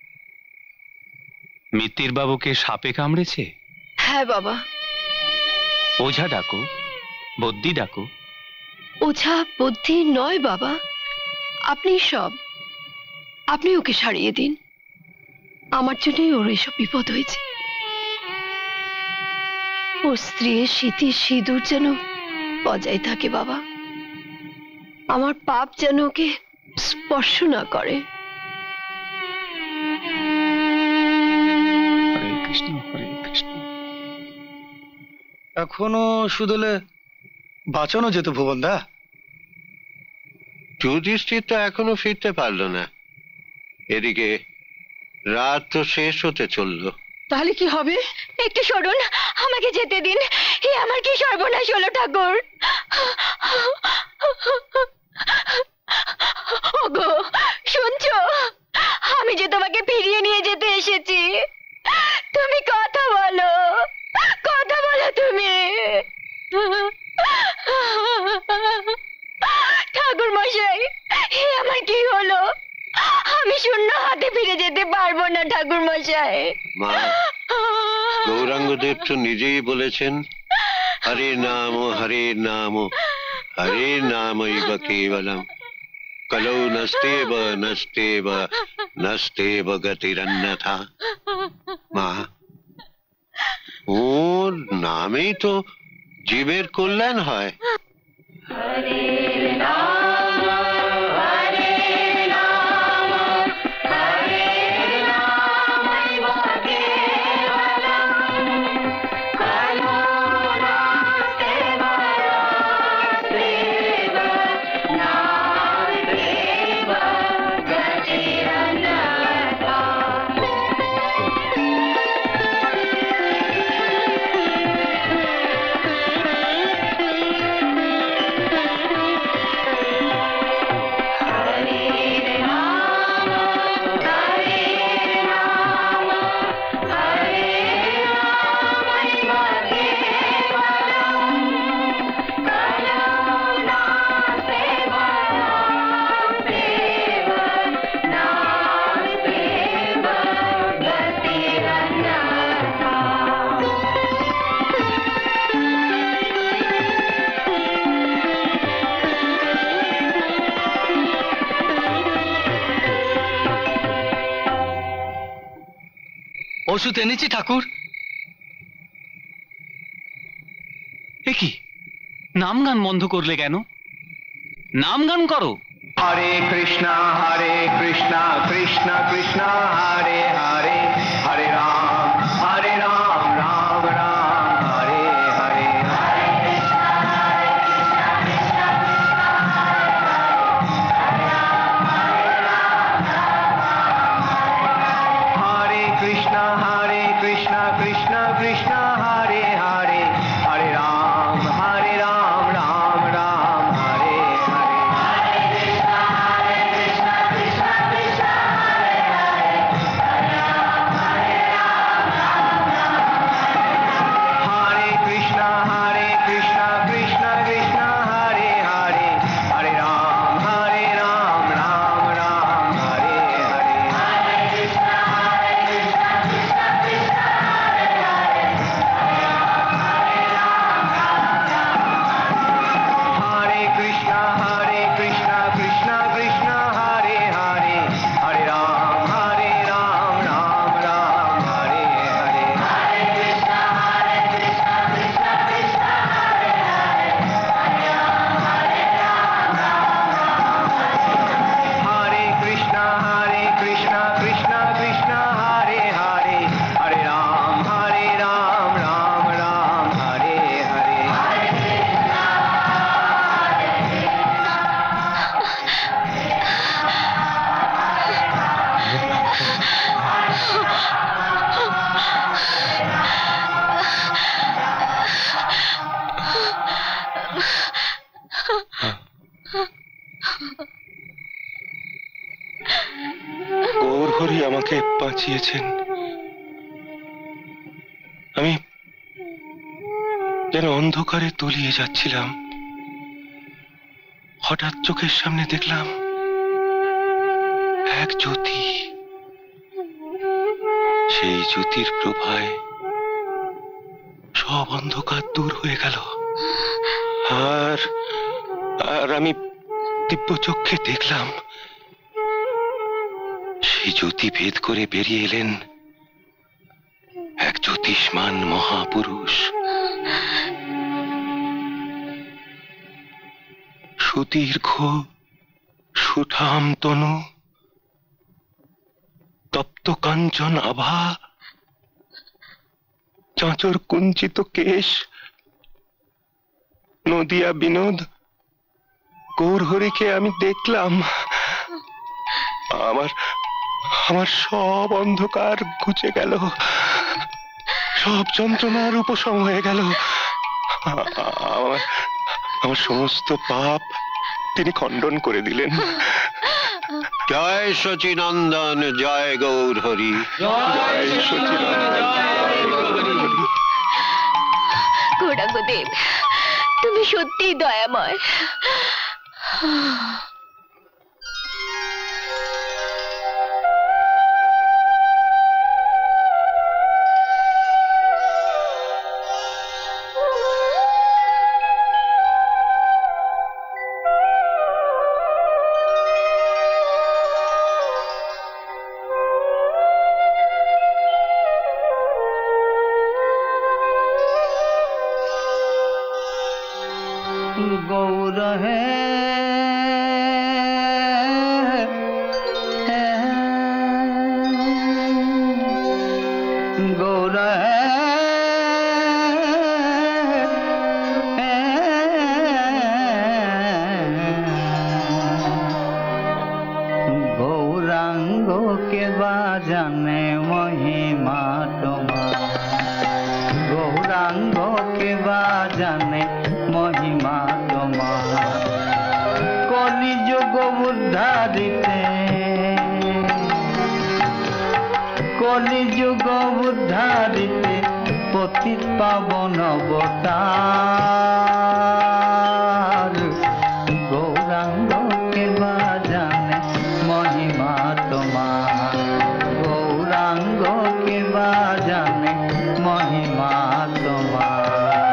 মিত্তির বাবুকে সাপে কামড়েছে? হ্যাঁ বাবা। ওঝা ডাকো, বদ্যি ডাকো। ওঝা বদ্যি নয় বাবা, আপনি সব, আপনি ওকে সারিয়ে দিন। আমার জন্যই ওর এসব বিপদ হয়েছে। ওর স্ত্রীর স্মৃতির সিঁদুর যেন বজায় থাকে বাবা। আমার পাপ যেন ওকে স্পর্শ না করে। হরে কৃষ্ণ, হরে কৃষ্ণ। এখনো শুধলে বাঁচানো যেত ভুবন দা। যুধিষ্ঠির তো এখনো ফিরতে পারলো না। এদিকে রাত তো শেষ হতে চললো। তাহলে কি হবে? একটু সরুন, আমাকে যেতে দিন। এ আমার কি সর্বনাশ হলো ঠাকুর। ওগো, শুনছো? আমি যে তোমাকে ফিরিয়ে নিয়ে যেতে এসেছি। তুমি কথা বলো, কথা বলো তুমি। ঠাকুর মশাই, এ আমার কি হলো? আমি শূন্য হাতে ফিরে যেতে পারবো না ঠাকুর মশাই। মা, গৌরাঙ্গদেব তো নিজেই বলেছেন, হরে নাম হরে নাম হরে নাম কেবলম। कलौ नस्तेव नस्तेव नस्तेव गतिरन्यथा। মা, ওর নামেই তো জীবের কল্যাণ হয়। ওষুধ এনেছি ঠাকুর। এ কি নাম গান বন্ধ করলে কেন? নাম গান করো। हरे कृष्णा हरे कृष्णा कृष्णा कृष्णा हरे हरे हरे राम हरे राम राम राम हरे हरे हरे कृष्णा हरे कृष्णा कृष्णा कृष्णा हरे हरे हरे राम हरे राम राम राम हरे हरे कृष्णा हरे कृष्णा कृष्णा कृष्णा हरे हरे हरे राम हरे राम राम राम हरे हरे हरे कृष्णा हरे कृष्णा कृष्णा कृष्णा हरे हरे हरे कृष्णा हरे कृष्णा कृष्णा कृष्णा हरे हरे हरे राम हरे राम राम राम हरे हरे हरे कृष्णा हरे कृष्णा कृष्णा कृष्णा हरे हरे हरे राम हरे राम राम राम हरे कृष्णा हरे कृष्णा कृष्णा कृष्णा हरे हरे हरे राम हरे राम राम राम हरे हरे हरे कृष्णा গৌরহরি আমাকে বাঁচিয়েছেন। আমি যেন অন্ধকারে তলিয়ে যাচ্ছিলাম, হঠাৎ চোখের সামনে দেখলাম এক জ্যোতি। সেই জ্যোতির প্রভায় সব অন্ধকার দূর হয়ে গেল। আর আর আমি দিব্য চক্ষে দেখলাম সেই জ্যোতি ভেদ করে বেরিয়ে এলেন এক জ্যোতিষ্মান মহাপুরুষ। সুদীর্ঘ সুঠাম তনু, তপ্ত কাঞ্চন আভা, চাঁচর কুঞ্চিত কেশ, নদিয়া বিনোদ গৌরহরিকে আমি দেখলাম। আমার আমার সব অন্ধকার ঘুচে গেল, সব যন্ত্রণার উপশম হয়ে গেল। আমার আমার সমস্ত পাপ তিনি খণ্ডন করে দিলেন। জয় সচিনন্দন, জয় গৌরহরি, জয় সচিনন্দন। গৌরাঙ্গদেব, তুমি সত্যিই দয়াময়। গৌরা গৌরাঙ্গ কে বাজানে মহিমা তোমার গৌরাঙ্গ কে বাজানে মহিমা তোমার কলিযুগ উদ্ধারিতে কলিযুগ উদ্ধারিতে পতিত পাবন অবতার গৌরাঙ্গ কে বাজানে মহিমা তোমার গৌরাঙ্গ কে বাজানে মহিমা তোমার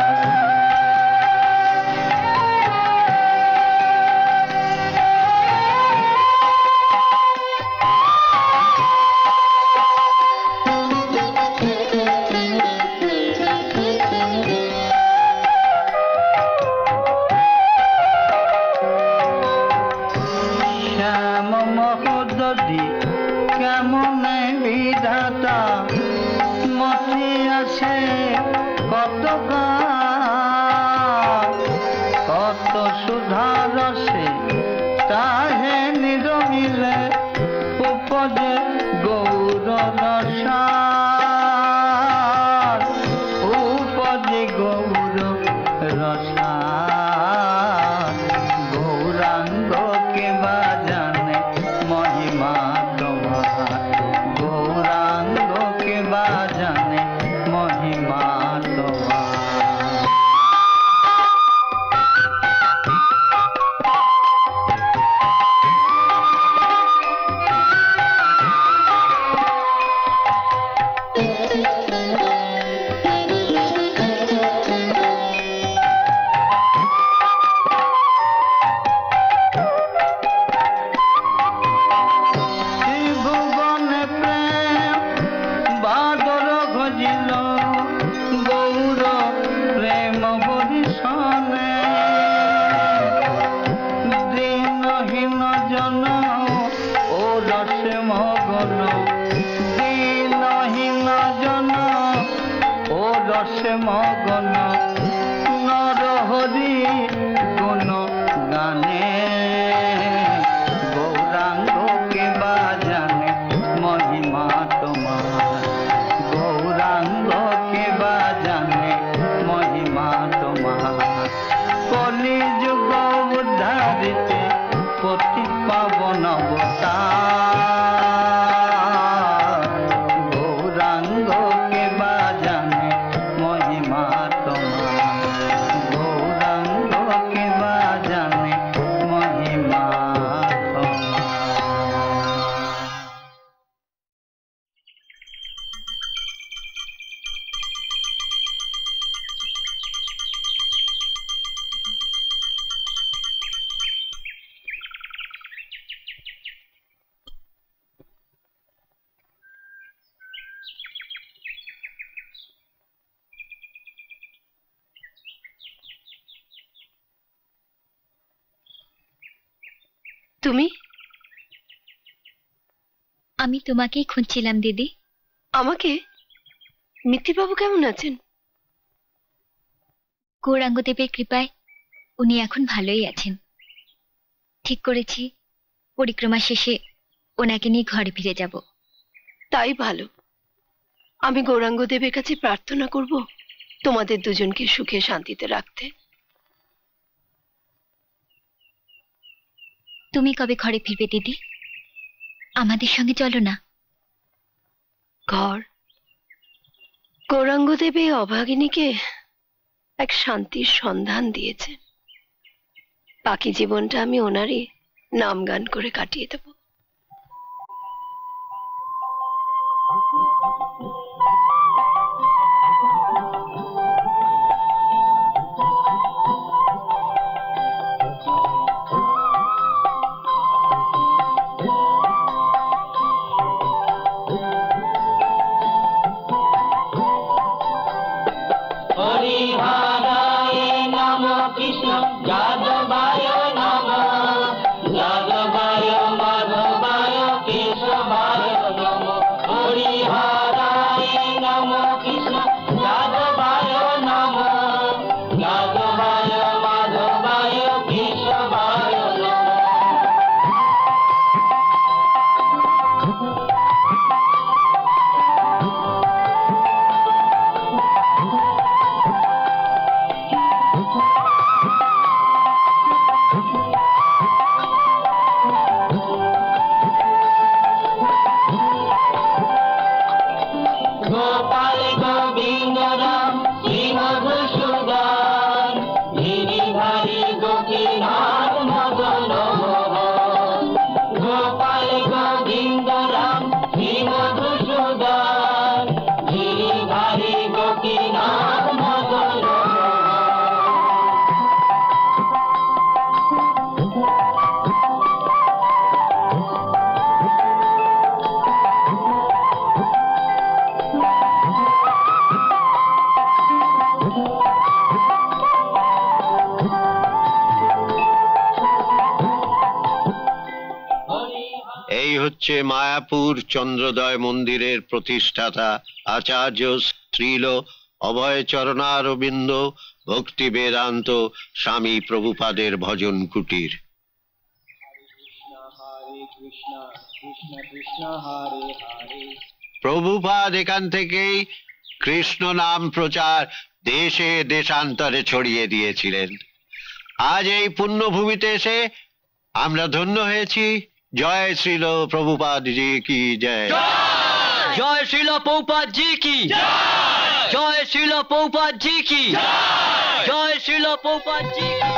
তুমি? আমি তোমাকেই খুঁজছিলাম দিদি। আমাকে? মিত্তিরবাবু কেমন আছেন? গৌরাঙ্গদেবের কৃপায় উনি এখন ভালোই আছেন। ঠিক করেছি পরিক্রমা শেষে ওনাকে নিয়ে ঘরে ফিরে যাব। তাই ভালো। আমি গৌরাঙ্গদেবের কাছে প্রার্থনা করব তোমাদের দুজনকে সুখে শান্তিতে রাখতে। তুমি কবে ঘরে ফিরবে দিদি? আমাদের সঙ্গে চলো না। ঘর? গৌরাঙ্গদেব এই অভাগিনীকে এক শান্তির সন্ধান দিয়েছে। বাকি জীবনটা আমি ওনারই নাম গান করে কাটিয়ে দেব। হরি হরায় এই হচ্ছে মায়াপুর চন্দ্রোদয় মন্দিরের প্রতিষ্ঠাতা আচার্য শ্রীল অভয় চরণারবিন্দ ভক্তি বেদান্ত স্বামী প্রভুপাদের ভজন কুটির। প্রভুপাদ এখান থেকেই কৃষ্ণ নাম প্রচার দেশে দেশান্তরে ছড়িয়ে দিয়েছিলেন। আজ এই পুণ্যভূমিতে এসে আমরা ধন্য হয়েছি। জয় শ্রীল প্রভুপাদ জি কি জয়। জয় শ্রীল প্রভুপাদ জি কি জয় শ্রীল প্রভুপাদ জি কি জয় শ্রীল প্রভুপাদ জি কি।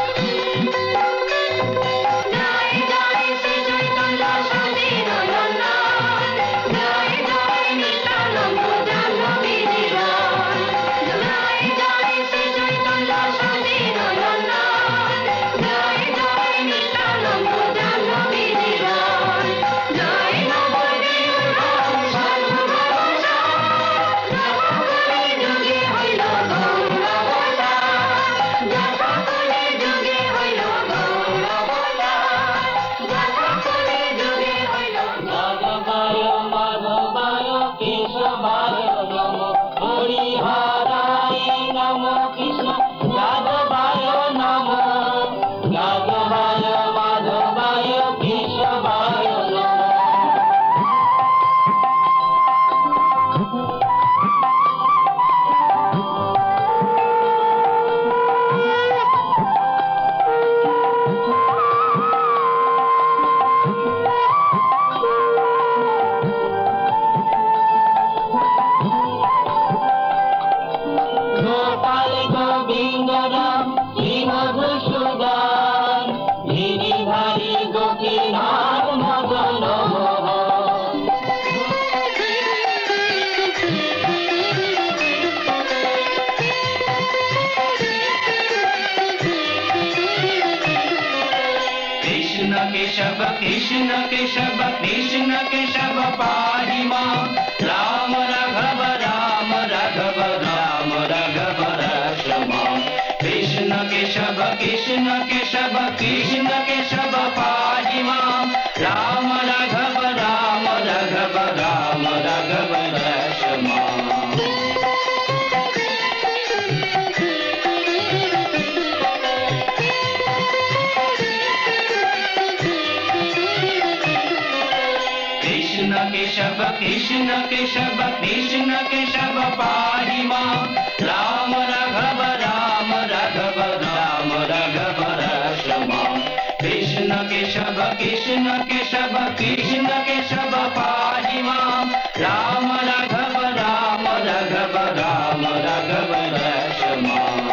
कृष्ण केशव कृष्ण केशव पाहि मां राम राघव राम राघव राम राघव रक्षमा। कृष्ण केशव कृष्ण केशव कृष्ण केशव पाहि मां राम राघव राम राघव राम राघव रक्षमा। केशव कृष्ण केशव कृष्ण केशव पाहि मां राम राघव राम राघव राम राघव रक्षमा। कृष्ण केशव कृष्ण केशव कृष्ण केशव पाहि मां राम राघव राम राघव राम राघव रक्षमा।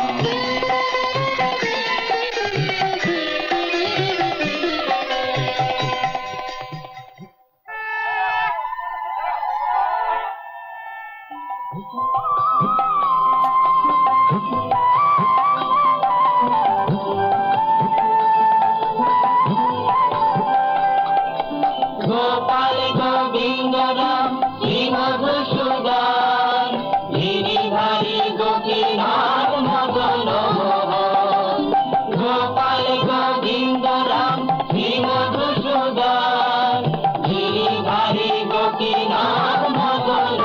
गोपाल गोविंद राम श्री मधुसूदन गिरिधारी गोपीनाथ मदन मोहन। गोपाल गोविंद राम श्री मधुसूदन गिरिधारी गोपीनाथ मदन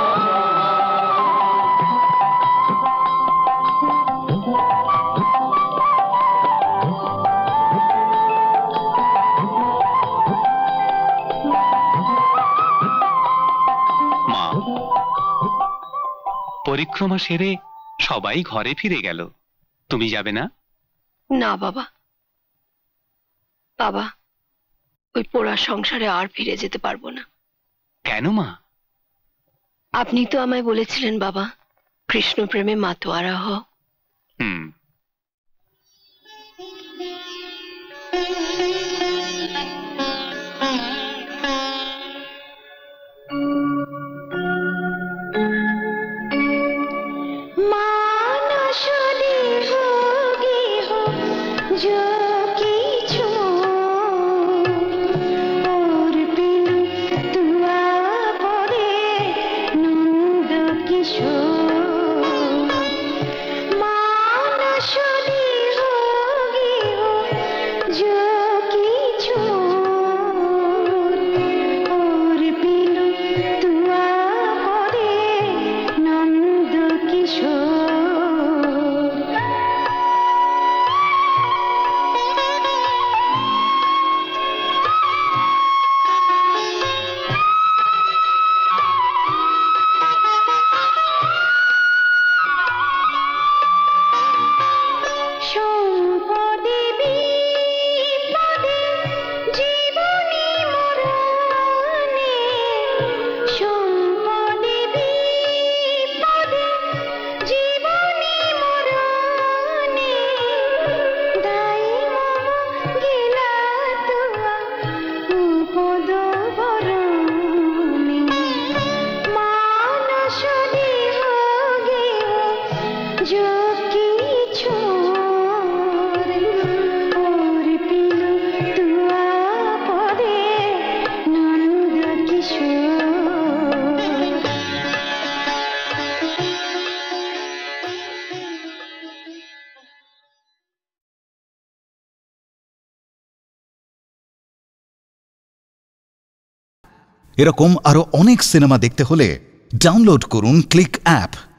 পরিক্রমা সেরে সবাই ঘরে ফিরে গেল, তুমি যাবে না? না বাবা, বাবা ওই পোড়া সংসারে আর ফিরে যেতে পারবো না। কেন মা? আপনি তো আমায় বলেছিলেন বাবা, কৃষ্ণ প্রেমে মাতোয়ারা হও। হুম, मानस এরকম আরো অনেক সিনেমা দেখতে হলে ডাউনলোড করুন ক্লিক অ্যাপ।